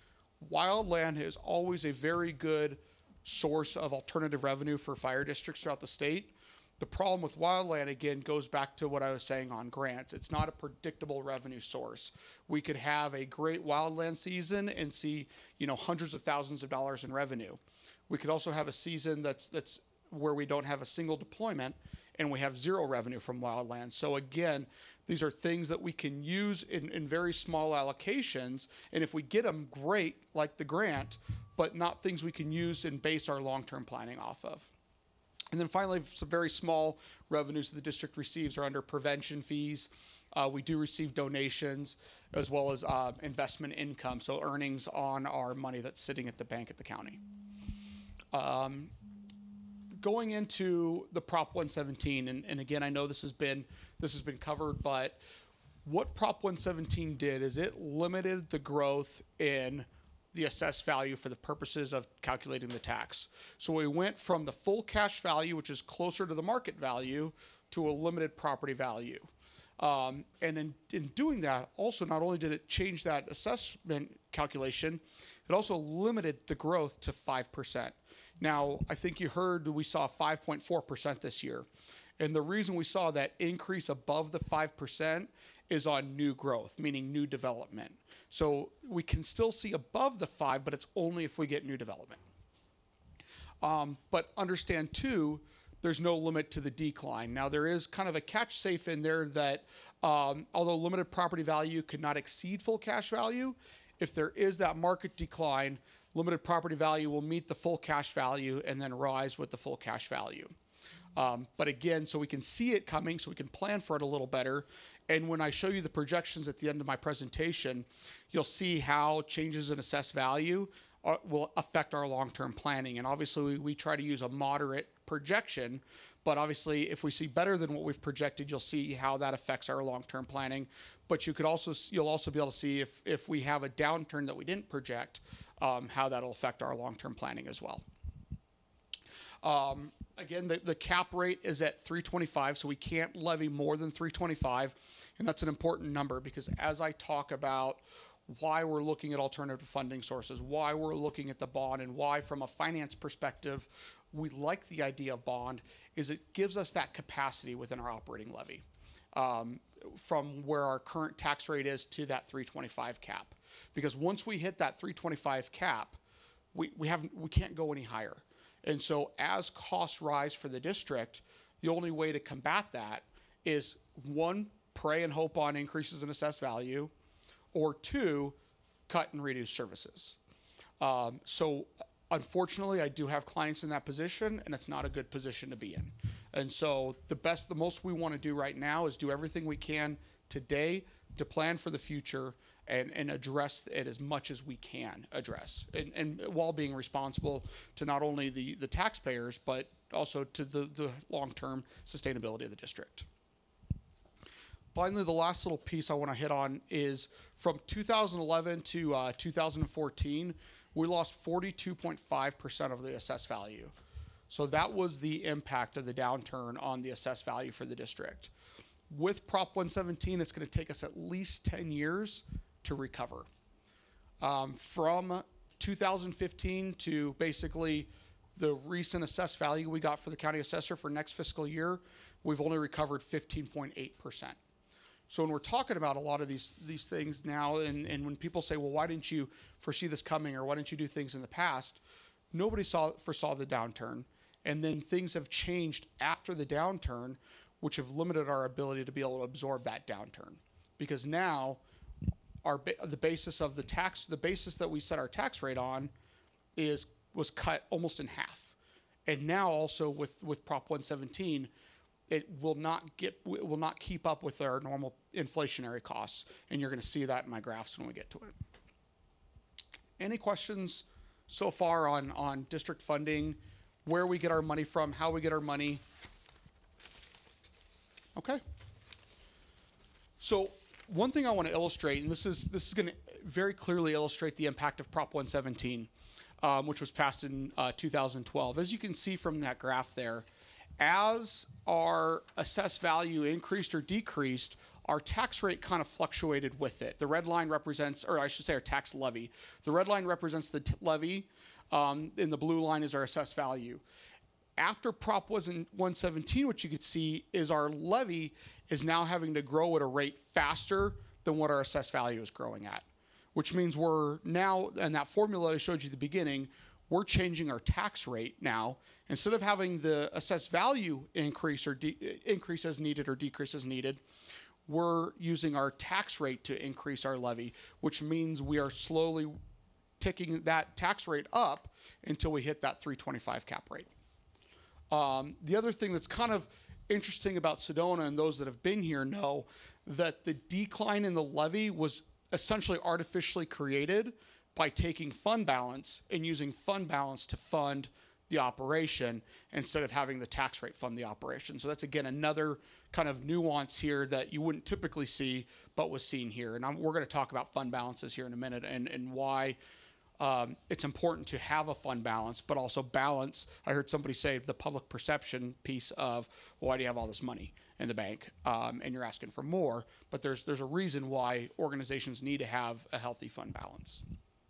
Wildland is always a very good source of alternative revenue for fire districts throughout the state. The problem with wildland, again, goes back to what I was saying on grants. It's not a predictable revenue source. We could have a great wildland season and see, you know, hundreds of thousands of dollars in revenue. We could also have a season that's that's where we don't have a single deployment and we have zero revenue from wildland. So again, these are things that we can use in, in very small allocations, and if we get them, great, like the grant, but not things we can use and base our long-term planning off of. And then finally, some very small revenues the district receives are under prevention fees. Uh, we do receive donations as well as uh, investment income, so earnings on our money that's sitting at the bank at the county. Um, going into the Prop one seventeen, and, and again, I know this has been this has been covered, but what Prop one seventeen did is it limited the growth in the assessed value for the purposes of calculating the tax. So we went from the full cash value, which is closer to the market value, to a limited property value. Um, and in, in doing that, also not only did it change that assessment calculation, it also limited the growth to five percent. Now, I think you heard we saw five point four percent this year. And the reason we saw that increase above the five percent is on new growth, meaning new development. So we can still see above the five, but it's only if we get new development. Um, but understand too, there's no limit to the decline. Now there is kind of a catch safe in there that um, although limited property value could not exceed full cash value, if there is that market decline, limited property value will meet the full cash value and then rise with the full cash value. Um, but again, so we can see it coming, so we can plan for it a little better. And when I show you the projections at the end of my presentation, you'll see how changes in assessed value are, will affect our long-term planning. And obviously, we, we try to use a moderate projection, but obviously, if we see better than what we've projected, you'll see how that affects our long-term planning. But you could also, you'll also be able to see if, if we have a downturn that we didn't project, um, how that'll affect our long-term planning as well. Um, again, the, the cap rate is at three twenty-five, so we can't levy more than three twenty-five, and that's an important number because as I talk about why we're looking at alternative funding sources, why we're looking at the bond, and why from a finance perspective we like the idea of bond, is it gives us that capacity within our operating levy um, from where our current tax rate is to that three twenty-five cap. Because once we hit that three twenty-five cap, we, we, haven't, we can't go any higher. And so as costs rise for the district, the only way to combat that is one, pray and hope on increases in assessed value, or two, cut and reduce services. Um, so unfortunately, I do have clients in that position, and it's not a good position to be in. And so the best, the most we want to do right now is do everything we can today to plan for the future and, and address it as much as we can address, and, and while being responsible to not only the, the taxpayers, but also to the, the long-term sustainability of the district. Finally, the last little piece I want to hit on is from two thousand eleven to uh, two thousand fourteen, we lost forty-two point five percent of the assessed value. So that was the impact of the downturn on the assessed value for the district. With Prop one seventeen, it's going to take us at least ten years to recover. Um, from two thousand fifteen to basically the recent assessed value we got for the county assessor for next fiscal year, we've only recovered fifteen point eight percent. So when we're talking about a lot of these these things now, and, and when people say, well, why didn't you foresee this coming, or why didn't you do things in the past? Nobody saw foresaw the downturn. And then things have changed after the downturn, which have limited our ability to be able to absorb that downturn. Because now, our the basis of the tax, the basis that we set our tax rate on, is was cut almost in half. And now also with with Prop one seventeen, it will not get it will not keep up with our normal inflationary costs, and you're going to see that in my graphs when we get to it. Any questions so far on on district funding, where we get our money from, how we get our money? Okay. So one thing I want to illustrate, and this is this is going to very clearly illustrate the impact of Prop one seventeen, um, which was passed in uh, two thousand twelve. As you can see from that graph there, as our assessed value increased or decreased, our tax rate kind of fluctuated with it. The red line represents, or I should say our tax levy. The red line represents the t levy, um, and the blue line is our assessed value. After Prop one seventeen, what you could see is our levy is now having to grow at a rate faster than what our assessed value is growing at, which means we're now, and that formula I showed you at the beginning, we're changing our tax rate now. Instead of having the assessed value increase or de increase as needed or decrease as needed, we're using our tax rate to increase our levy, which means we are slowly ticking that tax rate up until we hit that three twenty-five cap rate. Um, the other thing that's kind of interesting about Sedona, and those that have been here know, that the decline in the levy was essentially artificially created by taking fund balance and using fund balance to fund the operation instead of having the tax rate fund the operation. So that's, again, another kind of nuance here that you wouldn't typically see, but was seen here. And I'm, we're going to talk about fund balances here in a minute, and, and why um, it's important to have a fund balance, but also balance. I heard somebody say the public perception piece of, well, why do you have all this money in the bank? Um, and you're asking for more, but there's, there's a reason why organizations need to have a healthy fund balance.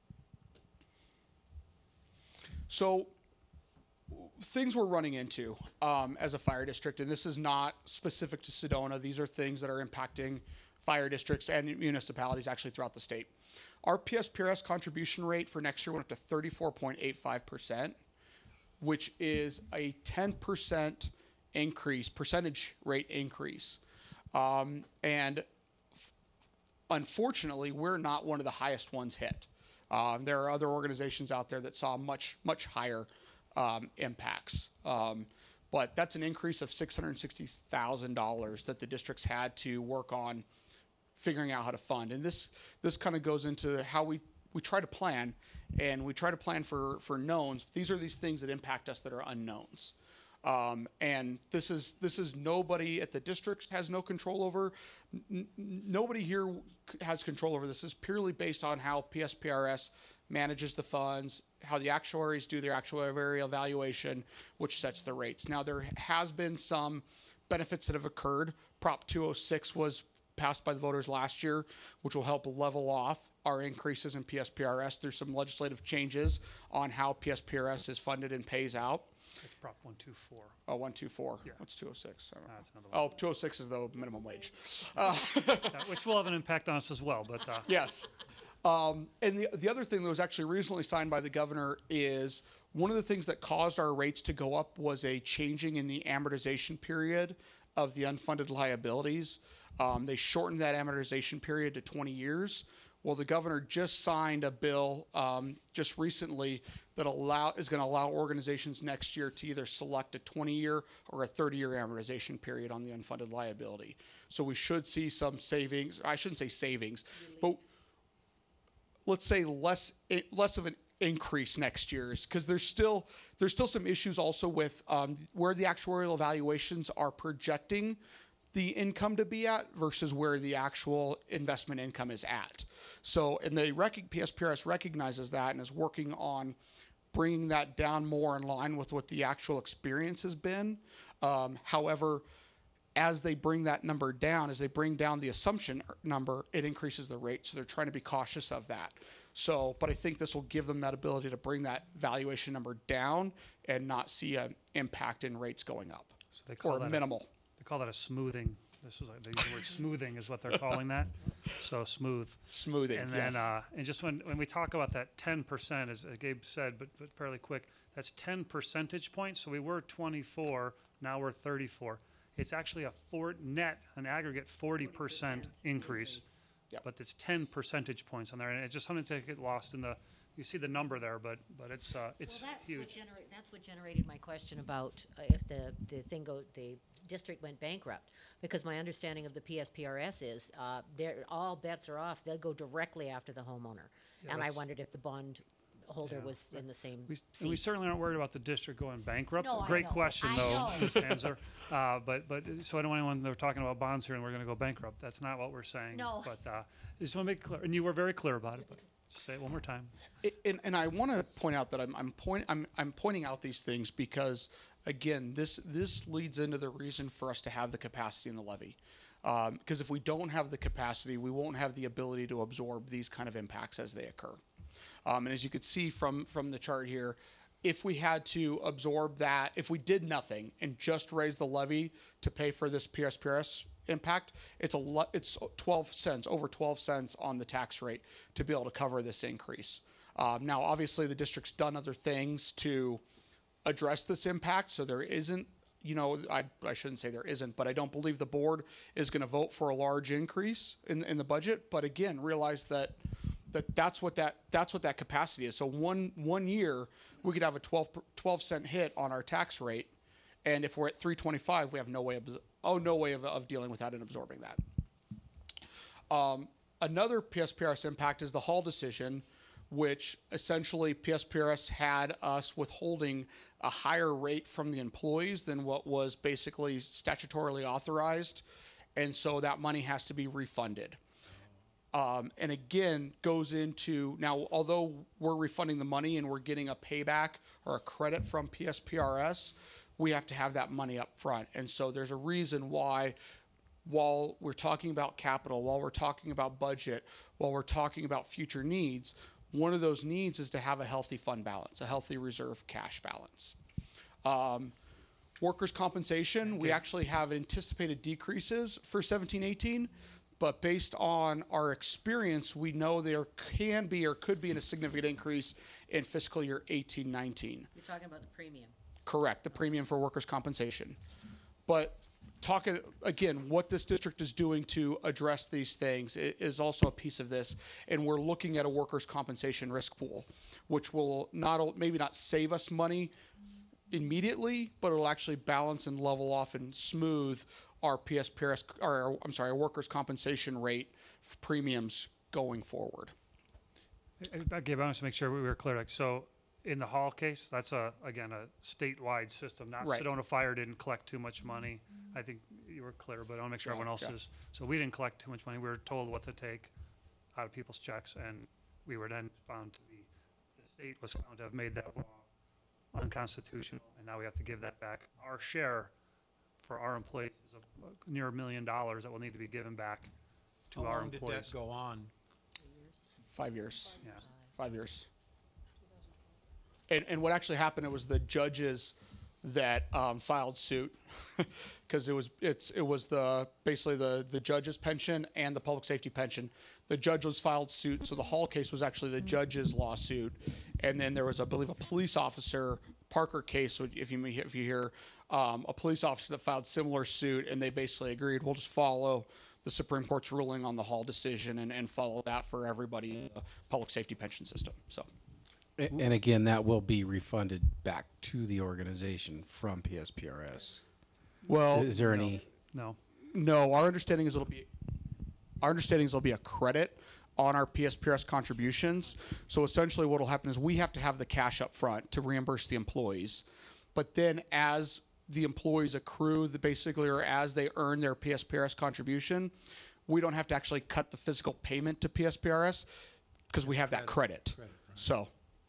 So things we're running into um, as a fire district, and this is not specific to Sedona. These are things that are impacting fire districts and municipalities actually throughout the state. Our P S P R S contribution rate for next year went up to thirty-four point eight five percent. which is a ten percent increase, percentage rate increase. Um, and f- unfortunately, we're not one of the highest ones hit. Um, there are other organizations out there that saw much, much higher um, impacts. Um, but that's an increase of six hundred sixty thousand dollars that the districts had to work on figuring out how to fund. And this this kind of goes into how we, we try to plan, and we try to plan for, for knowns. These are these things that impact us that are unknowns. Um, and this is this is nobody at the district has no control over. N- nobody here has control over this. This is purely based on how P S P R S manages the funds, how the actuaries do their actuarial evaluation, which sets the rates. Now, there has been some benefits that have occurred. Prop two oh six was passed by the voters last year, which will help level off our increases in P S P R S. There's some legislative changes on how P S P R S is funded and pays out. It's Prop one two four. Oh, one two four. Yeah. What's two oh six? I don't know. That's another one. Oh, two oh six is the minimum wage. Uh, Yeah, which will have an impact on us as well, but, uh, yes. Um, and the, the other thing that was actually recently signed by the governor is one of the things that caused our rates to go up was a changing in the amortization period of the unfunded liabilities. Um, they shortened that amortization period to twenty years. Well, the governor just signed a bill um, just recently that allow is going to allow organizations next year to either select a twenty-year or a thirty-year amortization period on the unfunded liability. So we should see some savings. I shouldn't say savings, but let's say less less of an increase next year, because there's still there's still some issues also with um, where the actuarial evaluations are projecting the income to be at versus where the actual investment income is at. So, and the rec- P S P R S recognizes that and is working on bringing that down more in line with what the actual experience has been. Um, however, as they bring that number down, as they bring down the assumption number, it increases the rate. So they're trying to be cautious of that. So, but I think this will give them that ability to bring that valuation number down and not see an impact in rates going up, so they call or that minimal. A, they call that a smoothing. This is like, they use the word smoothing is what they're calling that. So smooth. Smoothing, And then, yes. uh, and just when, when we talk about that ten percent, as Gabe said, but, but fairly quick, that's ten percentage points. So we were twenty-four, now we're thirty-four. It's actually a four, net, an aggregate forty percent increase. Yep. But it's ten percentage points on there, and it's just something to get lost in the, you see the number there, but, but it's, uh, it's Well, that's what huge. genera- that's what generated my question about uh, if the, the thing go, the district went bankrupt. Because my understanding of the P S P R S is, uh, they're, all bets are off, they'll go directly after the homeowner. Yeah, And I that's- wondered if the bond holder Yeah. was in the same We, and we seat. certainly aren't worried about the district going bankrupt. No, I Great know. question, I though, know. Miz Danzer. Uh, but, but, so I don't want anyone, they're talking about bonds here and we're gonna go bankrupt. That's not what we're saying. No. But, uh, I just wanna make it clear, and you were very clear about it, but say it one more time. It- and, and I want to point out that I'm I'm, point, I'm I'm pointing out these things because again, this this leads into the reason for us to have the capacity in the levy. Because if we don't have the capacity, we won't have the ability to absorb these kind of impacts as they occur. Um, and as you could see from from the chart here, if we had to absorb that, if we did nothing and just raise the levy to pay for this P S P R S impact, it's a lo- it's twelve cents, over twelve cents on the tax rate to be able to cover this increase. Um, now, obviously, the district's done other things to address this impact, so there isn't, you know, I, I shouldn't say there isn't, but I don't believe the board is going to vote for a large increase in in the budget. But again, realize that that that's what that that's what that capacity is. So one one year we could have a twelve, twelve cent hit on our tax rate, and if we're at three twenty-five, we have no way of oh no way of, of dealing with that and absorbing that. Um, another P S P R S impact is the Hall decision, which essentially P S P R S had us withholding a higher rate from the employees than what was basically statutorily authorized, and so that money has to be refunded. Um, and again, goes into, now, although we're refunding the money and we're getting a payback or a credit from P S P R S, we have to have that money up front. And so there's a reason why, while we're talking about capital, while we're talking about budget, while we're talking about future needs, one of those needs is to have a healthy fund balance, a healthy reserve cash balance. Um, workers' compensation, we actually have anticipated decreases for seventeen eighteen. But based on our experience, we know there can be or could be a significant increase in fiscal year eighteen nineteen. You're talking about the premium. Correct, the premium for workers' compensation. But talking, again, what this district is doing to address these things i- is also a piece of this. And we're looking at a workers' compensation risk pool, which will not, o- maybe not save us money immediately, but it'll actually balance and level off and smooth our P S P R S, or I'm sorry, our workers' compensation rate f- premiums going forward. Uh, Gabe, I want to make sure we were clear. Like, so in the Hall case, that's a, again, a statewide system. Not Right. Sedona Fire didn't collect too much money. I think you were clear, but I want to make sure Yeah, everyone else yeah. is. So we didn't collect too much money. We were told what to take out of people's checks, and we were then found to be, the state was found to have made that law unconstitutional, and now we have to give that back. Our share for our employees is a, near a million dollars that will need to be given back to How our long did employees. that go on? Five years. Yeah. Five years. And, and what actually happened, it was the judges that um, filed suit because it was it's it was the basically the the judge's pension and the public safety pension. The judge was filed suit, so the Hall case was actually the judge's lawsuit, and then there was, I believe, a police officer Parker case. If you may- if you hear um, a police officer that filed similar suit, and they basically agreed, we'll just follow the Supreme Court's ruling on the Hall decision and, and follow that for everybody in the public safety pension system. So. A- And again, that will be refunded back to the organization from P S P R S. Well, Is there any? No. no, our understanding is it'll be, our understanding is there'll be a credit on our P S P R S contributions. So essentially what will happen is we have to have the cash up front to reimburse the employees. But then as the employees accrue, the basically, or as they earn their P S P R S contribution, we don't have to actually cut the physical payment to P S P R S because we have that credit. Credit, right. So.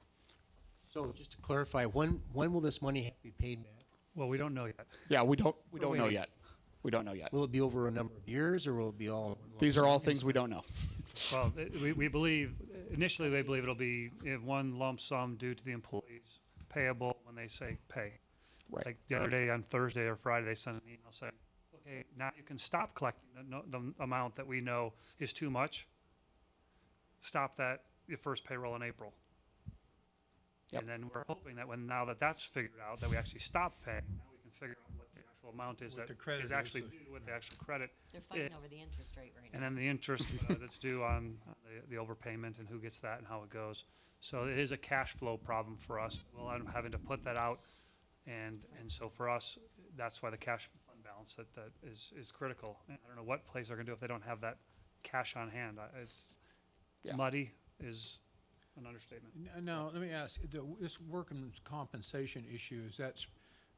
So just to clarify, when, when will this money have to be paid back? Well, we don't know yet. Yeah, we don't we We're don't know waiting. yet. We don't know yet. Will it be over a number of years, or will it be all? These are all things we don't know. Well, it- we, we believe, initially they believe it'll be in one lump sum due to the employees, payable when they say pay. Right. Like the other day on Thursday or Friday, they sent an email saying, okay, now you can stop collecting the, no- the amount that we know is too much. Stop that, your first payroll in April. Yep. And then we're hoping that when, now that that's figured out, that we actually stop paying, now we can figure out what the actual amount is What that the credit is is, actually so- due, what the actual credit. They're fighting is. over the interest rate right now. And then the interest uh, that's due on uh, the, the overpayment and who gets that and how it goes. So it is a cash flow problem for us. We'll end up having to put that out. And, and so for us, that's why the cash fund balance that, that is, is critical. And I don't know what place they're gonna do if they don't have that cash on hand. I- It's Yeah. muddy is an understatement. N- Now, let me ask, the, this workman's compensation issue, is that s-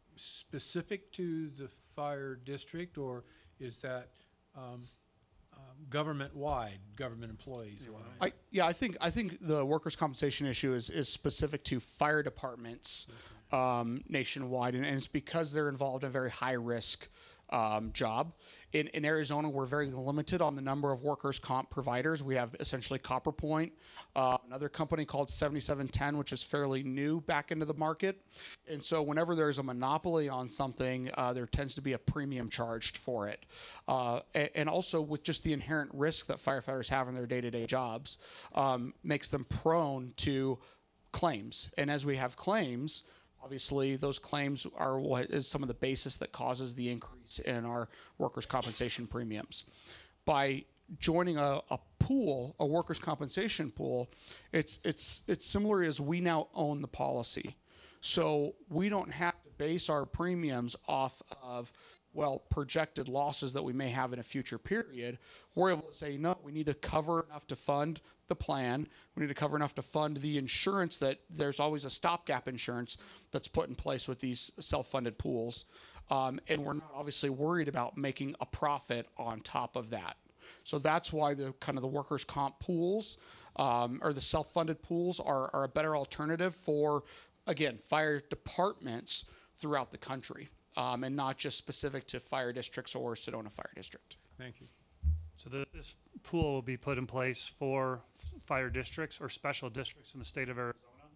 specific to the fire district, or is that um, um, government-wide, government employees-wide? I, yeah, I think I think the workers' compensation issue is, is specific to fire departments um, nationwide, and, and it's because they're involved in a very high risk um, job. In, in Arizona, we're very limited on the number of workers' comp providers. We have essentially Copper Point, uh, another company called seventy-seven ten, which is fairly new back into the market. And so whenever there's a monopoly on something, uh, there tends to be a premium charged for it. Uh, and, and also with just the inherent risk that firefighters have in their day-to-day jobs, um, makes them prone to claims. And as we have claims, obviously, those claims are what is some of the basis that causes the increase in our workers' compensation premiums. By joining a, a pool, a workers' compensation pool, it's it's it's similar as we now own the policy, so we don't have to base our premiums off of well projected losses that we may have in a future period. We're able to say no, we need to cover enough to fund the plan. We need to cover enough to fund the insurance that there's always a stopgap insurance that's put in place with these self-funded pools. Um, and we're not obviously worried about making a profit on top of that. So that's why the kind of the workers' comp pools um, or the self-funded pools are, are a better alternative for, again, fire departments throughout the country, um, and not just specific to fire districts or Sedona Fire District. Thank you. So the, this pool will be put in place for f- fire districts or special districts in the state of Arizona.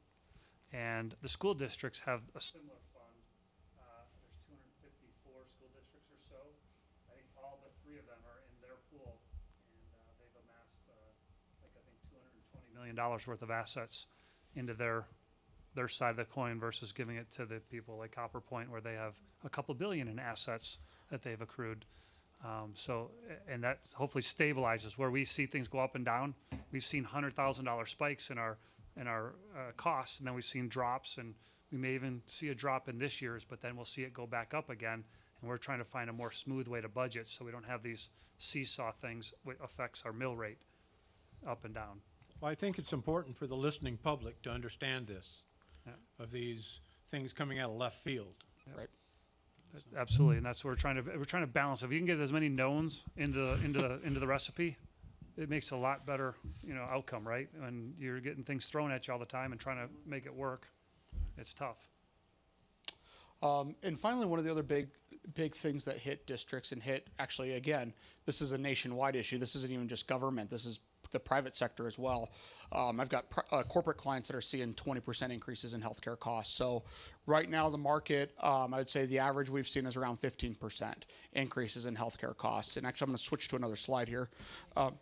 And the school districts have a similar fund. Uh, there's two hundred fifty-four school districts or so. I think all but three of them are in their pool. And uh, they've amassed, uh, like I think two hundred twenty million dollars worth of assets. into their their side of the coin versus giving it to the people like Copper Point, where they have a couple billion in assets that they've accrued. Um, so, a- and that hopefully stabilizes where we see things go up and down. We've seen hundred thousand dollar spikes in our in our uh, costs, and then we've seen drops, and we may even see a drop in this year's, but then we'll see it go back up again. And we're trying to find a more smooth way to budget so we don't have these seesaw things which affects our mill rate up and down. Well, I think it's important for the listening public to understand this, Yeah. of these things coming out of left field. Right. Absolutely, and that's what we're trying to we're trying to balance. If you can get as many knowns into the, into the into the recipe, it makes a lot better, you know, outcome, right? When you're getting things thrown at you all the time and trying to make it work, it's tough. Um, and finally, one of the other big, big things that hit districts and hit, actually, again, this is a nationwide issue. This isn't even just government. This is the private sector as well. Um, I've got pr- uh, corporate clients that are seeing twenty percent increases in healthcare costs. So right now, the market, um, I would say the average we've seen is around fifteen percent increases in healthcare costs. And actually, I'm going to switch to another slide here. Um,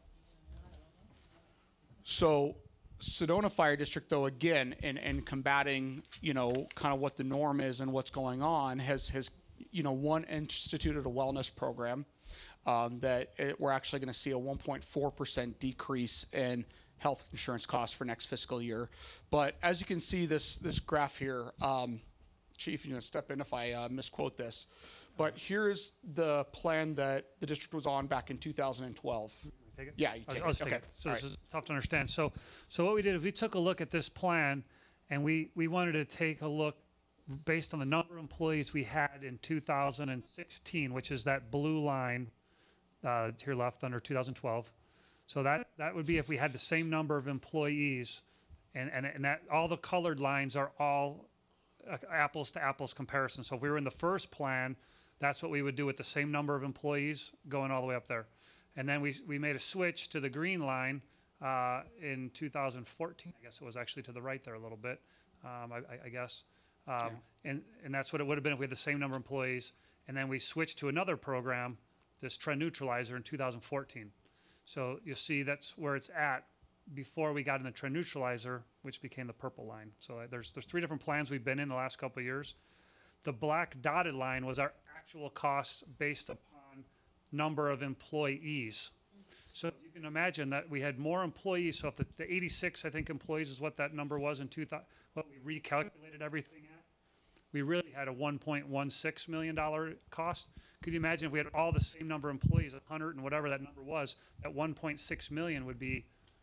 so Sedona Fire District, though, again, in, in combating, you know, kind of what the norm is and what's going on, has, has you know, one, instituted a wellness program um, that it, we're actually going to see a one point four percent decrease in health insurance costs for next fiscal year. But as you can see, this this graph here, um, Chief, you know, step in if I uh, misquote this, but here's the plan that the district was on back in two thousand twelve. Take it? Yeah, you I'll- take I'll it. just take Okay. it. So All this right. is tough to understand. So, so what we did is we took a look at this plan, and we, we wanted to take a look based on the number of employees we had in two thousand sixteen, which is that blue line uh, to your left under two thousand twelve. So that, that would be if we had the same number of employees, and, and, and that all the colored lines are all uh, apples to apples comparison. So if we were in the first plan, that's what we would do with the same number of employees going all the way up there. And then we, we made a switch to the green line uh, in two thousand fourteen. I guess it was actually to the right there a little bit, um, I, I- I guess. Um, and, and that's what it would have been if we had the same number of employees. And then we switched to another program, this trend neutralizer, in two thousand fourteen. So you'll see that's where it's at before we got in the trend neutralizer, which became the purple line. So uh, there's, there's three different plans we've been in the last couple of years. The black dotted line was our actual costs based upon number of employees. So you can imagine that we had more employees. So if the, the eighty-six, I think, employees is what that number was in two thousand, what we recalculated everything at, we really had a one point one six million dollars cost. Could you imagine if we had all the same number of employees, one hundred and whatever that number was, that one point six million would be,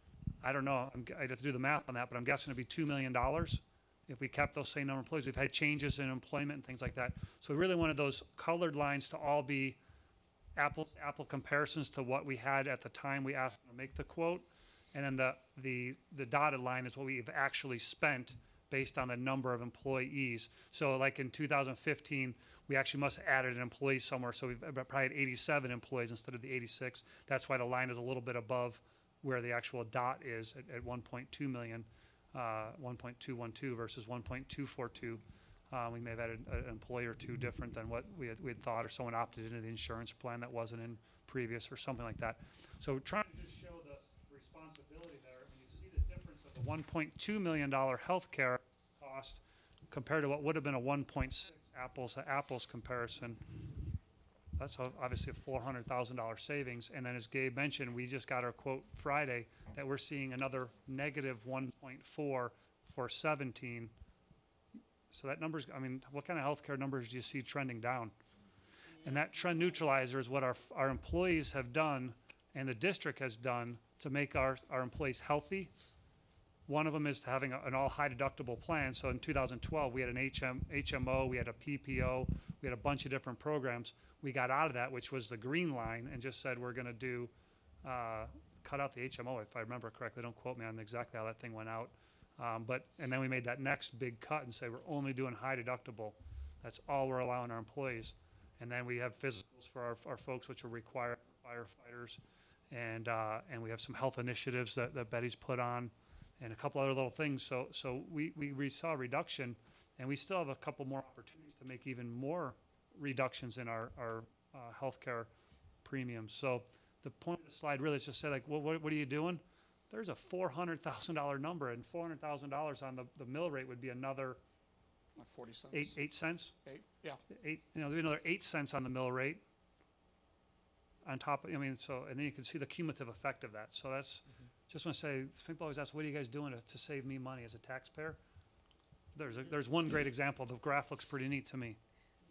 I don't know, I'm, I'd have to do the math on that, but I'm guessing it'd be two million dollars if we kept those same number of employees. We've had changes in employment and things like that. So we really wanted those colored lines to all be apples to apple comparisons to what we had at the time we asked them to make the quote. And then the, the, the dotted line is what we've actually spent based on the number of employees. So like in two thousand fifteen, we actually must have added an employee somewhere. So we've probably had eighty-seven employees instead of the eighty-six. That's why the line is a little bit above where the actual dot is at, at one point two million, uh, one point two one two versus one point two four two. Uh, we may have added an employee or two different than what we had, we had thought, or someone opted into the insurance plan that wasn't in previous or something like that. So we're trying to just show the responsibility there. And you see the difference of a one point two million dollars healthcare cost compared to what would have been a one point six apples to apples comparison. That's a- obviously a four hundred thousand dollars savings. And then as Gabe mentioned, we just got our quote Friday that we're seeing another negative one point four for seventeen. So that number's, I mean, what kind of healthcare numbers do you see trending down? And that trend neutralizer is what our, our employees have done and the district has done to make our, our employees healthy. One of them is having a, an all high deductible plan. So in two thousand twelve, we had an H M, H M O, we had a P P O, we had a bunch of different programs. We got out of that, which was the green line, and just said we're going to do, uh, cut out the H M O, if I remember correctly. Don't quote me on exactly how that thing went out. Um, but, and then we made that next big cut and say we're only doing high deductible. That's all we're allowing our employees. And then we have physicals for our, our folks, which are required for firefighters. And, uh, and we have some health initiatives that, that Betty's put on and a couple other little things. So, so we, we re- saw a reduction, and we still have a couple more opportunities to make even more reductions in our, our uh, healthcare premiums. So the point of the slide really is to say, like, well, what, what are you doing? there's a four hundred thousand dollar number, and four hundred thousand dollars on the, the mill rate would be another Like forty cents. eight, eight cents. Eight, yeah. Eight, you know, there'd be another eight cents on the mill rate on top of, I mean, so, and then you can see the cumulative effect of that. So that's, just want to say, people always ask, what are you guys doing to, to save me money as a taxpayer? There's a, there's one great example. The graph looks pretty neat to me.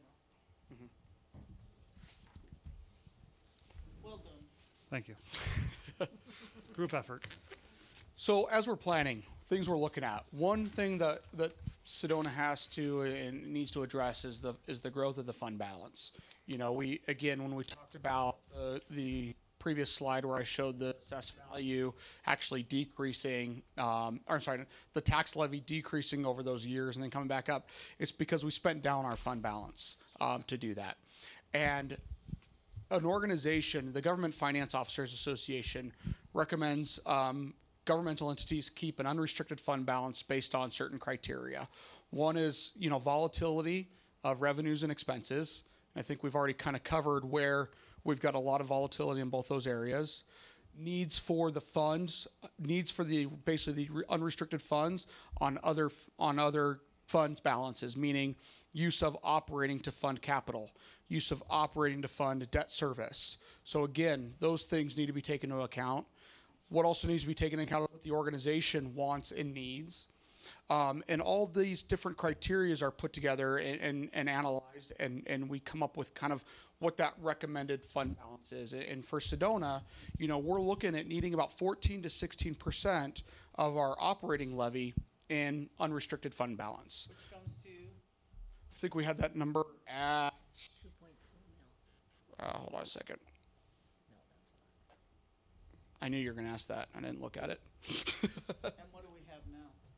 Well done. Thank you. Group effort. So as we're planning, things we're looking at, one thing that, that Sedona has to and needs to address is the, is the growth of the fund balance. You know, we, again, when we talked about uh, the previous slide where I showed the assessed value actually decreasing, um, or I'm sorry, the tax levy decreasing over those years and then coming back up, it's because we spent down our fund balance um, to do that. And an organization, the Government Finance Officers Association, recommends um, governmental entities keep an unrestricted fund balance based on certain criteria. One is, you know, volatility of revenues and expenses. I think we've already kind of covered where we've got a lot of volatility in both those areas. Needs for the funds, needs for the basically the unrestricted funds on other on other funds balances, meaning use of operating to fund capital, use of operating to fund debt service. So again, those things need to be taken into account. What also needs to be taken into account is what the organization wants and needs. Um, and all these different criterias are put together and, and, and analyzed, and, and we come up with kind of what that recommended fund balance is. And for Sedona, you know, we're looking at needing about fourteen to sixteen percent of our operating levy in unrestricted fund balance. Which comes to? I think we had that number at, two point four mil. uh, hold on a second. No, that's not. I knew you were going to ask that. I didn't look at it. And what do we have now?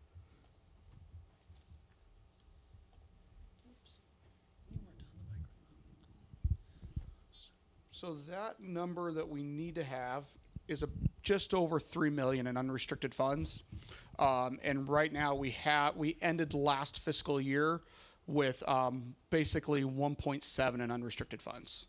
Oops. You weren't on the microphone. So that number that we need to have is a, just over three million in unrestricted funds. Um, and right now we have, we ended last fiscal year with um, basically one point seven in unrestricted funds.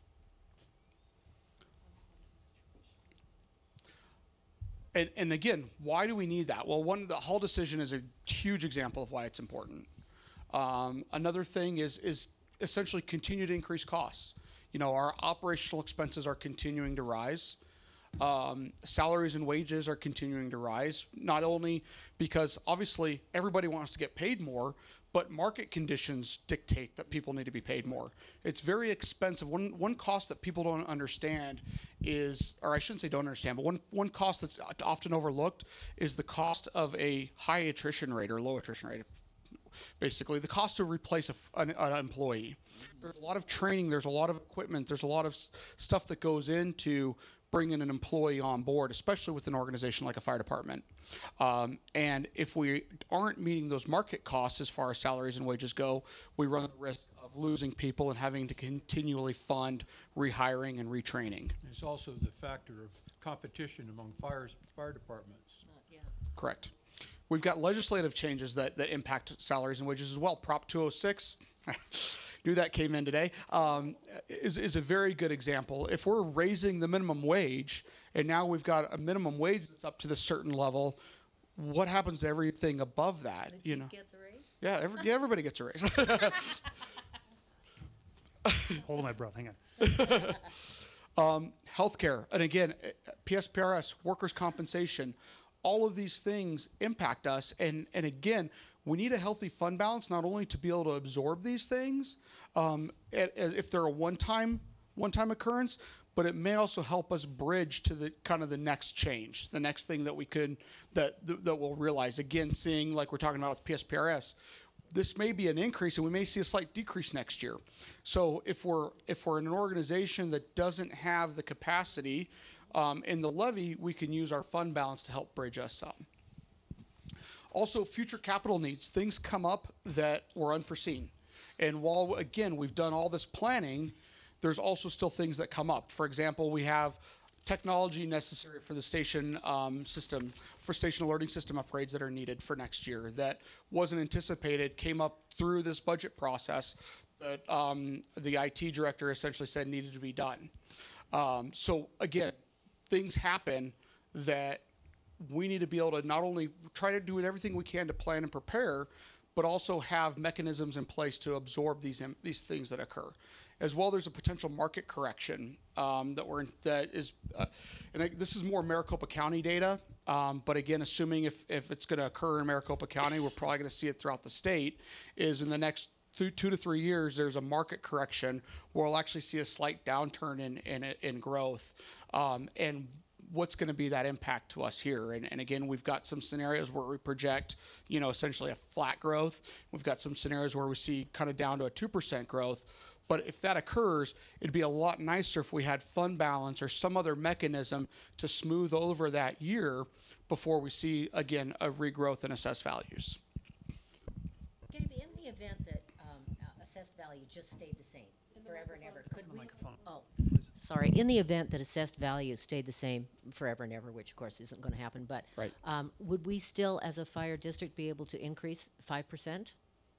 And, and again, why do we need that? Well, one, the Hull decision is a huge example of why it's important. Um, another thing is, is essentially continue to increase costs. You know, our operational expenses are continuing to rise. Um, salaries and wages are continuing to rise, not only because obviously everybody wants to get paid more, but market conditions dictate that people need to be paid more. It's very expensive. One, one cost that people don't understand is, or I shouldn't say don't understand, but one, one cost that's often overlooked is the cost of a high attrition rate or low attrition rate. Basically, the cost to replace a, an, an employee. There's a lot of training, there's a lot of equipment, there's a lot of s- stuff that goes into bringing an employee on board, especially with an organization like a fire department. Um, and if we aren't meeting those market costs as far as salaries and wages go, we run the risk of losing people and having to continually fund rehiring and retraining. There's also the factor of competition among fires, fire departments. Uh, yeah. Correct. We've got legislative changes that, that impact salaries and wages as well. Prop two oh six, knew that came in today, um, is, is a very good example. If we're raising the minimum wage, and now we've got a minimum wage that's up to this certain level, what happens to everything above that? The You chief know, gets a raise? yeah, every, yeah, everybody gets a raise. Hold my breath. Hang on. um, healthcare, and again, P S P R S, workers' compensation, all of these things impact us. And, and again, we need a healthy fund balance, not only to be able to absorb these things, um, at, as if they're a one-time, one-time occurrence, but it may also help us bridge to the kind of the next change, the next thing that we could, that, that, that we'll realize. Again, seeing like we're talking about with P S P R S, this may be an increase and we may see a slight decrease next year. So if we're, if we're in an organization that doesn't have the capacity um, in the levy, we can use our fund balance to help bridge us up. Also, future capital needs. Things come up that were unforeseen. And while, again, we've done all this planning, there's also still things that come up. For example, we have technology necessary for the station um, system, for station alerting system upgrades that are needed for next year that wasn't anticipated, came up through this budget process that um, the I T director essentially said needed to be done. Um, so again, things happen that we need to be able to not only try to do everything we can to plan and prepare, but also have mechanisms in place to absorb these im- these things that occur. As well, there's a potential market correction um, that we're in, that is, uh, and I, this is more Maricopa County data. Um, but again, assuming if if it's going to occur in Maricopa County, we're probably going to see it throughout the state. Is in the next th- two to three years, there's a market correction where we'll actually see a slight downturn in in, in growth, um, and what's going to be that impact to us here? And, and again, we've got some scenarios where we project, you know, essentially a flat growth. We've got some scenarios where we see kind of down to a two percent growth. But if that occurs, it'd be a lot nicer if we had fund balance or some other mechanism to smooth over that year before we see, again, a regrowth in assessed values. Gabe, in the event that um, uh, assessed value just stayed the same forever and ever, could we? Microphone. Oh, sorry. In the event that assessed value stayed the same forever and ever, which of course isn't going to happen, but Right. um, would we still, as a fire district, be able to increase five percent?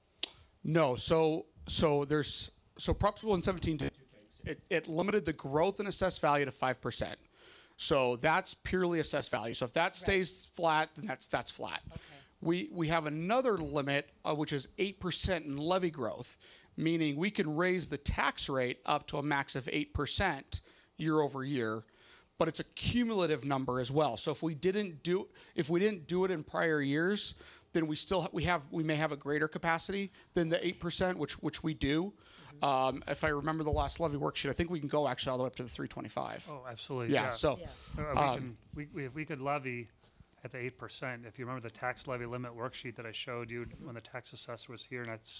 No, so so there's so Prop one seventeen did two things. It, it limited the growth in assessed value to five percent. So that's purely assessed value. So if that stays flat, then that's that's flat. Okay. We we have another limit, uh, which is eight percent in levy growth, meaning we can raise the tax rate up to a max of eight percent year over year, but it's a cumulative number as well. So if we didn't do if we didn't do it in prior years, then we still ha- we have we may have a greater capacity than the eight percent, which which we do. Um, if I remember the last levy worksheet, I think we can go actually all the way up to the three twenty-five. Oh, absolutely. Yeah. So Yeah. Uh, we um, can, we, we, if we could levy at the eight percent, if you remember the tax levy limit worksheet that I showed you when the tax assessor was here, and that's,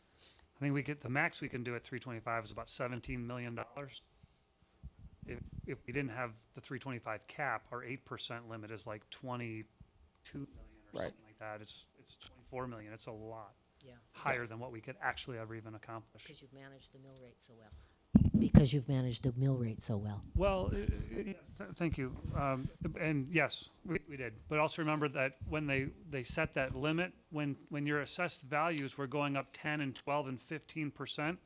I think we get, the max we can do at three twenty-five is about seventeen million dollars. If, if we didn't have the three twenty-five cap, our eight percent limit is like twenty-two million or Right. something like that. It's, it's twenty-four million. It's a lot Yeah, higher than what we could actually ever even accomplish. because you've managed the mill rate so well. Because you've managed the mill rate so well. Well, uh, uh, th- thank you. Um, and yes, we, we did. But also remember that when they, they set that limit, when, when your assessed values were going up ten and twelve and fifteen percent,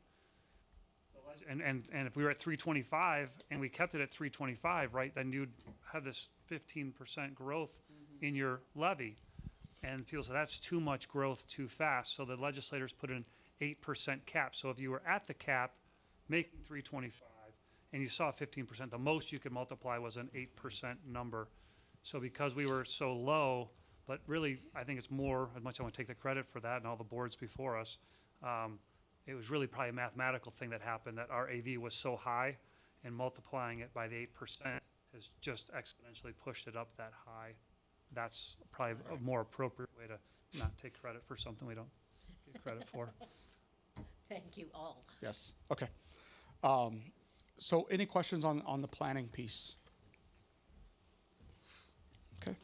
and, and, and if we were at three twenty-five and we kept it at three twenty-five, right, then you'd have this fifteen percent growth in your levy. And people said, that's too much growth too fast. So the legislators put an eight percent cap. So if you were at the cap, making three twenty-five, and you saw fifteen percent, the most you could multiply was an eight percent number. So because we were so low, but really, I think it's more, as much I want to take the credit for that and all the boards before us, um, it was really probably a mathematical thing that happened, that our A V was so high, and multiplying it by the eight percent has just exponentially pushed it up that high. That's probably a more appropriate way to not take credit for something we don't get credit for. Thank you all. yes. Okay. Um, so any questions on, on the planning piece? Okay.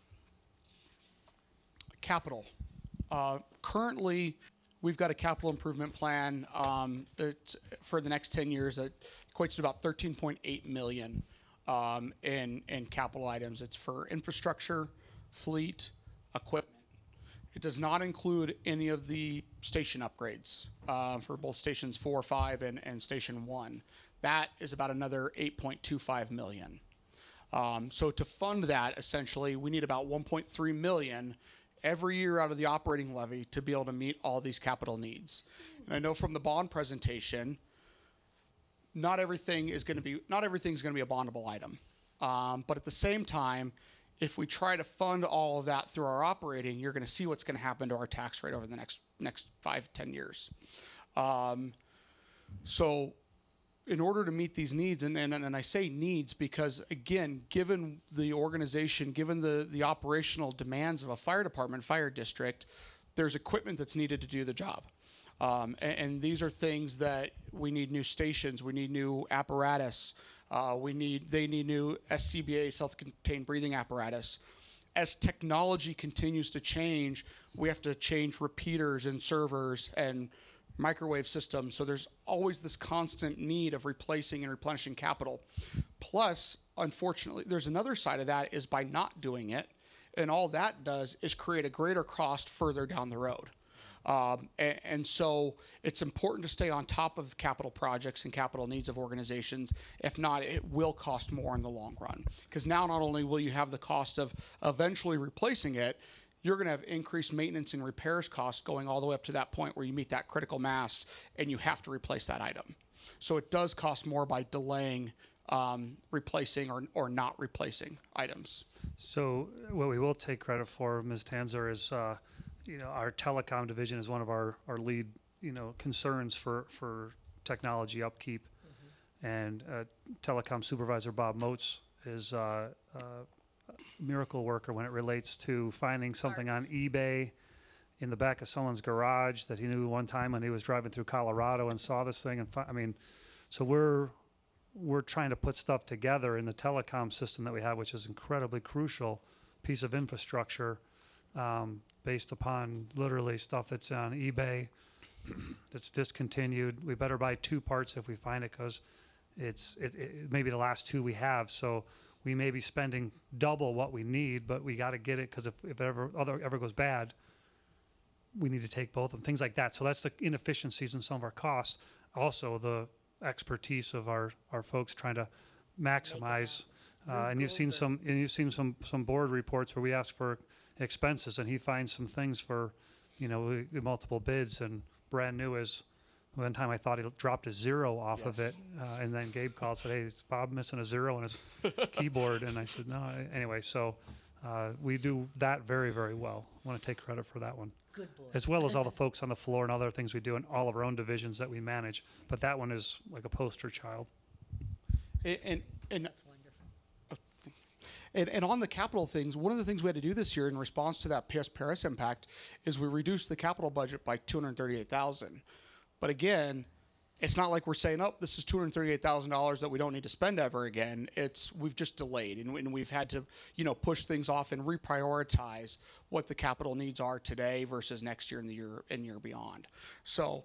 Capital. Uh, currently, we've got a capital improvement plan um, that's for the next ten years that equates to about thirteen point eight million um, in, in capital items. It's for infrastructure, fleet, equipment. It does not include any of the station upgrades uh, for both stations four, five, and, and station one. That is about another eight point two five million. Um, so to fund that, essentially, we need about one point three million every year out of the operating levy to be able to meet all these capital needs. And I know from the bond presentation, not everything is going to be not everything's going to be a bondable item. Um, but at the same time, if we try to fund all of that through our operating, you're going to see what's going to happen to our tax rate over the next next five, ten years. Um, so in order to meet these needs, and, and, and I say needs because, again, given the organization, given the, the operational demands of a fire department, fire district, there's equipment that's needed to do the job. Um, and, and these are things that we need new stations, we need new apparatus, uh, we need they need new S C B A, self-contained breathing apparatus. As technology continues to change, we have to change repeaters and servers and microwave systems. So there's always this constant need of replacing and replenishing capital. Plus, unfortunately, there's another side of that is by not doing it, and all that does is create a greater cost further down the road. Um, and, and so it's important to stay on top of capital projects and capital needs of organizations. If not, it will cost more in the long run. Because now not only will you have the cost of eventually replacing it, you're going to have increased maintenance and repairs costs going all the way up to that point where you meet that critical mass and you have to replace that item. So it does cost more by delaying um, replacing or, or not replacing items. So what we will take credit for, Miz Tanzer, is uh, you know, our telecom division is one of our, our lead, you know, concerns for, for technology upkeep. Mm-hmm. And uh, telecom supervisor Bob Moats is uh, uh, a miracle worker when it relates to finding something Parts. on eBay in the back of someone's garage that he knew one time when he was driving through Colorado and saw this thing. And fi- I mean, so we're we're trying to put stuff together in the telecom system that we have, which is incredibly crucial piece of infrastructure, um, based upon literally stuff that's on eBay that's discontinued. We better buy two parts if we find it, because it's it, it maybe the last two we have. So we may be spending double what we need, but we got to get it, because if, if it ever other ever goes bad, we need to take both of them, things like that. So that's the inefficiencies in some of our costs. Also, the expertise of our, our folks trying to maximize. Uh, and you've seen some, and you've seen some, some board reports where we ask for expenses, and he finds some things for, you know, we- multiple bids, and brand new is, one time I thought he dropped a zero off of it. Uh, and then Gabe called and said, hey, is Bob missing a zero on his keyboard? And I said, no. Anyway, so uh, we do that very, very well. I want to take credit for that one. Good boy. As well as all the folks on the floor and other things we do in all of our own divisions that we manage. But that one is like a poster child. And, and, and That's wonderful. And, and on the capital things, one of the things we had to do this year in response to that P S P R S impact is we reduced the capital budget by two hundred thirty-eight thousand dollars. But again, it's not like we're saying, oh, this is two hundred thirty-eight thousand dollars that we don't need to spend ever again. It's we've just delayed, and, and we've had to, you know, push things off and reprioritize what the capital needs are today versus next year and the year and year beyond. So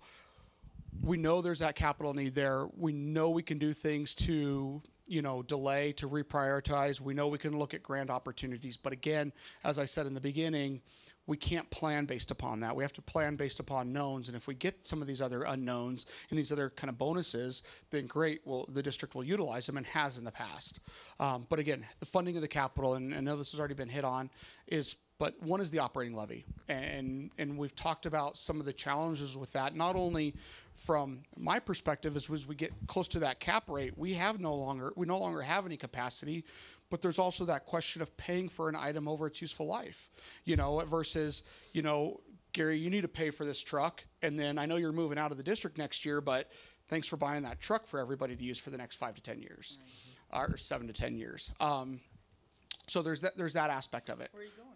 we know there's that capital need there. We know we can do things to, you know, delay, to reprioritize. We know we can look at grant opportunities. But again, as I said in the beginning, we can't plan based upon that. We have to plan based upon knowns. And if we get some of these other unknowns and these other kind of bonuses, then great. Well, the district will utilize them and has in the past. Um, but again, the funding of the capital, and I know this has already been hit on, is but one is the operating levy. And, and we've talked about some of the challenges with that, not only from my perspective as, as we get close to that cap rate, we have no longer, we no longer have any capacity, but there's also that question of paying for an item over its useful life, you know, versus, you know, Gary, you need to pay for this truck. And then I know you're moving out of the district next year, but thanks for buying that truck for everybody to use for the next five to ten years, mm-hmm. or seven to ten years. Um, so there's that, there's that aspect of it. Where are you going?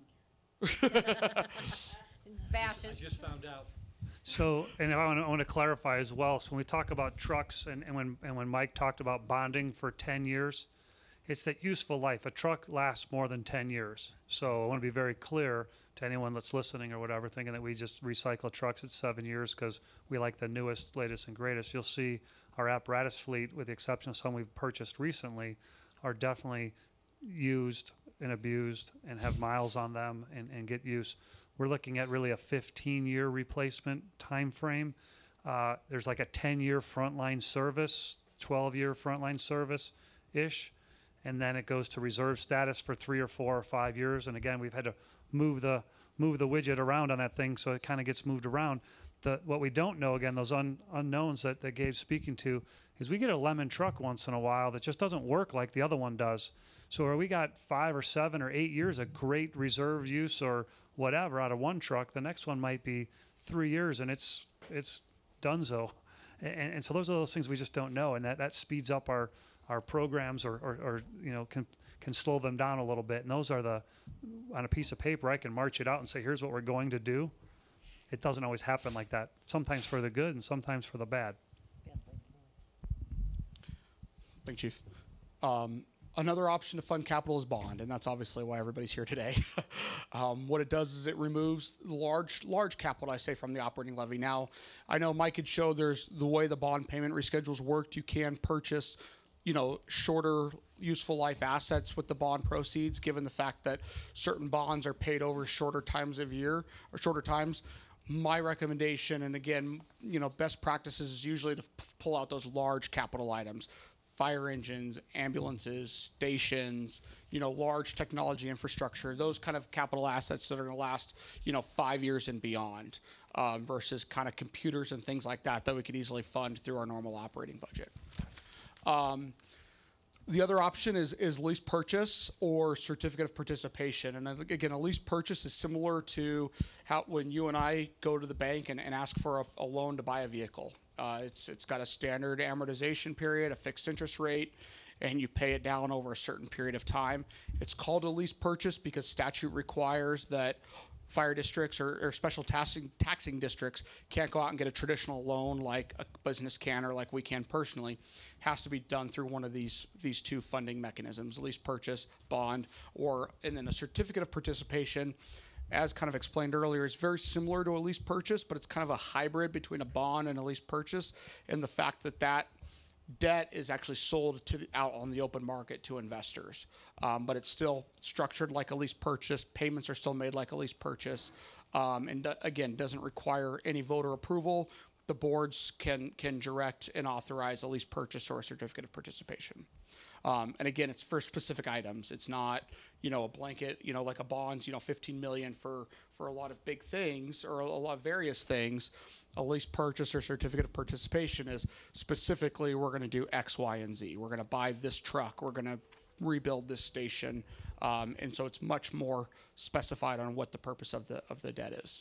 Bashes. I just found out. So, and I want, to, I want to clarify as well. So when we talk about trucks, and, and when and when Mike talked about bonding for ten years, it's that useful life. A truck lasts more than ten years. So I want to be very clear to anyone that's listening or whatever, thinking that we just recycle trucks at seven years because we like the newest, latest, and greatest. You'll see our apparatus fleet, with the exception of some we've purchased recently, are definitely used and abused and have miles on them and, and get use. We're looking at really a fifteen-year replacement time frame. Uh, there's like a ten-year frontline service, twelve-year frontline service-ish, and then it goes to reserve status for three or four or five years. And again, we've had to move the move the widget around on that thing, so it kind of gets moved around. The what we don't know, again, those un, unknowns that, that Gabe's speaking to, is we get a lemon truck once in a while that just doesn't work like the other one does. So where we got five or seven or eight years of great reserve use or whatever out of one truck, the next one might be three years and it's it's donezo. And, and so those are those things we just don't know, and that, that speeds up our, our programs or, or, or you know can can slow them down a little bit. And those are the, on a piece of paper I can march it out and say, here's what we're going to do. It doesn't always happen like that. Sometimes for the good and sometimes for the bad. Thank you, Chief. Um, Another option to fund capital is bond, and that's obviously why everybody's here today. um, what it does is it removes large, large capital, I say, from the operating levy. Now, I know Mike had showed there's the way the bond payment reschedules worked. You can purchase, you know, shorter useful life assets with the bond proceeds, given the fact that certain bonds are paid over shorter times of year or shorter times. my recommendation, and again, you know, best practices is usually to p- pull out those large capital items, fire engines, ambulances, stations, you know, large technology infrastructure, those kind of capital assets that are going to last, you know, five years and beyond, um, versus kind of computers and things like that that we could easily fund through our normal operating budget. Um, The other option is, is lease purchase or certificate of participation. And then again, a lease purchase is similar to how when you and I go to the bank and, and ask for a, a loan to buy a vehicle. Uh, it's it's got a standard amortization period, a fixed interest rate, and you pay it down over a certain period of time. It's called a lease purchase because statute requires that fire districts or, or special taxing, taxing districts can't go out and get a traditional loan like a business can or like we can personally. Has to be done through one of these these two funding mechanisms, lease purchase, bond, or and then a certificate of participation, as kind of explained earlier, is very similar to a lease purchase, but it's kind of a hybrid between a bond and a lease purchase, and the fact that that debt is actually sold to the, out on the open market to investors. Um, but it's still structured like a lease purchase. Payments are still made like a lease purchase. Um, and uh, again, doesn't require any voter approval. The boards can can direct and authorize a lease purchase or a certificate of participation. Um, and again, it's for specific items. It's not, you know, a blanket, you know, like a bonds, you know, fifteen million for, for a lot of big things or a, a lot of various things. A lease purchase or certificate of participation is specifically, we're going to do X, Y, and Z. We're going to buy this truck. We're going to rebuild this station. Um, and so it's much more specified on what the purpose of the, of the debt is.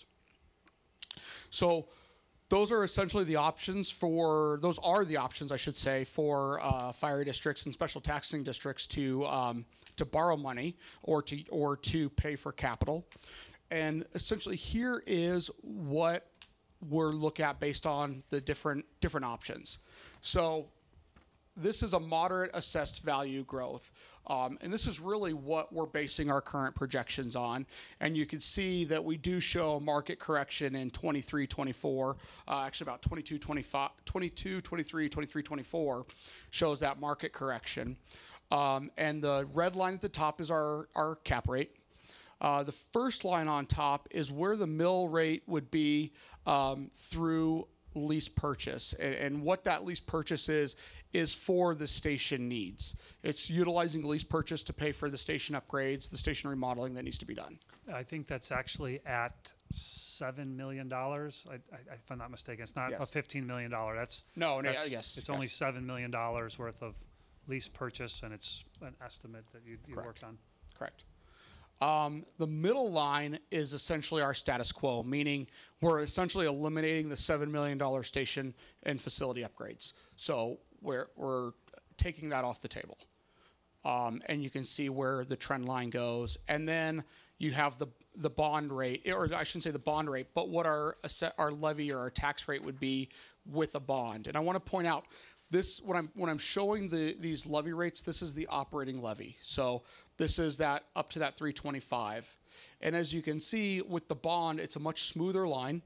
So those are essentially the options for, those are the options, I should say, for uh, fire districts and special taxing districts to um, to borrow money or to or to pay for capital. And essentially here is what we're looking at based on the different different options. So this is a moderate assessed value growth. Um, and this is really what we're basing our current projections on. And you can see that we do show market correction in twenty-three, twenty-four, uh, actually about twenty-two, twenty-five, twenty-two, twenty-three, twenty-three, twenty-four shows that market correction. Um, and the red line at the top is our, our cap rate. Uh, the first line on top is where the mill rate would be um, through lease purchase. And, and what that lease purchase is, is for the station needs. It's utilizing lease purchase to pay for the station upgrades, the station remodeling that needs to be done. I think that's actually at seven million dollars. I, I, if I'm not mistaken, it's not Yes. a fifteen million dollar. That's No, no, that's- yes, It's yes. only seven million dollars worth of lease purchase, and it's an estimate that you, you Correct. worked on. Correct. Um, the middle line is essentially our status quo, meaning we're essentially eliminating the seven million dollars station and facility upgrades. So we're, we're taking that off the table. Um, and you can see where the trend line goes. And then you have the, the bond rate, or I shouldn't say the bond rate, but what our, our levy or our tax rate would be with a bond. And I want to point out this, when I'm, when I'm showing the, these levy rates, this is the operating levy. So this is that up to that three twenty-five. And as you can see with the bond, it's a much smoother line.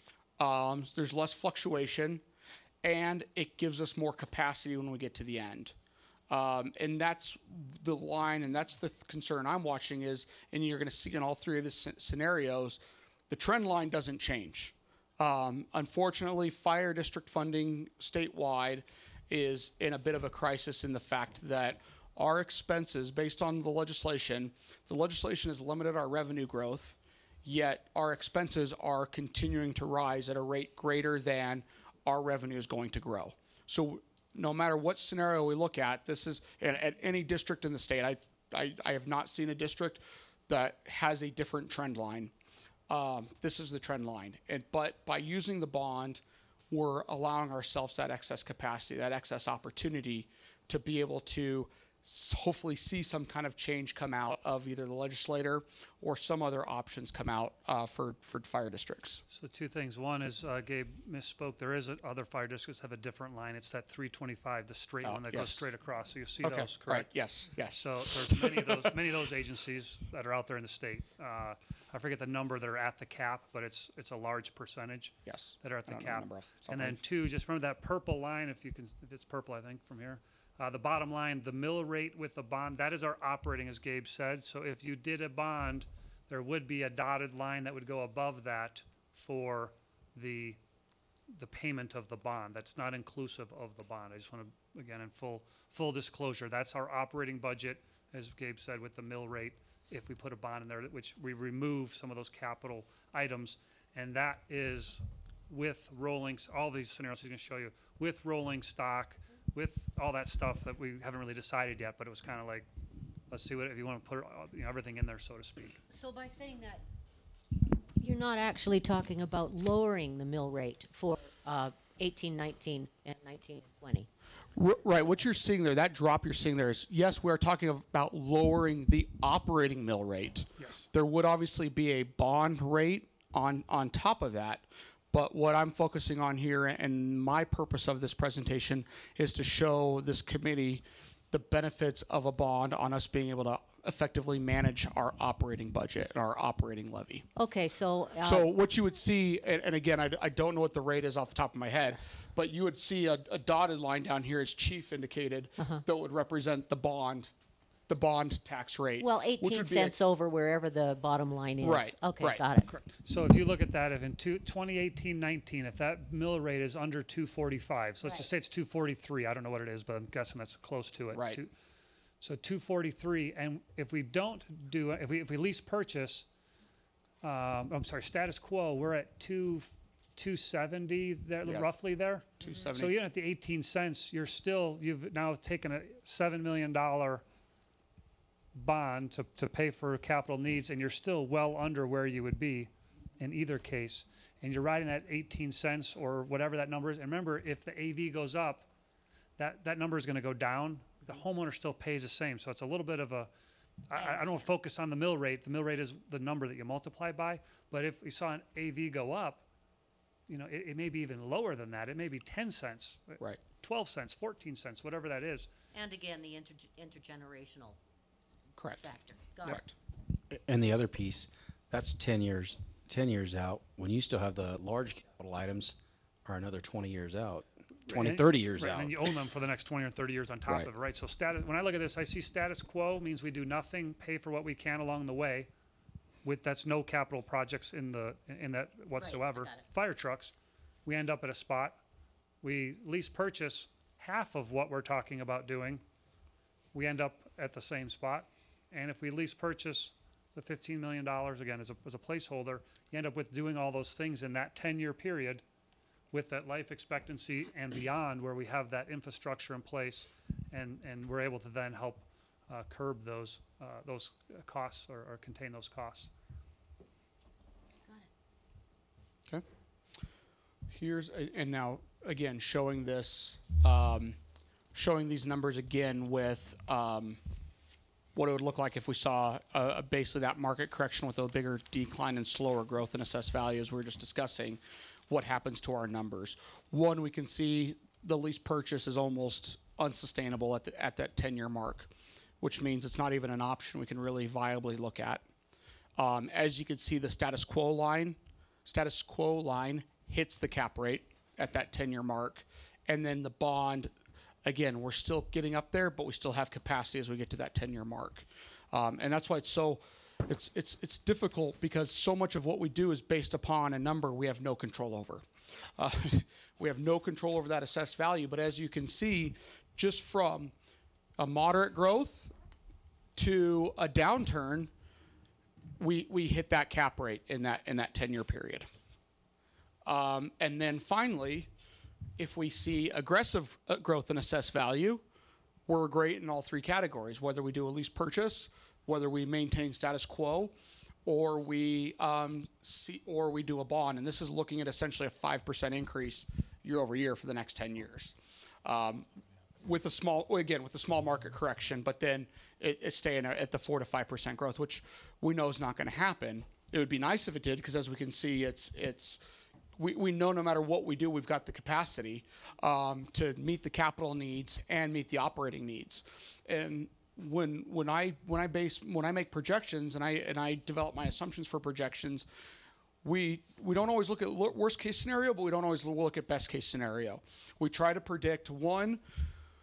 Um, there's less fluctuation, and it gives us more capacity when we get to the end. Um, and that's the line, and that's the th- concern I'm watching is, and you're going to see in all three of the sc- scenarios, the trend line doesn't change. Um, unfortunately, fire district funding statewide is in a bit of a crisis in the fact that our expenses, based on the legislation, the legislation has limited our revenue growth, yet our expenses are continuing to rise at a rate greater than our revenue is going to grow. So no matter what scenario we look at, this is at, at any district in the state. I, I, I have not seen a district that has a different trend line. Um, this is the trend line. And, but by using the bond, we're allowing ourselves that excess capacity, that excess opportunity to be able to s- hopefully see some kind of change come out of either the legislator or some other options come out uh, for, for fire districts. So two things. One is uh, Gabe misspoke. There is a, other fire districts have a different line. It's that three twenty-five, the straight Oh, one that yes. goes straight across. So you see Okay, those, right, correct? yes, yes. So there's many of those many of those agencies that are out there in the state. Uh, I forget the number that are at the cap, but it's it's a large percentage Yes. that are at I the don't know the cap. number off the top And of my then head. two, just remember that purple line. If you can, if it's purple, I think from here. Uh, the bottom line, the mill rate with the bond, that is our operating, as Gabe said. So if you did a bond, there would be a dotted line that would go above that for the the payment of the bond. That's not inclusive of the bond. I just want to, again, in full full disclosure, that's our operating budget, as Gabe said, with the mill rate. If we put a bond in there, which we remove some of those capital items, and that is with rolling, all these scenarios he's going to show you, with rolling stock, with all that stuff that we haven't really decided yet, but it was kind of like, let's see what, if you want to put you know, everything in there, so to speak. So by saying that, you're not actually talking about lowering the mill rate for uh, eighteen, nineteen, and nineteen and twenty. R- Right, what you're seeing there, that drop you're seeing there is, yes, we're talking about lowering the operating mill rate. Yes. There would obviously be a bond rate on, on top of that, but what I'm focusing on here and my purpose of this presentation is to show this committee the benefits of a bond on us being able to effectively manage our operating budget and our operating levy. Okay, so. Uh, So what you would see, and, and again, I, I don't know what the rate is off the top of my head, but you would see a, a dotted line down here, as Chief indicated, Uh-huh. that would represent the bond, the bond tax rate. Well, which eighteen would be a- cents over wherever the bottom line is. Right, Okay, right. got it. Correct. So if you look at that, if in two, twenty eighteen nineteen, if that mill rate is under two forty-five, so let's just say it's two forty-three, I don't know what it is, but I'm guessing that's close to it. Right. Two- So two forty-three, and if we don't do, if we, if we lease purchase, um, I'm sorry, status quo, we're at two, two seventy there, Yeah. roughly there. two seventy. So even at the eighteen cents, you're still, you've now taken a seven million dollar bond to, to pay for capital needs, and you're still well under where you would be in either case. And you're riding at eighteen cents or whatever that number is. And remember, if the A V goes up, that, that number is gonna go down. The homeowner still pays the same. So it's a little bit of a, I, I don't wanna focus on the mill rate. The mill rate is the number that you multiply by. But if we saw an A V go up, you know, it, it may be even lower than that. It may be ten cents, Right. twelve cents, fourteen cents, whatever that is. And again, the inter- intergenerational Correct. factor. Got it. Correct. And the other piece, that's ten years, ten years out, when you still have the large capital items are another twenty years out, twenty, And- thirty years right, out. And you own them for the next twenty or thirty years on top Right. of it, right? So status, when I look at this, I see status quo means we do nothing, pay for what we can along the way. With, that's no capital projects in the, in that whatsoever. got it. Fire trucks, we end up at a spot. We lease purchase half of what we're talking about doing. We end up at the same spot. And if we lease purchase the fifteen million dollars, again, as a, as a placeholder, you end up with doing all those things in that ten-year period with that life expectancy and beyond, where we have that infrastructure in place, and, and we're able to then help uh, curb those, uh, those uh, costs or, or contain those costs. Got it. Here's, a- and now, again, showing this, um, showing these numbers again with, um, what it would look like if we saw uh, basically that market correction with a bigger decline and slower growth in assessed values we were just discussing, what happens to our numbers. One, we can see the lease purchase is almost unsustainable at, the, at that ten-year mark, which means it's not even an option we can really viably look at. Um, as you can see, the status quo line, status quo line hits the cap rate at that ten-year mark, and then the bond, again, we're still getting up there, but we still have capacity as we get to that ten-year mark. Um, and that's why it's so, it's, it's, it's difficult, because so much of what we do is based upon a number we have no control over. Uh, we have no control over that assessed value, but as you can see, just from a moderate growth to a downturn, we, we hit that cap rate in that, in that ten-year period. Um, and then finally, if we see aggressive uh, growth in assessed value, we're great in all three categories, whether we do a lease purchase, whether we maintain status quo, or we um, see, or we do a bond. And this is looking at essentially a five percent increase year over year for the next ten years. Um, with a small, well, again, with a small market correction, but then it, it's staying at the four to five percent growth, which we know is not going to happen. It would be nice if it did, because as we can see, it's, it's, We, we know no matter what we do, we've got the capacity um, to meet the capital needs and meet the operating needs. And when when I when I base when I make projections and I and I develop my assumptions for projections, we we don't always look at lo- worst case scenario, but we don't always look at best case scenario. We try to predict, one,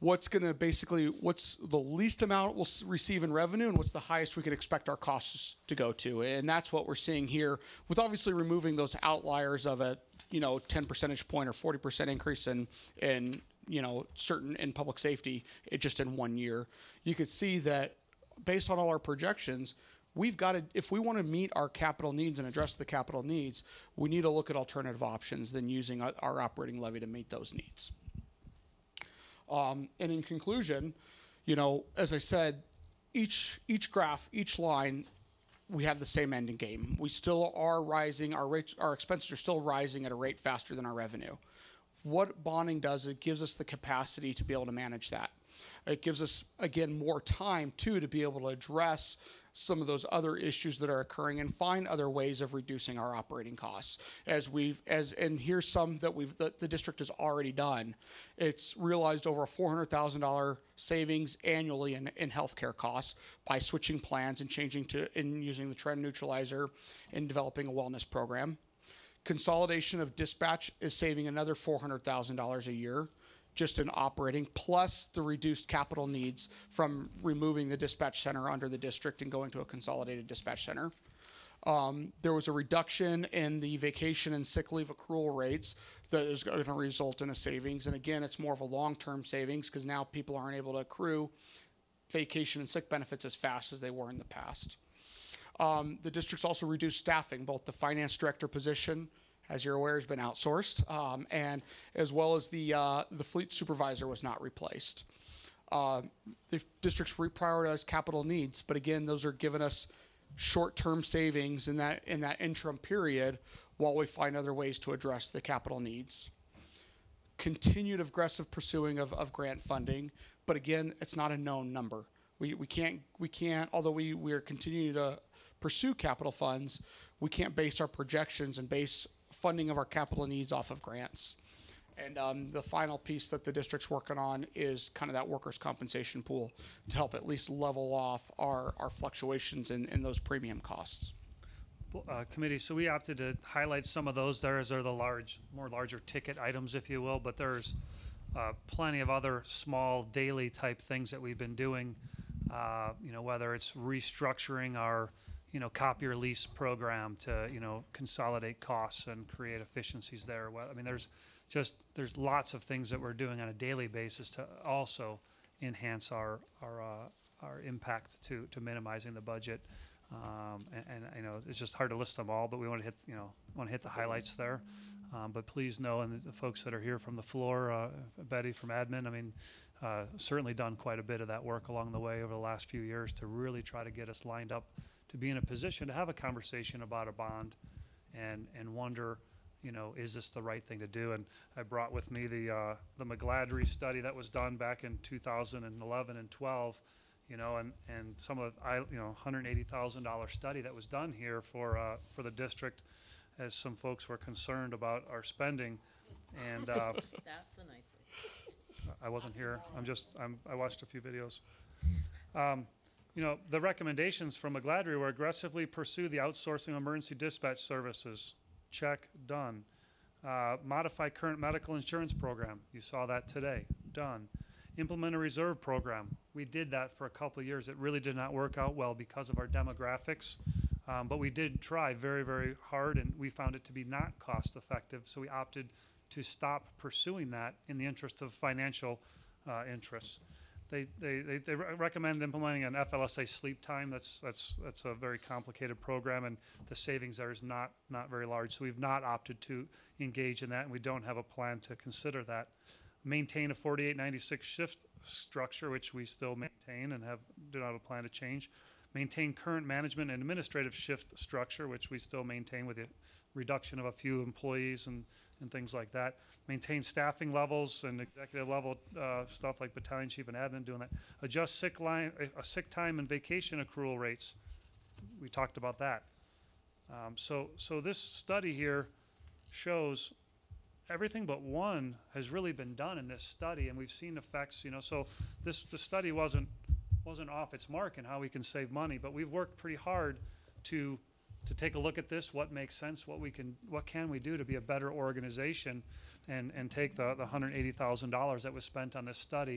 what's going to basically, what's the least amount we'll s- receive in revenue and what's the highest we could expect our costs to go to. And that's what we're seeing here with obviously removing those outliers of a, you know, ten percentage point or forty percent increase in, in, you know, certain in public safety, it just in one year. You could see that based on all our projections, we've got to, if we want to meet our capital needs and address the capital needs, we need to look at alternative options than using our, our operating levy to meet those needs. Um, and in conclusion, you know, as I said, each each graph, each line, we have the same ending game. We still are rising. Our rates, our expenses are still rising at a rate faster than our revenue. What bonding does, it gives us the capacity to be able to manage that. It gives us, again, more time too to be able to address some of those other issues that are occurring and find other ways of reducing our operating costs. As we've, as, and here's some that we've, that the district has already done. It's realized over a four hundred thousand dollars savings annually in, in healthcare costs by switching plans and changing to, and using the trend neutralizer and developing a wellness program. Consolidation of dispatch is saving another four hundred thousand dollars a year just in operating, plus the reduced capital needs from removing the dispatch center under the district and going to a consolidated dispatch center. Um, there was a reduction in the vacation and sick leave accrual rates that is going to result in a savings. And again, it's more of a long-term savings because now people aren't able to accrue vacation and sick benefits as fast as they were in the past. Um, the district's also reduced staffing, both the finance director position, as you're aware, has been outsourced, um, and as well as the uh, the fleet supervisor was not replaced. Uh, the district's reprioritized capital needs, but again, those are giving us short-term savings in that in that interim period while we find other ways to address the capital needs. Continued aggressive pursuing of, of grant funding, but again, it's not a known number. We we can't we can't although we we are continuing to pursue capital funds, we can't base our projections and base funding of our capital needs off of grants. And um, the final piece that the district's working on is kind of that workers' compensation pool to help at least level off our, our fluctuations in, in those premium costs. Uh, committee, so we opted to highlight some of those. Those are the large, more larger ticket items, if you will, but there's uh, plenty of other small daily type things that we've been doing, uh, you know, whether it's restructuring our you know, copier lease program to, you know, consolidate costs and create efficiencies there. Well, I mean, there's just, there's lots of things that we're doing on a daily basis to also enhance our, our, uh, our impact to, to minimizing the budget. Um, and, and, you know, it's just hard to list them all, but we want to hit, you know, want to hit the highlights there. Um, but please know, and the folks that are here from the floor, uh, Betty from admin, I mean, uh, certainly done quite a bit of that work along the way over the last few years to really try to get us lined up to be in a position to have a conversation about a bond and, and wonder, you know, is this the right thing to do? And I brought with me the, uh, the McGladrey study that was done back in two thousand eleven and twelve, you know, and, and some of, I, you know, one hundred eighty thousand dollar study that was done here for, uh, for the district as some folks were concerned about our spending. And, uh, That's a nice way. I wasn't here. I'm just, I'm, I watched a few videos. Um, You know, the recommendations from McGladrey were aggressively pursue the outsourcing of emergency dispatch services. Check, done. Uh, modify current medical insurance program. You saw that today. Done. Implement a reserve program. We did that for a couple of years. It really did not work out well because of our demographics. Um, but we did try very, very hard, and we found it to be not cost effective. So we opted to stop pursuing that in the interest of financial uh, interests. They, they, they, they re recommend implementing an F L S A sleep time. That's, that's, that's a very complicated program, and the savings there is not, not very large. So we've not opted to engage in that, and we don't have a plan to consider that. Maintain a forty-eight ninety-six shift structure, which we still maintain and have, do not have a plan to change. Maintain current management and administrative shift structure, which we still maintain with the reduction of a few employees and, and things like that. Maintain staffing levels and executive level uh, stuff like battalion chief and admin doing that. Adjust sick line, uh, sick time and vacation accrual rates. We talked about that. Um, so, so this study here shows everything but one has really been done in this study, and we've seen effects. You know, so this the study wasn't wasn't off its mark in how we can save money, but we've worked pretty hard to to take a look at this, what makes sense, what we can, what can we do to be a better organization, and, and take the, the one hundred eighty thousand dollars that was spent on this study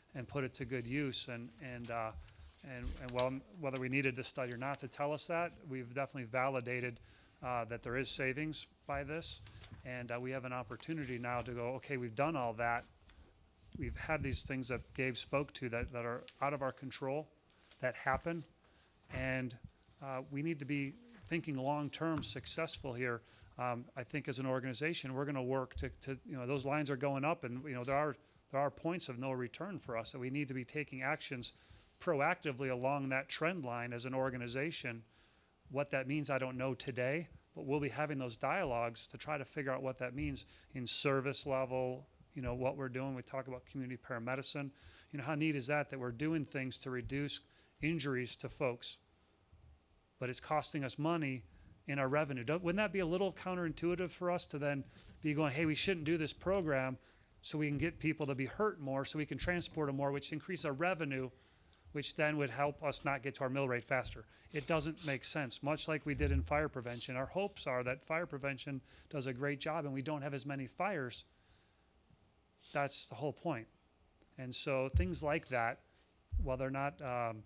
and put it to good use. And, and, uh, and, and well, whether we needed this study or not to tell us that, we've definitely validated uh, that there is savings by this. And uh, we have an opportunity now to go, okay, we've done all that. We've had these things that Gabe spoke to that, that are out of our control, that happen. And uh, we need to be thinking long-term successful here. Um, I think as an organization, we're going to work to, to, you know, those lines are going up, and, you know, there are, there are points of no return for us, that we need to be taking actions proactively along that trend line as an organization. What that means, I don't know today, but we'll be having those dialogues to try to figure out what that means in service level, you know, what we're doing. We talk about community paramedicine. You know, how neat is that, that we're doing things to reduce injuries to folks, but it's costing us money in our revenue. Don't, wouldn't that be a little counterintuitive for us to then be going, hey, we shouldn't do this program so we can get people to be hurt more, so we can transport them more, which increase our revenue, which then would help us not get to our mill rate faster. It doesn't make sense. Much like we did in fire prevention, our hopes are that fire prevention does a great job and we don't have as many fires. That's the whole point. And so things like that, while they're not um,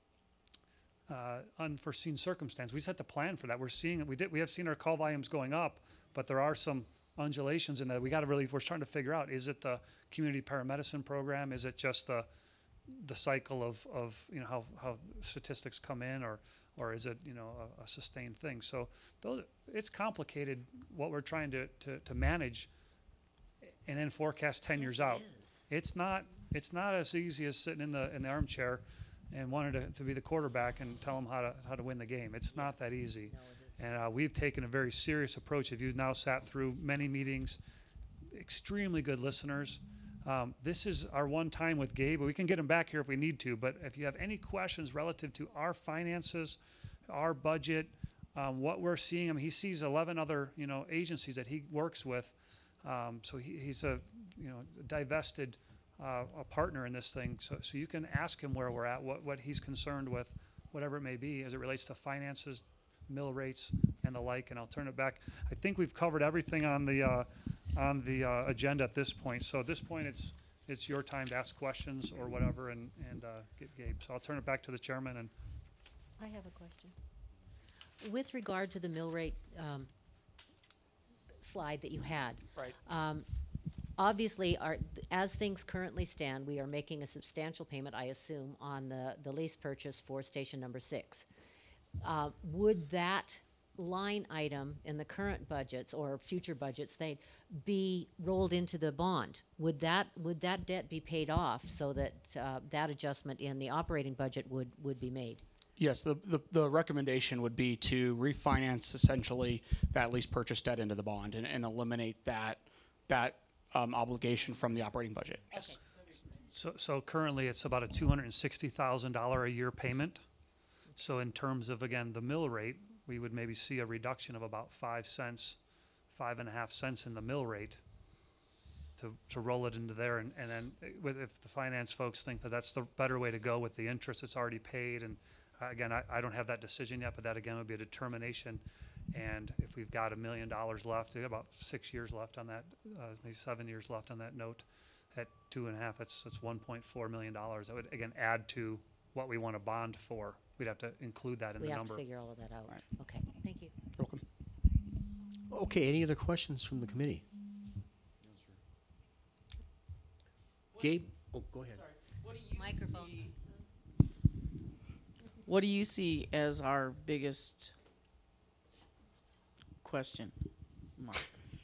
uh, unforeseen circumstance, we just have to plan for that. We're seeing it. We did. We have seen our call volumes going up, but there are some undulations in that. We got to really. We're starting to figure out: is it the community paramedicine program? Is it just the the cycle of of you know how how statistics come in, or or is it you know a, a sustained thing? So those, it's complicated what we're trying to to, to manage, and then forecast ten Yes, years it out. is. It's not it's not as easy as sitting in the in the armchair and wanting to, to be the quarterback and tell them how to how to win the game. It's not that easy. No, it isn't. And uh, we've taken a very serious approach. If you've now sat through many meetings, extremely good listeners. Um, this is our one time with Gabe. We can get him back here if we need to. But if you have any questions relative to our finances, our budget, um, what we're seeing, I mean, he sees eleven other you know agencies that he works with. Um, so he, he's a you know divested uh, a partner in this thing. So so you can ask him where we're at, what what he's concerned with, whatever it may be, as it relates to finances, mill rates, and the like. And I'll turn it back. I think we've covered everything on the uh, on the uh, agenda at this point. So at this point, it's it's your time to ask questions or whatever, and and uh, get Gabe. So I'll turn it back to the chairman. And I have a question. With regard to the mill rate um, slide that you had. Right. Um, obviously, our, as things currently stand, we are making a substantial payment, I assume, on the, the lease purchase for station number six. Uh, would that line item in the current budgets or future budgets, they be rolled into the bond? Would that would that debt be paid off so that uh, that adjustment in the operating budget would would be made? Yes, the, the, the recommendation would be to refinance essentially that lease purchase debt into the bond and, and eliminate that that um, obligation from the operating budget. Yes. so so currently, it's about a two hundred and sixty thousand dollar a year payment. So in terms of, again, the mill rate, we would maybe see a reduction of about five cents, five and a half cents in the mill rate to, to roll it into there. And, and then with, if the finance folks think that that's the better way to go with the interest that's already paid. And uh, again, I, I don't have that decision yet, but that again would be a determination. And if we've got a million dollars left, we got about six years left on that, uh, maybe seven years left on that note, at two and a half, that's, that's one point four million dollars. That would, again, add to what we want to bond for. We'd have to include that in We the have number. to figure all of that out. Right. Okay, thank you. Welcome. Okay, any other questions from the committee? Gabe? Oh, go ahead. Microphone. What do you see as our biggest question mark?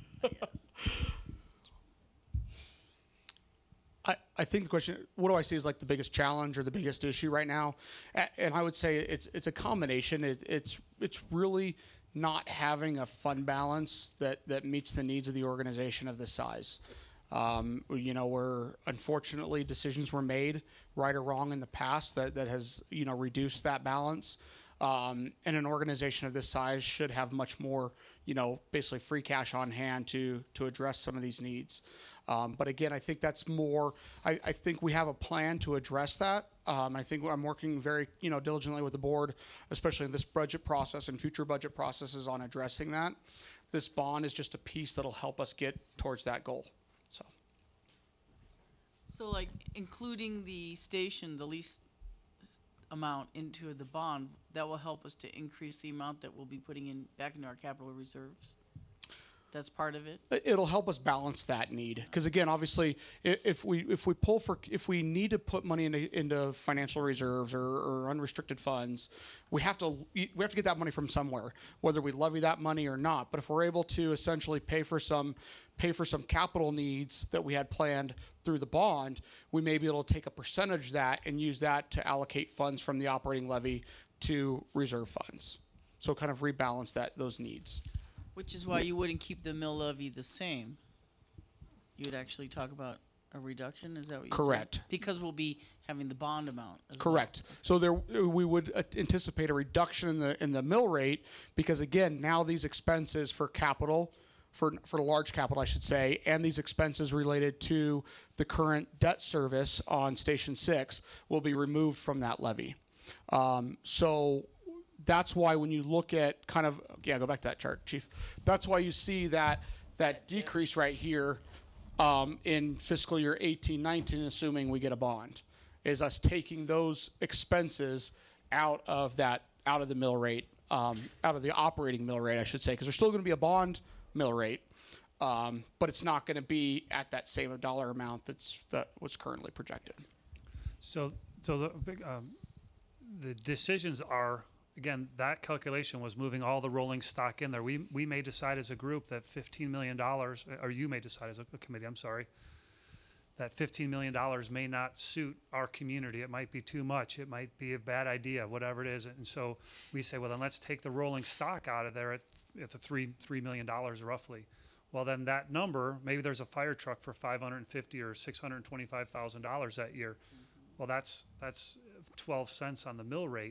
I, I think the question, what do I see as like the biggest challenge or the biggest issue right now? A- And I would say it's it's a combination. It, it's it's really not having a fund balance that, that meets the needs of the organization of this size. Um, you know, where unfortunately decisions were made, right or wrong, in the past that, that has, you know, reduced that balance. Um, and an organization of this size should have much more, you know, basically free cash on hand to to address some of these needs. Um, but again, I think that's more, I, I think we have a plan to address that. Um, I think I'm working very, you know, diligently with the board, especially in this budget process and future budget processes, on addressing that. This bond is just a piece that'll help us get towards that goal. So. So like including the station, the lease s- amount into the bond, that will help us to increase the amount that we'll be putting in, back into our capital reserves? That's part of it? I- It'll help us balance that need, because again, obviously, i- if we if we pull for if we need to put money into into financial reserves or, or unrestricted funds, we have to we have to get that money from somewhere, whether we levy that money or not. But if we're able to essentially pay for some pay for some capital needs that we had planned through the bond, we may be able to take a percentage of that and use that to allocate funds from the operating levy to reserve funds. So kind of rebalance that those needs. Which is why you wouldn't keep the mill levy the same. You would actually talk about a reduction, is that what you said? Correct. Because we'll be having the bond amount as well. Correct. So there, we would uh, anticipate a reduction in the in the mill rate, because again, now these expenses for capital, for for the large capital, I should say, and these expenses related to the current debt service on Station Six will be removed from that levy. Um, so that's why when you look at kind of, yeah, go back to that chart, Chief. That's why you see that that decrease right here um, in fiscal year eighteen nineteen, assuming we get a bond, is us taking those expenses out of that, out of the mill rate, um, out of the operating mill rate, I should say, because there's still going to be a bond mill rate, um, but it's not going to be at that same dollar amount that's that was currently projected. So, so the big, um, the decisions are, again, that calculation was moving all the rolling stock in there. We, we may decide as a group that fifteen million dollars, or you may decide as a, a committee, I'm sorry, that fifteen million dollars may not suit our community. It might be too much. It might be a bad idea, whatever it is. And so we say, well, then let's take the rolling stock out of there at, at the three, three million dollars roughly. Well, then that number, maybe there's a fire truck for five hundred fifty or six hundred twenty-five thousand dollars that year. Well, that's, that's twelve cents on the mill rate.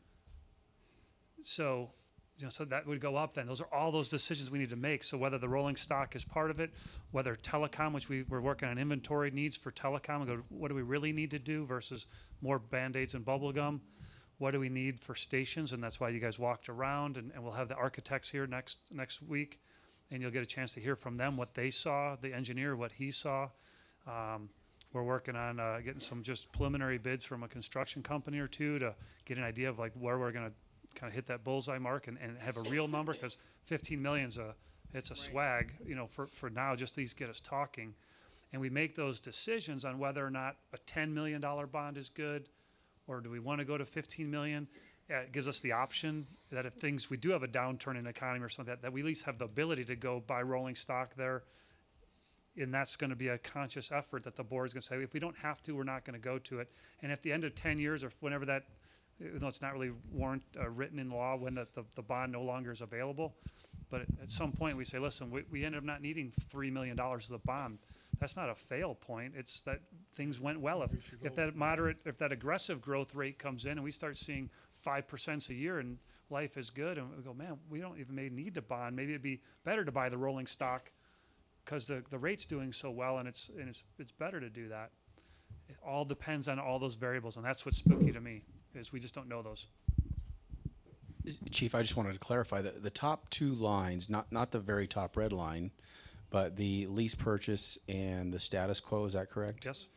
So, you know, so that would go up then. Those are all those decisions we need to make. So whether the rolling stock is part of it, whether telecom, which we, we're working on inventory needs for telecom, and go, what do we really need to do versus more Band-Aids and bubble gum? What do we need for stations? And that's why you guys walked around, and, and we'll have the architects here next next week, and you'll get a chance to hear from them what they saw, the engineer, what he saw. Um, we're working on uh, getting some just preliminary bids from a construction company or two to get an idea of like where we're going to kind of hit that bullseye mark and, and have a real number, because fifteen million's a it's a swag, you know, for, for now, just at least get us talking. And we make those decisions on whether or not a ten million dollar bond is good, or do we want to go to fifteen million? Yeah, it gives us the option that if things, we do have a downturn in the economy or something, that, that we at least have the ability to go buy rolling stock there. And that's going to be a conscious effort that the board is going to say, if we don't have to, we're not going to go to it. And at the end of ten years or whenever that, even though it's not really warrant uh, written in law when the, the, the bond no longer is available, but at, at some point we say, listen, we, we ended up not needing three million dollars of the bond. That's not a fail point. It's that things went well. If, if that moderate, if that aggressive growth rate comes in and we start seeing five percent a year and life is good, and we go, man, we don't even maybe need to bond. Maybe it'd be better to buy the rolling stock because the, the rate's doing so well, and it's and it's it's better to do that. It all depends on all those variables, and that's what's spooky to me, is we just don't know those. Chief, I just wanted to clarify that the top two lines, not not the very top red line, but the lease purchase and the status quo, is that correct? Yes.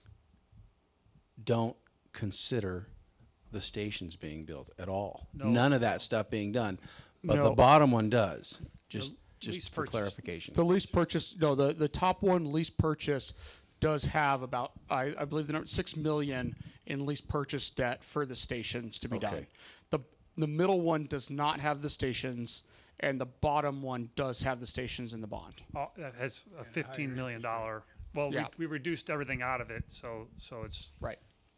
Don't consider the stations being built at all. No. None of that stuff being done. But No. the bottom one does. Just The lease just for purchase. clarification. The lease purchase, no, the, the top one lease purchase does have about, I, I believe the number, six million in lease purchase debt for the stations to be done. Okay. The, the middle one does not have the stations, and the bottom one does have the stations in the bond. All, that has a fifteen million dollar. Well, Yeah. we, we reduced everything out of it, so so it's Right.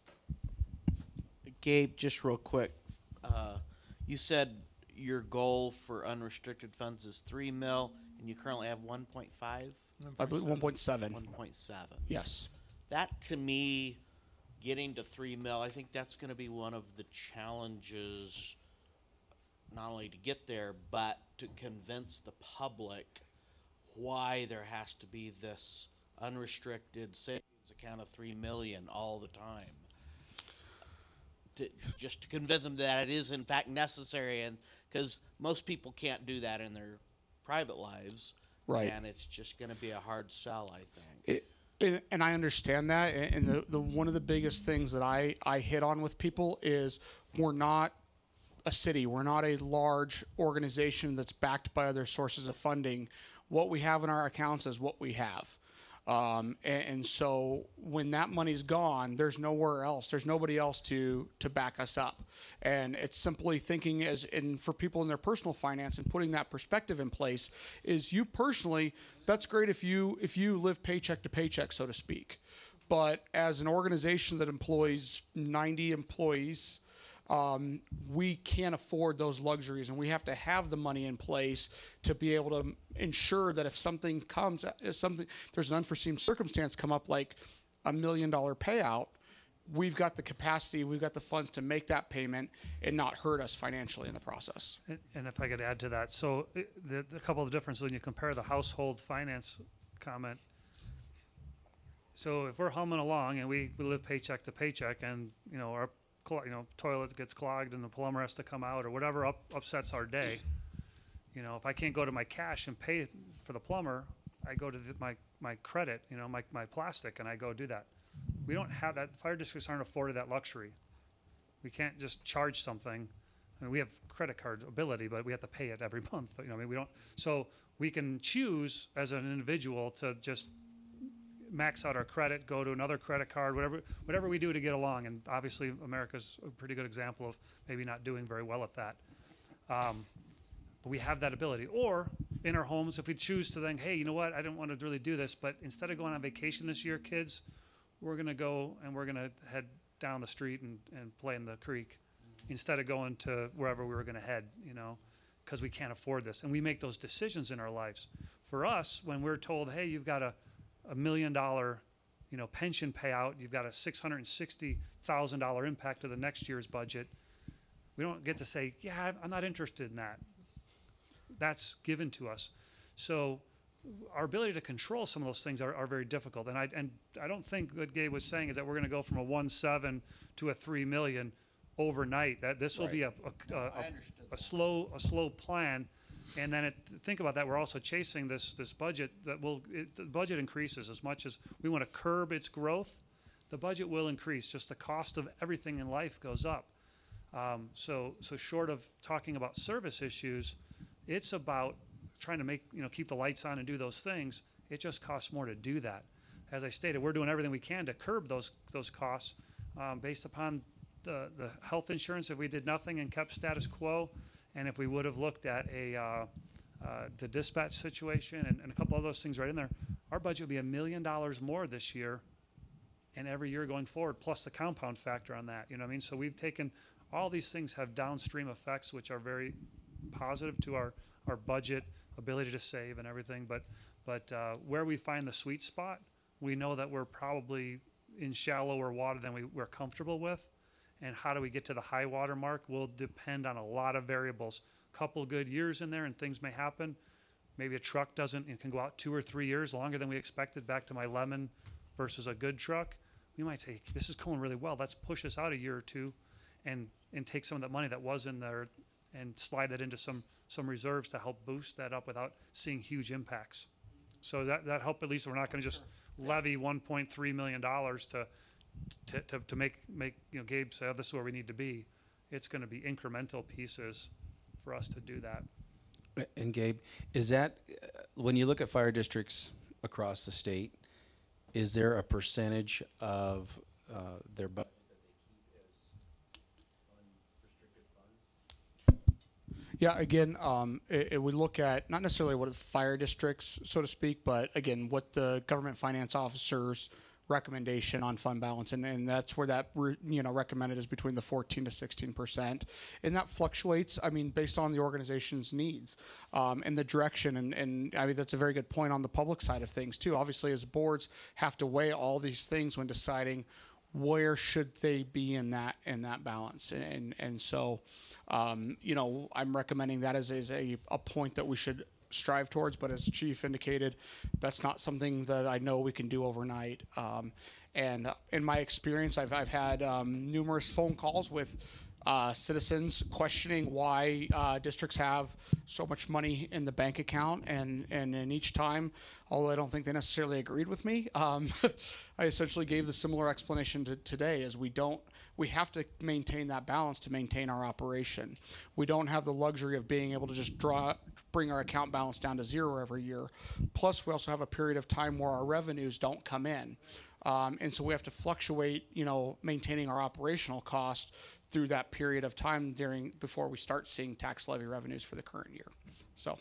Gabe, just real quick, uh, you said your goal for unrestricted funds is three mil, and you currently have one point five? I believe one point seven. One point seven. Yes. That, to me, getting to three mil, I think that's gonna be one of the challenges, not only to get there, but to convince the public why there has to be this unrestricted savings account of three million all the time. To, just to convince them that it is in fact necessary, and because most people can't do that in their private lives, Right. and it's just going to be a hard sell, I think. It, And, and I understand that. And, and the, the one of the biggest things that I, I hit on with people is we're not a city. We're not a large organization that's backed by other sources of funding. What we have in our accounts is what we have. Um, and, and so when that money's gone, there's nowhere else. There's nobody else to to back us up. And it's simply thinking as and for people in their personal finance and putting that perspective in place is you personally, that's great if you if you live paycheck to paycheck, so to speak. But as an organization that employs ninety employees, Um, we can't afford those luxuries, and we have to have the money in place to be able to ensure that if something comes, if something, if there's an unforeseen circumstance come up like a million dollar payout, we've got the capacity, we've got the funds to make that payment and not hurt us financially in the process. And- And if I could add to that, so it- the, the couple of differences when you compare the household finance comment. So if we're humming along and we, we live paycheck to paycheck, and you know our cl- you know toilet gets clogged and the plumber has to come out or whatever up, upsets our day, you know if I can't go to my cash and pay for the plumber, I go to the, my my credit, you know my my plastic, and I go do that. We don't have that. Fire districts aren't afforded that luxury. We can't just charge something. I mean, we have credit card ability, but we have to pay it every month. You know, I mean, we don't. So we can choose as an individual to just max out our credit, go to another credit card, whatever whatever we do to get along. And obviously, America's a pretty good example of maybe not doing very well at that. Um, but we have that ability. Or in our homes, if we choose to think, hey, you know what, I didn't want to really do this, but instead of going on vacation this year, kids, we're going to go and we're going to head down the street and, and play in the creek instead of going to wherever we were going to head, you know, because we can't afford this. And we make those decisions in our lives. For us, when we're told, hey, you've got a, a million dollar, you know, pension payout, you've got a six hundred sixty thousand dollars impact to the next year's budget, we don't get to say, yeah, I'm not interested in that. That's given to us. So our ability to control some of those things are, are very difficult. And I, and I don't think what Gabe was saying is that we're going to go from a one seven to a three million overnight. That this will be a, a, a, a, a slow a slow plan. And then it, think about that. We're also chasing this this budget that will it, the budget increases as much as we want to curb its growth. The budget will increase. Just the cost of everything in life goes up. Um, so so short of talking about service issues, it's about trying to make you know keep the lights on and do those things. It just costs more to do that. As I stated, we're doing everything we can to curb those those costs um, based upon the the health insurance. If we did nothing and kept status quo, and if we would have looked at a uh, uh, the dispatch situation and, and a couple of those things right in there, our budget would be a million dollars more this year, and every year going forward, plus the compound factor on that. You know what I mean? So we've taken all these things have downstream effects, which are very positive to our our budget ability to save and everything. But but uh, where we find the sweet spot, we know that we're probably in shallower water than we, we're comfortable with. And how do we get to the high water mark will depend on a lot of variables. Couple good years in there and things may happen. Maybe a truck doesn't, it can go out two or three years longer than we expected, back to my lemon versus a good truck. We might say, this is going really well. Let's push us out a year or two and, and take some of that money that was in there and slide that into some, some reserves to help boost that up without seeing huge impacts. So that, that help, at least we're not going to just levy one point three million dollars to To, to, to make, make, you know, Gabe say, oh, this is where we need to be. It's going to be incremental pieces for us to do that. And Gabe, is that, uh, when you look at fire districts across the state, is there a percentage of uh, their budget that they keep as unrestricted funds? Yeah, again, um, it, it would look at not necessarily what the fire districts, so to speak, but again, what the government finance officers recommendation on fund balance, and, and that's where that re, you know recommended is between the fourteen to sixteen percent, and that fluctuates. I mean, based on the organization's needs um, and the direction, and, and I mean that's a very good point on the public side of things too. Obviously, as boards have to weigh all these things when deciding where should they be in that in that balance, and and, and so um, you know I'm recommending that as, as a, a point that we should strive towards, but as Chief indicated, that's not something that I know we can do overnight. Um, and uh, in my experience, I've, I've had um, numerous phone calls with uh, citizens questioning why uh, districts have so much money in the bank account, and and in each time, although I don't think they necessarily agreed with me, um, I essentially gave the similar explanation to today, as we don't. We have to maintain that balance to maintain our operation. We don't have the luxury of being able to just draw, bring our account balance down to zero every year. Plus, we also have a period of time where our revenues don't come in. Um, and so we have to fluctuate, you know, maintaining our operational cost through that period of time during, before we start seeing tax levy revenues for the current year. So.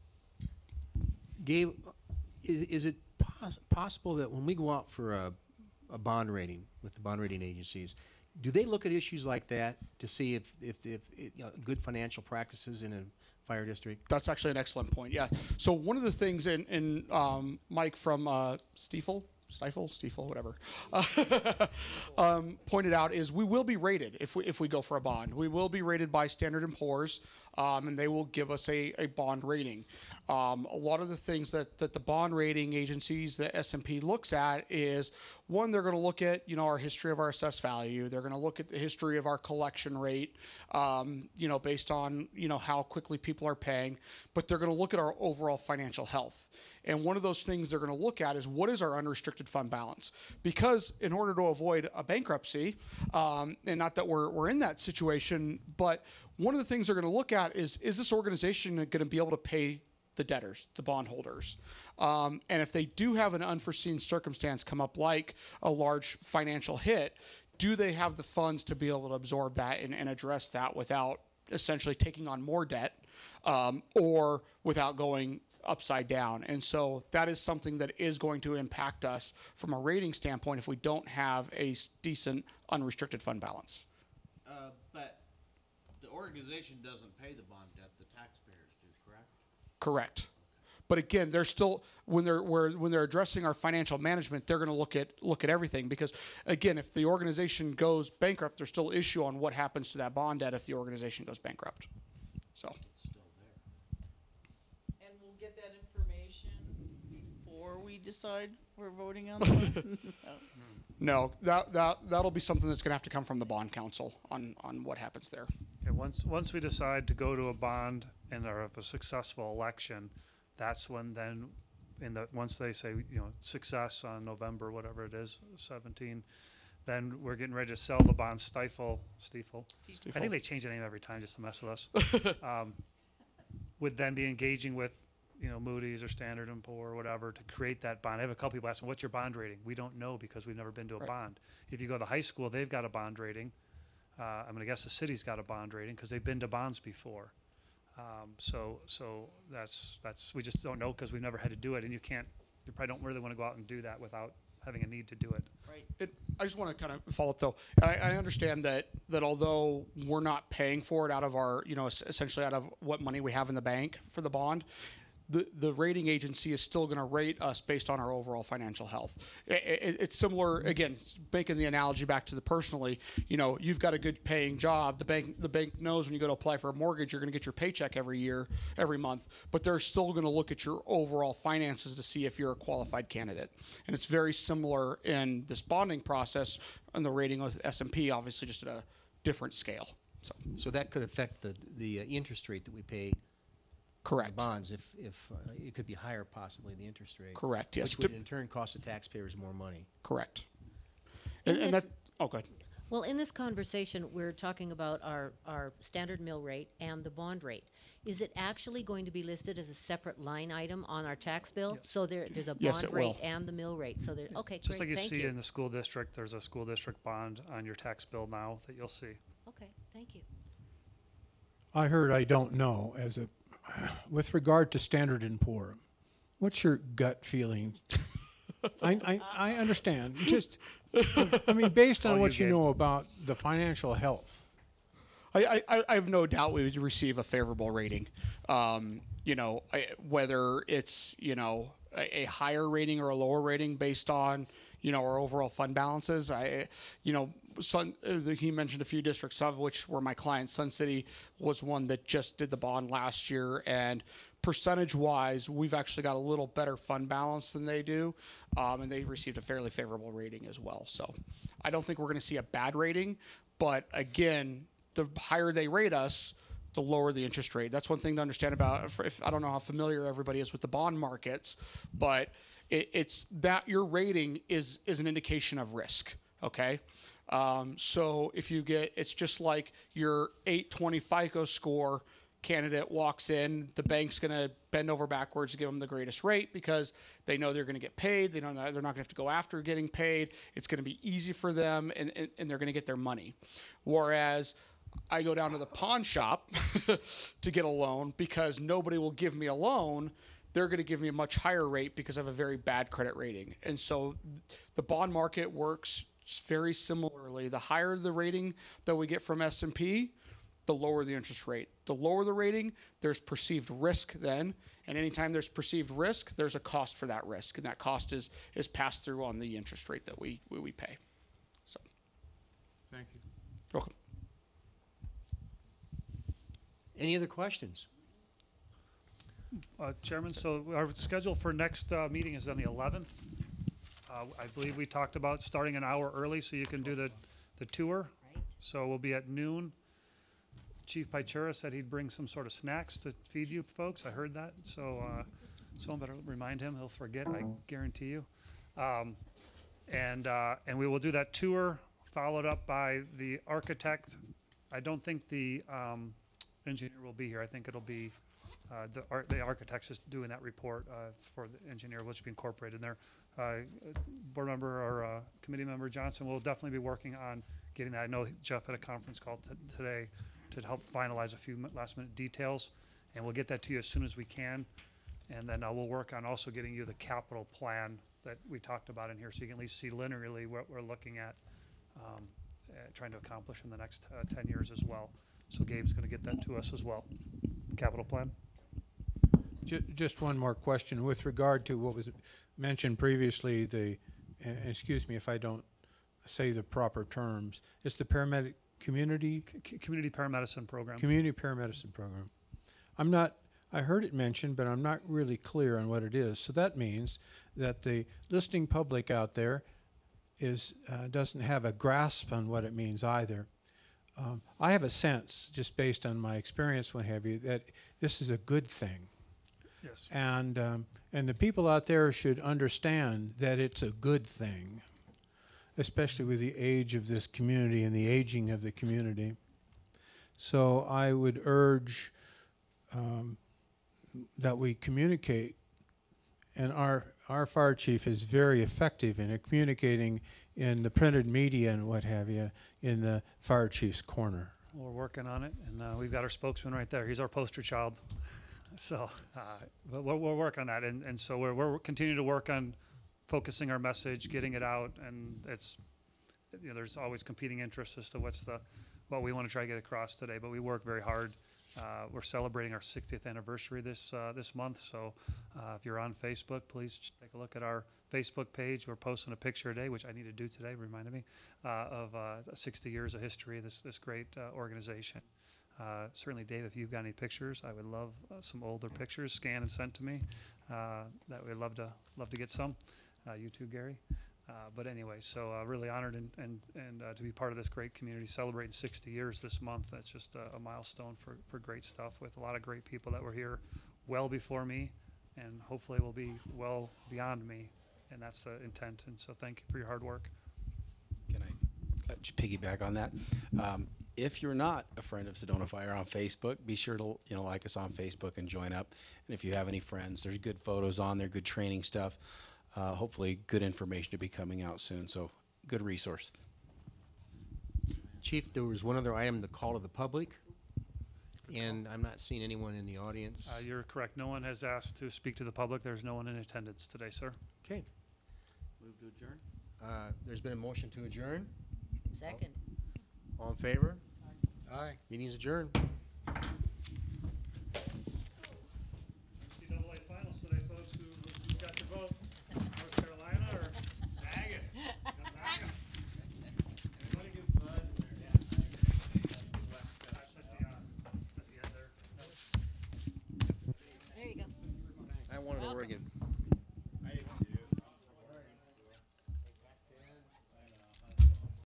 Gabe, is, is it pos- possible that when we go out for a, a bond rating with the bond rating agencies, do they look at issues like that to see if, if, if, if you know, good financial practices in a fire district? That's actually an excellent point. Yeah. So one of the things, in, in um, Mike from uh, Stiefel, Stifle, Stiefel, whatever, uh, um, pointed out is we will be rated if we if we go for a bond. We will be rated by Standard and Poor's, um, and they will give us a, a bond rating. Um, a lot of the things that, that the bond rating agencies, the S and P looks at is, one, they're going to look at, you know, our history of our assessed value. They're going to look at the history of our collection rate, um, you know, based on, you know, how quickly people are paying. But they're going to look at our overall financial health. And one of those things they're going to look at is, what is our unrestricted fund balance? Because in order to avoid a bankruptcy, um, and not that we're, we're in that situation, but one of the things they're going to look at is, is this organization going to be able to pay the debtors, the bondholders? Um, and if they do have an unforeseen circumstance come up, like a large financial hit, do they have the funds to be able to absorb that and, and address that without essentially taking on more debt, um, or without going upside down? And so that is something that is going to impact us from a rating standpoint if we don't have a s- decent unrestricted fund balance. Uh, but the organization doesn't pay the bond debt, the taxpayers do, correct? Correct. But again, they're still, when they're where, when they're addressing our financial management, they're going to look at look at everything, because again, if the organization goes bankrupt, there's still issue on what happens to that bond debt if the organization goes bankrupt. So. And we'll get that information before we decide we're voting on that? No, that that that'll be something that's going to have to come from the bond council on on what happens there. Okay, once, once we decide to go to a bond and are of a successful election, that's when then, in the, once they say, you know, success on November, whatever it is, seventeen, then we're getting ready to sell the bond. Stifle, Stiefel. I think they change the name every time just to mess with us. Um, would then be engaging with, you know, Moody's or Standard and Poor or whatever to create that bond. I have a couple people asking, what's your bond rating? We don't know because we've never been to a Right. bond. If you go to the high school, they've got a bond rating. Uh, I'm gonna guess the city's got a bond rating because they've been to bonds before. Um, so, so that's, that's, we just don't know because we've never had to do it, and you can't, you probably don't really want to go out and do that without having a need to do it. Right. It, I just want to kind of follow up though. I, I understand that that although we're not paying for it out of our, you know, es- essentially out of what money we have in the bank for the bond, the the rating agency is still going to rate us based on our overall financial health. I- I- it's similar, again, making the analogy back to the personally. You know, you've got a good paying job. The bank the bank knows when you go to apply for a mortgage, you're going to get your paycheck every year, every month. But they're still going to look at your overall finances to see if you're a qualified candidate. And it's very similar in this bonding process and the rating with S and P, obviously just at a different scale. So So that could affect the, the uh, interest rate that we pay on correct. bonds, if, if uh, it could be higher possibly, the interest rate. Correct. Yes. Which would in turn cost the taxpayers more money. Correct. In And, and this- that. Oh, good. Well, in this conversation, we're talking about our, our standard mill rate and the bond rate. Is it actually going to be listed as a separate line item on our tax bill? So there, there's a Yes, bond it rate will. and the mill rate, so there, okay, Just like great, you thank see you. in the school district, there's a school district bond on your tax bill now that you'll see. Okay, thank you. I heard I don't know as a, with regard to Standard and Poor, what's your gut feeling? I, I, I understand, just, I mean, based Oh, on you what you gave- know about the financial health. I, I, I have no doubt we would receive a favorable rating. Um, you know, I, whether it's, you know, a, a higher rating or a lower rating based on, you know, our overall fund balances. I, you know, Sun, uh, he mentioned a few districts, of which were my clients. Sun City was one that just did the bond last year, and percentage wise, we've actually got a little better fund balance than they do, um, and they received a fairly favorable rating as well. So I don't think we're going to see a bad rating, but again, the higher they rate us, the lower the interest rate. That's one thing to understand about, if, if I don't know how familiar everybody is with the bond markets, but it, it's that your rating is, is an indication of risk, okay? Um, so if you get, it's just like your eight twenty FICO score candidate walks in, the bank's going to bend over backwards to give them the greatest rate because they know they're going to get paid. They don't know, they're not going to have to go after getting paid. It's going to be easy for them, and, and, and they're going to get their money. Whereas I go down to the pawn shop to get a loan because nobody will give me a loan. They're going to give me a much higher rate because I have a very bad credit rating. And so the bond market works very similarly. The higher the rating that we get from S and P, the lower the interest rate. The lower the rating, there's perceived risk then. And anytime there's perceived risk, there's a cost for that risk. And that cost is, is passed through on the interest rate that we, we, we pay. So, Thank you. welcome. Any other questions? Uh, Chairman, so our schedule for next uh, meeting is on the eleventh. Uh, I believe we talked about starting an hour early so you can do the, the tour. Right. So we'll be at noon. Chief Pichura said he'd bring some sort of snacks to feed you folks. I heard that. So uh, someone better remind him. He'll forget, I guarantee you. Um, and, uh, and we will do that tour, followed up by the architect. I don't think the um, engineer will be here. I think it'll be uh, the, ar the architect's just doing that report uh, for the engineer, which will be incorporated in there. Uh, board member or uh, committee member Johnson will definitely be working on getting that. I know Jeff had a conference call t today to help finalize a few last minute details, and we'll get that to you as soon as we can. And then uh, we'll work on also getting you the capital plan that we talked about in here, so you can at least see linearly what we're looking at, um, uh, trying to accomplish in the next uh, ten years as well. So Gabe's going to get that to us as well. Capital plan. Ju just one more question with regard to what was mentioned previously, the, uh, excuse me if I don't say the proper terms, it's the paramedic community? C community paramedicine program. Community paramedicine program. I'm not, I heard it mentioned, but I'm not really clear on what it is. So that means that the listening public out there is, uh, doesn't have a grasp on what it means either. Um, I have a sense, just based on my experience, what have you, that this is a good thing. Yes. And, um, and the people out there should understand that it's a good thing, especially with the age of this community and the aging of the community. So I would urge um, that we communicate, and our, our fire chief is very effective in communicating in the printed media and what have you in the fire chief's corner. We're working on it, and uh, we've got our spokesman right there. He's our poster child. So uh, but we'll, we'll work on that, and, and so we're, we're continuing to work on focusing our message, getting it out, and it's, you know, there's always competing interests as to what's the, what we want to try to get across today, but we work very hard. Uh, we're celebrating our sixtieth anniversary this uh, this month, so uh, if you're on Facebook, please take a look at our Facebook page. We're posting a picture a day, which I need to do today, reminded me, uh, of uh, sixty years of history of this, this great uh, organization. Uh, certainly, Dave, if you've got any pictures, I would love uh, some older pictures scanned and sent to me. Uh, that we'd love to love to get some. Uh, you too, Gary. Uh, but anyway, so uh, really honored and and, and uh, to be part of this great community, celebrating sixty years this month. That's just a, a milestone for, for great stuff with a lot of great people that were here well before me, and hopefully will be well beyond me. And that's the intent. And so thank you for your hard work. Can I uh, just piggyback on that? Um, if you're not a friend of Sedona Fire on Facebook, be sure to you know like us on Facebook and join up. And if you have any friends, there's good photos on there, good training stuff. Uh, hopefully, good information to be coming out soon. So, good resource. Chief, there was one other item, the call to the public, and I'm not seeing anyone in the audience. Uh, you're correct. No one has asked to speak to the public. There's no one in attendance today, sir. Okay. Move to adjourn? Uh, there's been a motion to adjourn. Second. All in favor? Aye. Meeting's adjourned. N C double A finals today, folks. Who, who got your vote? North Carolina or Gonzaga? Gonzaga. Anybody give Bud? That's at the, uh, at the end there. There you go. I wanted Welcome. Oregon.